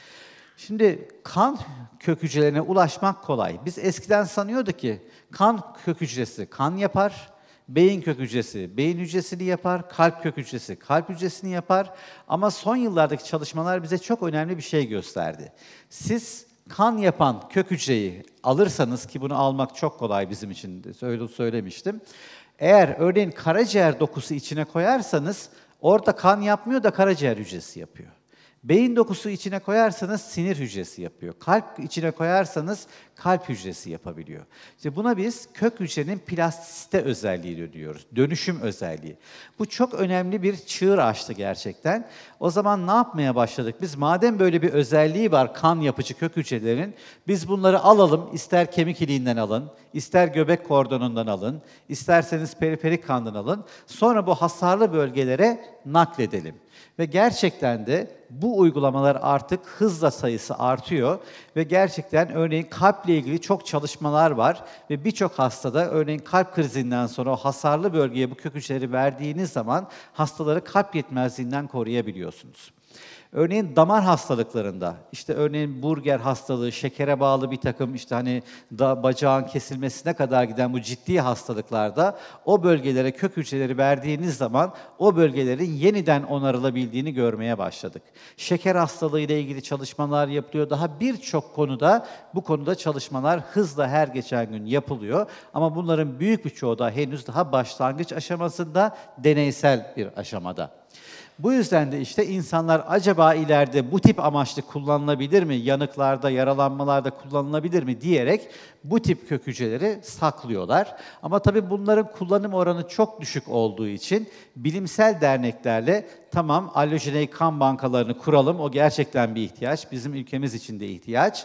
Şimdi kan kök hücrelerine ulaşmak kolay. Biz eskiden sanıyorduk ki kan kök hücresi kan yapar, beyin kök hücresi beyin hücresini yapar, kalp kök hücresi kalp hücresini yapar. Ama son yıllardaki çalışmalar bize çok önemli bir şey gösterdi. Siz kan yapan kök hücreyi alırsanız, ki bunu almak çok kolay bizim için, öyle söylemiştim. Eğer örneğin karaciğer dokusu içine koyarsanız orada kan yapmıyor da karaciğer hücresi yapıyor. Beyin dokusu içine koyarsanız sinir hücresi yapıyor. Kalp içine koyarsanız kalp hücresi yapabiliyor. İşte buna biz kök hücrenin plastisite özelliği diyoruz. Dönüşüm özelliği. Bu çok önemli bir çığır açtı gerçekten. O zaman ne yapmaya başladık? Biz madem böyle bir özelliği var kan yapıcı kök hücrelerin, biz bunları alalım, ister kemik iliğinden alın, ister göbek kordonundan alın, isterseniz periferik kandan alın. Sonra bu hasarlı bölgelere nakledelim. Ve gerçekten de bu uygulamalar artık hızla sayısı artıyor ve gerçekten örneğin kalple ilgili çok çalışmalar var ve birçok hastada örneğin kalp krizinden sonra o hasarlı bölgeye bu kök hücreleri verdiğiniz zaman hastaları kalp yetmezliğinden koruyabiliyorsunuz. Örneğin damar hastalıklarında, işte örneğin burger hastalığı, şekere bağlı bir takım işte hani da bacağın kesilmesine kadar giden bu ciddi hastalıklarda o bölgelere kök hücreleri verdiğiniz zaman o bölgelerin yeniden onarılabildiğini görmeye başladık. Şeker hastalığı ile ilgili çalışmalar yapılıyor. Daha birçok konuda bu konuda çalışmalar hızla her geçen gün yapılıyor. Ama bunların büyük bir çoğu da henüz daha başlangıç aşamasında, deneysel bir aşamada. Bu yüzden de işte insanlar acaba ileride bu tip amaçlı kullanılabilir mi, yanıklarda, yaralanmalarda kullanılabilir mi diyerek bu tip kök hücreleri saklıyorlar. Ama tabii bunların kullanım oranı çok düşük olduğu için bilimsel derneklerle tamam allojenik kan bankalarını kuralım, o gerçekten bir ihtiyaç, bizim ülkemiz için de ihtiyaç.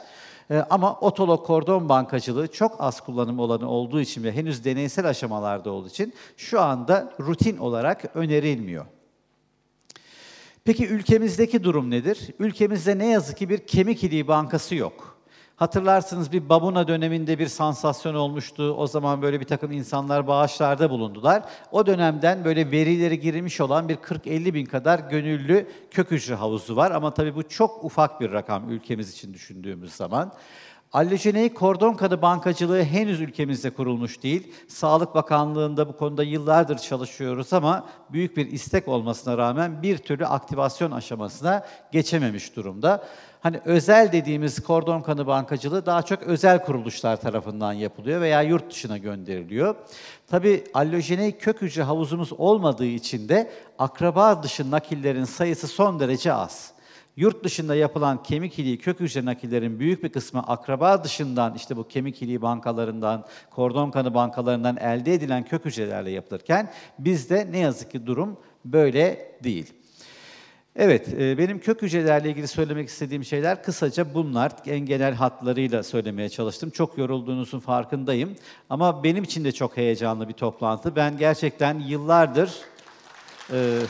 E, ama otolog kordon bankacılığı çok az kullanım olanı olduğu için ve henüz deneysel aşamalarda olduğu için şu anda rutin olarak önerilmiyor. Peki ülkemizdeki durum nedir? Ülkemizde ne yazık ki bir kemik iliği bankası yok. Hatırlarsınız bir Babuna döneminde bir sansasyon olmuştu. O zaman böyle bir takım insanlar bağışlarda bulundular. O dönemden böyle verileri girilmiş olan bir kırk elli bin kadar gönüllü kök hücre havuzu var. Ama tabii bu çok ufak bir rakam ülkemiz için düşündüğümüz zaman. Allojeneik kordon kanı bankacılığı henüz ülkemizde kurulmuş değil. Sağlık Bakanlığı'nda bu konuda yıllardır çalışıyoruz ama büyük bir istek olmasına rağmen bir türlü aktivasyon aşamasına geçememiş durumda. Hani özel dediğimiz kordon kanı bankacılığı daha çok özel kuruluşlar tarafından yapılıyor veya yurt dışına gönderiliyor. Tabii allojeneik kök hücre havuzumuz olmadığı için de akraba dışı nakillerin sayısı son derece az. Yurt dışında yapılan kemik iliği kök hücre nakillerin büyük bir kısmı akraba dışından, işte bu kemik iliği bankalarından, kordon kanı bankalarından elde edilen kök hücrelerle yapılırken bizde ne yazık ki durum böyle değil. Evet, benim kök hücrelerle ilgili söylemek istediğim şeyler kısaca bunlar. En genel hatlarıyla söylemeye çalıştım. Çok yorulduğunuzun farkındayım. Ama benim için de çok heyecanlı bir toplantı. Ben gerçekten yıllardır... E,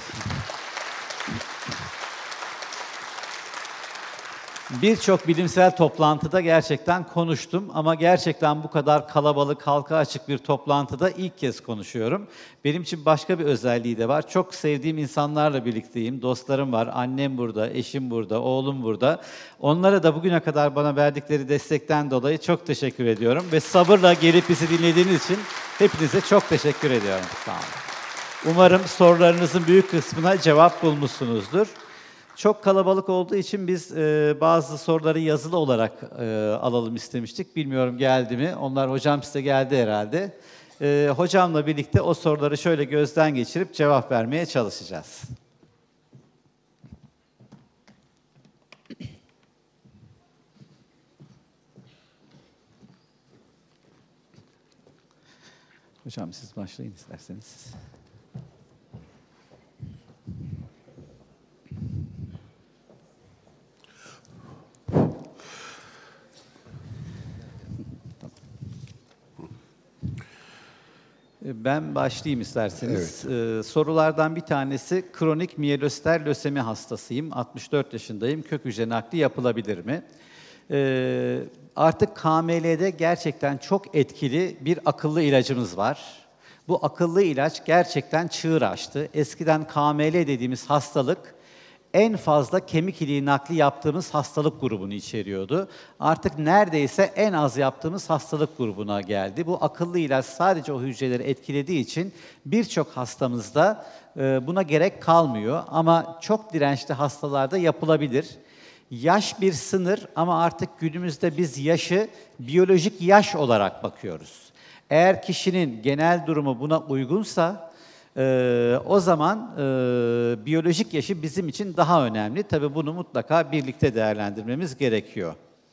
Birçok bilimsel toplantıda gerçekten konuştum ama gerçekten bu kadar kalabalık, halka açık bir toplantıda ilk kez konuşuyorum. Benim için başka bir özelliği de var. Çok sevdiğim insanlarla birlikteyim. Dostlarım var, annem burada, eşim burada, oğlum burada. Onlara da bugüne kadar bana verdikleri destekten dolayı çok teşekkür ediyorum. Ve sabırla gelip bizi dinlediğiniz için hepinize çok teşekkür ediyorum. Sağ olun. Umarım sorularınızın büyük kısmına cevap bulmuşsunuzdur. Çok kalabalık olduğu için biz e, bazı soruları yazılı olarak e, alalım istemiştik. Bilmiyorum geldi mi? Onlar hocam size geldi herhalde. E, hocamla birlikte o soruları şöyle gözden geçirip cevap vermeye çalışacağız. Hocam siz başlayın isterseniz. Ben başlayayım isterseniz. Evet. Ee, sorulardan bir tanesi, kronik miyeloster lösemi hastasıyım, altmış dört yaşındayım, kök hücre nakli yapılabilir mi? Ee, artık K M L'de gerçekten çok etkili bir akıllı ilacımız var. Bu akıllı ilaç gerçekten çığır açtı. Eskiden K M L dediğimiz hastalık, en fazla kemik iliği nakli yaptığımız hastalık grubunu içeriyordu. Artık neredeyse en az yaptığımız hastalık grubuna geldi. Bu akıllı ilaç sadece o hücreleri etkilediği için birçok hastamızda e, buna gerek kalmıyor. Ama çok dirençli hastalarda yapılabilir. Yaş bir sınır ama artık günümüzde biz yaşı biyolojik yaş olarak bakıyoruz. Eğer kişinin genel durumu buna uygunsa, Ee, o zaman e, biyolojik yaşı bizim için daha önemli. Tabii bunu mutlaka birlikte değerlendirmemiz gerekiyor.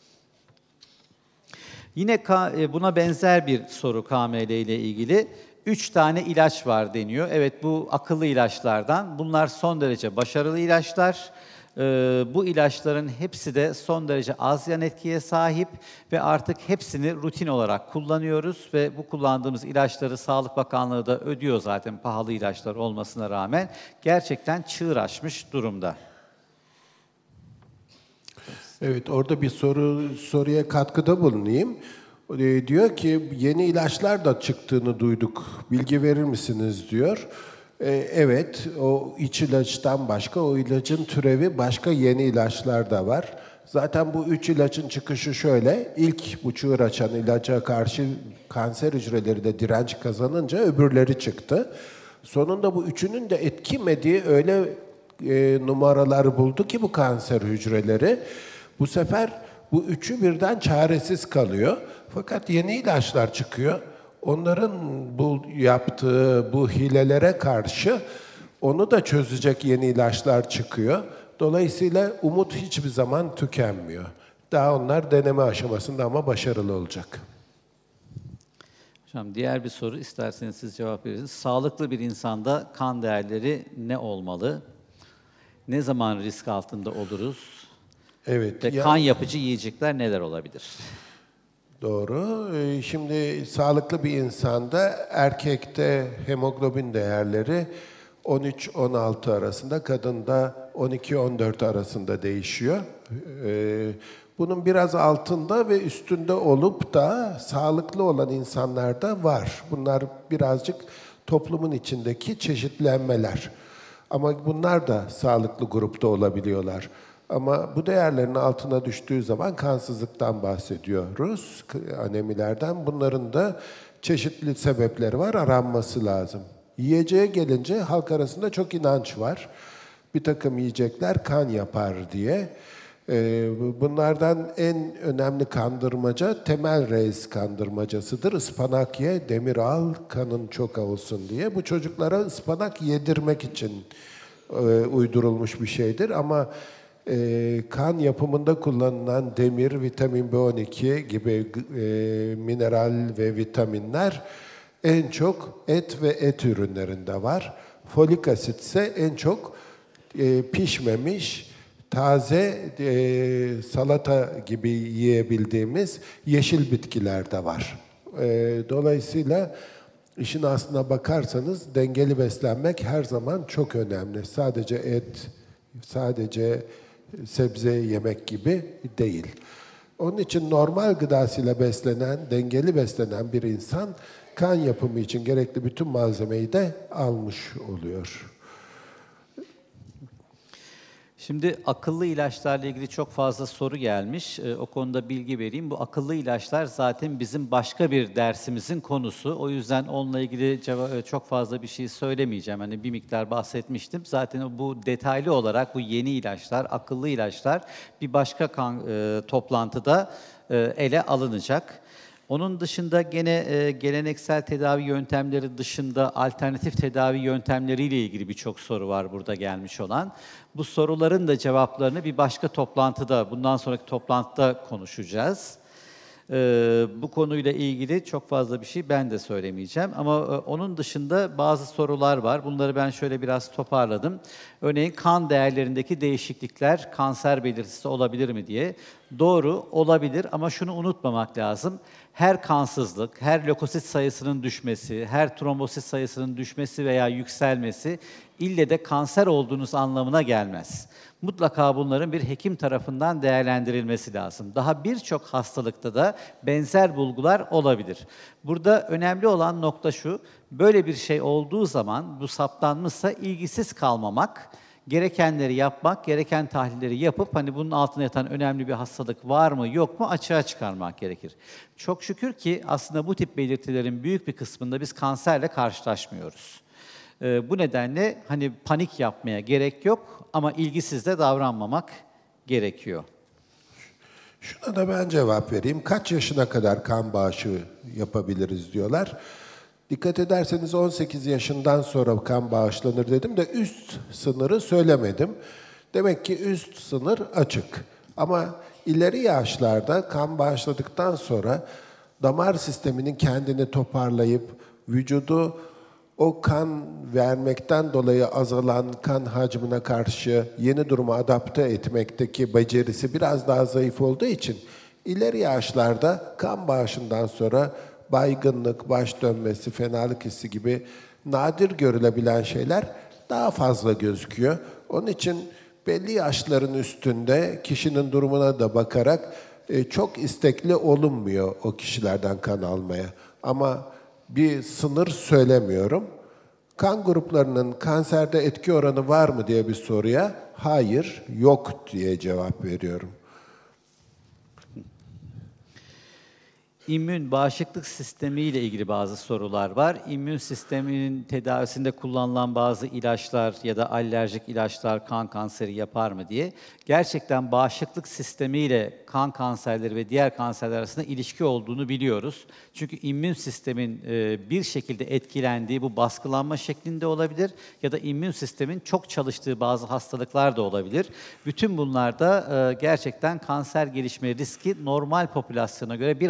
Yine buna benzer bir soru K M L ile ilgili. Üç tane ilaç var deniyor. Evet, bu akıllı ilaçlardan. Bunlar son derece başarılı ilaçlar. Ee, bu ilaçların hepsi de son derece az yan etkiye sahip ve artık hepsini rutin olarak kullanıyoruz ve bu kullandığımız ilaçları Sağlık Bakanlığı da ödüyor zaten, pahalı ilaçlar olmasına rağmen. Gerçekten çığır açmış durumda. Evet, orada bir soru soruya katkıda bulunayım. E, diyor ki yeni ilaçlar da çıktığını duyduk. Bilgi verir misiniz diyor. Evet, o iç ilaçtan başka, o ilacın türevi başka yeni ilaçlar da var. Zaten bu üç ilacın çıkışı şöyle, ilk bu çığır açan ilaca karşı kanser hücreleri de direnç kazanınca öbürleri çıktı. Sonunda bu üçünün de etkimediği öyle e, numaralar buldu ki bu kanser hücreleri, bu sefer bu üçü birden çaresiz kalıyor. Fakat yeni ilaçlar çıkıyor. Onların bu yaptığı bu hilelere karşı onu da çözecek yeni ilaçlar çıkıyor. Dolayısıyla umut hiçbir zaman tükenmiyor. Daha onlar deneme aşamasında ama başarılı olacak. Hocam diğer bir soru, isterseniz siz cevap verirsiniz. Sağlıklı bir insanda kan değerleri ne olmalı? Ne zaman risk altında oluruz? Evet. Ve ya- kan yapıcı yiyecekler neler olabilir? Doğru. Ee, Şimdi sağlıklı bir insanda erkekte hemoglobin değerleri on üç on altı arasında, kadında on iki on dört arasında değişiyor. Ee, Bunun biraz altında ve üstünde olup da sağlıklı olan insanlarda var. Bunlar birazcık toplumun içindeki çeşitlenmeler. Ama bunlar da sağlıklı grupta olabiliyorlar. Ama bu değerlerin altına düştüğü zaman kansızlıktan bahsediyoruz, anemilerden. Bunların da çeşitli sebepleri var, aranması lazım. Yiyeceğe gelince halk arasında çok inanç var. Bir takım yiyecekler kan yapar diye. Ee, Bunlardan en önemli kandırmaca temel reis kandırmacasıdır. Ispanak ye, demir al, kanın çok olsun diye. Bu çocuklara ıspanak yedirmek için e, uydurulmuş bir şeydir. Ama e, kan yapımında kullanılan demir, vitamin B on iki gibi e, mineral ve vitaminler en çok et ve et ürünlerinde var. Folik asit ise en çok e, pişmemiş, taze e, salata gibi yiyebildiğimiz yeşil bitkilerde var. E, dolayısıyla işin aslına bakarsanız dengeli beslenmek her zaman çok önemli. Sadece et, sadece sebze yemek gibi değil. Onun için normal gıdasıyla beslenen, dengeli beslenen bir insan kan yapımı için gerekli bütün malzemeyi de almış oluyor. Şimdi akıllı ilaçlarla ilgili çok fazla soru gelmiş. Ee, o konuda bilgi vereyim. Bu akıllı ilaçlar zaten bizim başka bir dersimizin konusu. O yüzden onunla ilgili ceva- çok fazla bir şey söylemeyeceğim. Hani bir miktar bahsetmiştim. Zaten bu detaylı olarak bu yeni ilaçlar, akıllı ilaçlar bir başka kan, e, toplantıda e, ele alınacak. Onun dışında gene e, geleneksel tedavi yöntemleri dışında alternatif tedavi yöntemleriyle ilgili birçok soru var burada gelmiş olan. Bu soruların da cevaplarını bir başka toplantıda, bundan sonraki toplantıda konuşacağız. Ee, bu konuyla ilgili çok fazla bir şey ben de söylemeyeceğim. Ama e, onun dışında bazı sorular var. Bunları ben şöyle biraz toparladım. Örneğin kan değerlerindeki değişiklikler kanser belirtisi olabilir mi diye. Doğru, olabilir ama şunu unutmamak lazım. Her kansızlık, her lökosit sayısının düşmesi, her trombosit sayısının düşmesi veya yükselmesi ille de kanser olduğunuz anlamına gelmez. Mutlaka bunların bir hekim tarafından değerlendirilmesi lazım. Daha birçok hastalıkta da benzer bulgular olabilir. Burada önemli olan nokta şu, böyle bir şey olduğu zaman, bu saptanmışsa ilgisiz kalmamak, gerekenleri yapmak, gereken tahlilleri yapıp hani bunun altına yatan önemli bir hastalık var mı yok mu açığa çıkarmak gerekir. Çok şükür ki aslında bu tip belirtilerin büyük bir kısmında biz kanserle karşılaşmıyoruz. Ee, bu nedenle hani panik yapmaya gerek yok ama ilgisiz de davranmamak gerekiyor. Şuna da ben cevap vereyim. Kaç yaşına kadar kan bağışı yapabiliriz diyorlar. Dikkat ederseniz on sekiz yaşından sonra kan bağışlanır dedim de üst sınırı söylemedim. Demek ki üst sınır açık. Ama ileri yaşlarda kan bağışladıktan sonra damar sisteminin kendini toparlayıp vücudu o kan vermekten dolayı azalan kan hacmine karşı yeni duruma adapte etmekteki becerisi biraz daha zayıf olduğu için ileri yaşlarda kan bağışından sonra baygınlık, baş dönmesi, fenalık hissi gibi nadir görülebilen şeyler daha fazla gözüküyor. Onun için belli yaşların üstünde kişinin durumuna da bakarak e, çok istekli olunmuyor o kişilerden kan almaya. Ama bir sınır söylemiyorum. Kan gruplarının kanserde etki oranı var mı diye bir soruya hayır, yok diye cevap veriyorum. İmmün bağışıklık sistemi ile ilgili bazı sorular var. İmmün sisteminin tedavisinde kullanılan bazı ilaçlar ya da alerjik ilaçlar kan kanseri yapar mı diye. Gerçekten bağışıklık sistemi ile kan kanserleri ve diğer kanserler arasında ilişki olduğunu biliyoruz. Çünkü immün sistemin e, bir şekilde etkilendiği bu baskılanma şeklinde olabilir ya da immün sistemin çok çalıştığı bazı hastalıklar da olabilir. Bütün bunlarda e, gerçekten kanser gelişme riski normal popülasyona göre biraz daha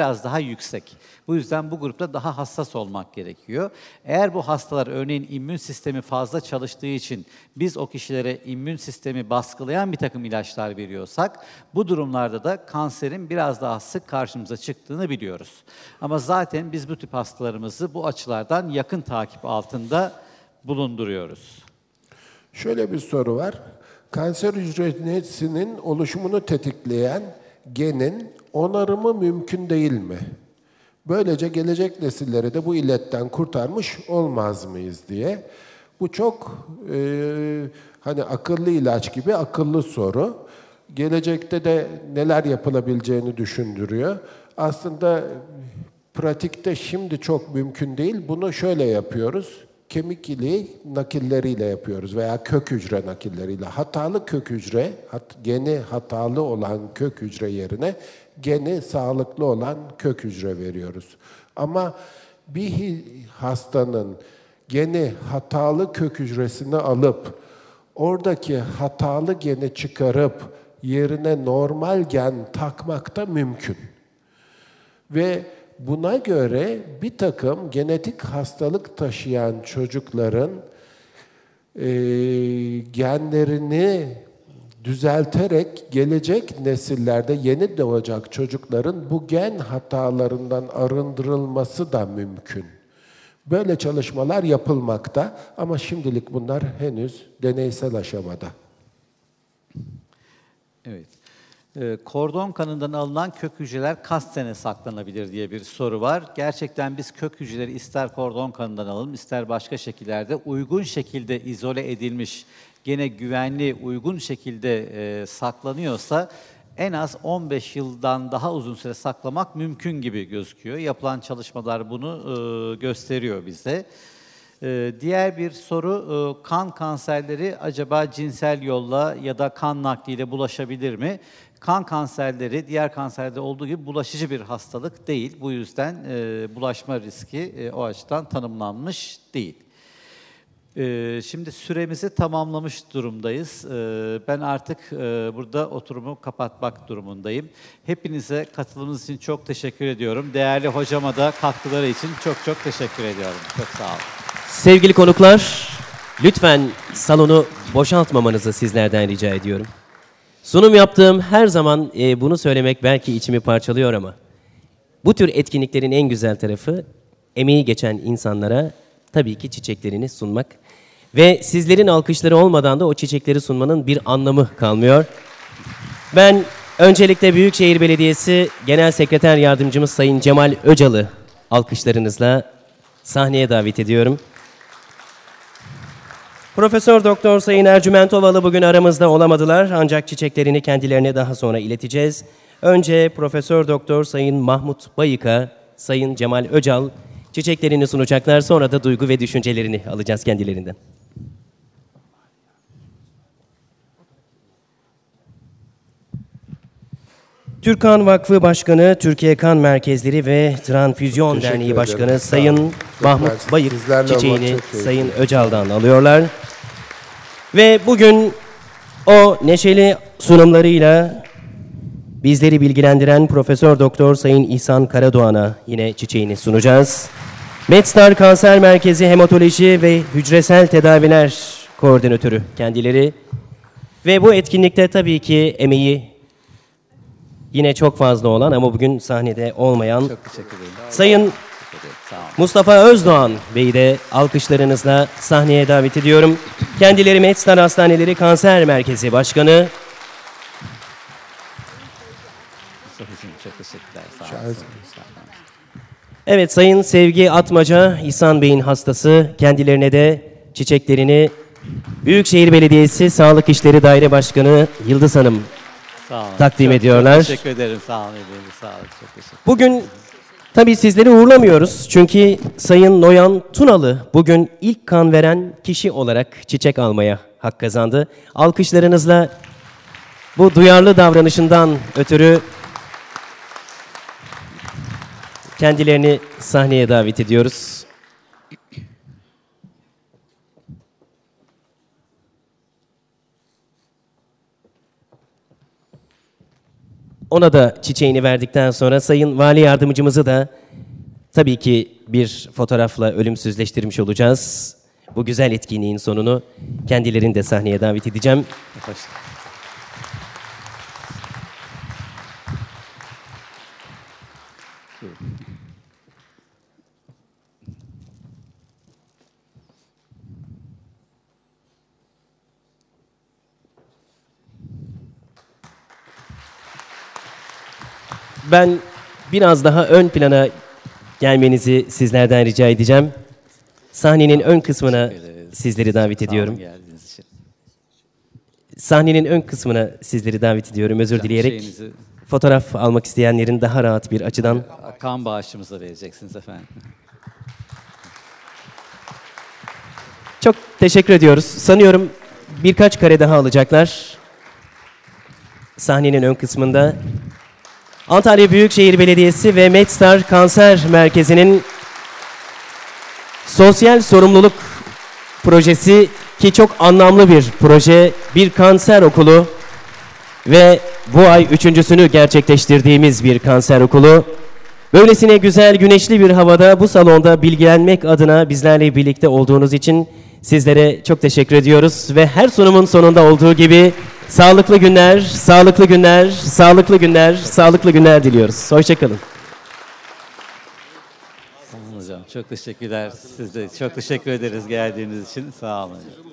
yüksek. Bu yüzden bu grupta daha hassas olmak gerekiyor. Eğer bu hastalar örneğin immün sistemi fazla çalıştığı için biz o kişilere immün sistemi baskılayan bir takım ilaçlar veriyorsak, bu durumlarda da kanserin biraz daha sık karşımıza çıktığını biliyoruz. Ama zaten biz bu tip hastalarımızı bu açılardan yakın takip altında bulunduruyoruz. Şöyle bir soru var. Kanser hücresinin oluşumunu tetikleyen genin onarımı mümkün değil mi? Böylece gelecek nesilleri de bu illetten kurtarmış olmaz mıyız diye. Bu çok e, hani akıllı ilaç gibi akıllı soru. Gelecekte de neler yapılabileceğini düşündürüyor. Aslında pratikte şimdi çok mümkün değil. Bunu şöyle yapıyoruz. Kemik iliği nakilleriyle yapıyoruz veya kök hücre nakilleriyle. Hatalı kök hücre, hat, geni hatalı olan kök hücre yerine geni sağlıklı olan kök hücre veriyoruz. Ama bir hastanın geni hatalı kök hücresini alıp oradaki hatalı geni çıkarıp yerine normal gen takmak da mümkün. Ve buna göre bir takım genetik hastalık taşıyan çocukların e, genlerini düzelterek gelecek nesillerde yeni doğacak çocukların bu gen hatalarından arındırılması da mümkün. Böyle çalışmalar yapılmakta ama şimdilik bunlar henüz deneysel aşamada. Evet. Kordon kanından alınan kök hücreler kaç sene saklanabilir diye bir soru var. Gerçekten biz kök hücreleri ister kordon kanından alalım, ister başka şekillerde uygun şekilde izole edilmiş, gene güvenli, uygun şekilde e, saklanıyorsa en az on beş yıldan daha uzun süre saklamak mümkün gibi gözüküyor. Yapılan çalışmalar bunu e, gösteriyor bize. Ee, diğer bir soru, e, kan kanserleri acaba cinsel yolla ya da kan nakliyle bulaşabilir mi? Kan kanserleri diğer kanserlerde olduğu gibi bulaşıcı bir hastalık değil. Bu yüzden e, bulaşma riski e, o açıdan tanımlanmış değil. E, şimdi süremizi tamamlamış durumdayız. E, ben artık e, burada oturumu kapatmak durumundayım. Hepinize katılımınız için çok teşekkür ediyorum. Değerli hocama da katkıları için çok çok teşekkür ediyorum. Çok sağ olun. Sevgili konuklar, lütfen salonu boşaltmamanızı sizlerden rica ediyorum. Sunum yaptığım her zaman e, bunu söylemek belki içimi parçalıyor ama bu tür etkinliklerin en güzel tarafı emeği geçen insanlara tabii ki çiçeklerini sunmak ve sizlerin alkışları olmadan da o çiçekleri sunmanın bir anlamı kalmıyor. Ben öncelikle Büyükşehir Belediyesi Genel Sekreter Yardımcımız Sayın Cemal Öcal'ı alkışlarınızla sahneye davet ediyorum. Profesör Doktor Sayın Ercüment Ovalı bugün aramızda olamadılar ancak çiçeklerini kendilerine daha sonra ileteceğiz. Önce Profesör Doktor Sayın Mahmut Bayık'a Sayın Cemal Öcal çiçeklerini sunacaklar, sonra da duygu ve düşüncelerini alacağız kendilerinden. Türkan Vakfı Başkanı, Türkiye Kan Merkezleri ve Transfüzyon Teşekkür Derneği ederim. Başkanı Sağ Sayın olun. Mahmut Çok Bayık sizlerle olmak çiçeğini çok keyifli. Sayın Öcal'dan alıyorlar. Ve bugün o neşeli sunumlarıyla bizleri bilgilendiren Profesör Doktor Sayın İhsan Karadoğan'a yine çiçeğini sunacağız. MedStar Kanser Merkezi Hematoloji ve Hücresel Tedaviler Koordinatörü kendileri. Ve bu etkinlikte tabii ki emeği yine çok fazla olan ama bugün sahnede olmayan Çok teşekkür ederim. Sayın Sağ olun. Mustafa Özdoğan Bey'i de alkışlarınızla sahneye davet ediyorum. Kendileri MedStar Hastaneleri Kanser Merkezi Başkanı. Çok teşekkürler. Sağ olun. Şahane. Evet, Sayın Sevgi Atmaca, İhsan Bey'in hastası. Kendilerine de çiçeklerini Büyükşehir Belediyesi Sağlık İşleri Daire Başkanı Yıldız Hanım Sağ olun. takdim Çok- ediyorlar. Çok teşekkür ederim. Sağ olun. Efendim. Sağ olun. Çok teşekkür Bugün tabii sizleri uğurlamıyoruz. Çünkü Sayın Noyan Tunalı bugün ilk kan veren kişi olarak çiçek almaya hak kazandı. Alkışlarınızla bu duyarlı davranışından ötürü kendilerini sahneye davet ediyoruz. ona da çiçeğini verdikten sonra Sayın Vali Yardımcımızı da tabii ki bir fotoğrafla ölümsüzleştirmiş olacağız. Bu güzel etkinliğin sonunu kendilerini de sahneye davet edeceğim. Hoş. Ben biraz daha ön plana gelmenizi sizlerden rica edeceğim. Sahnenin ön kısmına sizleri davet ediyorum. Geldiğiniz için. Sahnenin ön kısmına sizleri davet ediyorum özür dileyerek. Şeyinizi, Fotoğraf almak isteyenlerin daha rahat bir açıdan. kan bağışımıza vereceksiniz efendim. Çok teşekkür ediyoruz. Sanıyorum birkaç kare daha alacaklar. Sahnenin ön kısmında. Antalya Büyükşehir Belediyesi ve MedStar Kanser Merkezi'nin sosyal sorumluluk projesi ki çok anlamlı bir proje, bir kanser okulu ve bu ay üçüncüsünü gerçekleştirdiğimiz bir kanser okulu. Böylesine güzel, güneşli bir havada bu salonda bilgilenmek adına bizlerle birlikte olduğunuz için sizlere çok teşekkür ediyoruz ve her sunumun sonunda olduğu gibi sağlıklı günler, sağlıklı günler, sağlıklı günler, sağlıklı günler diliyoruz. Hoşçakalın. Sağ olun hocam. Çok teşekkürler. Siz de çok teşekkür ederiz geldiğiniz için. Sağ olun hocam.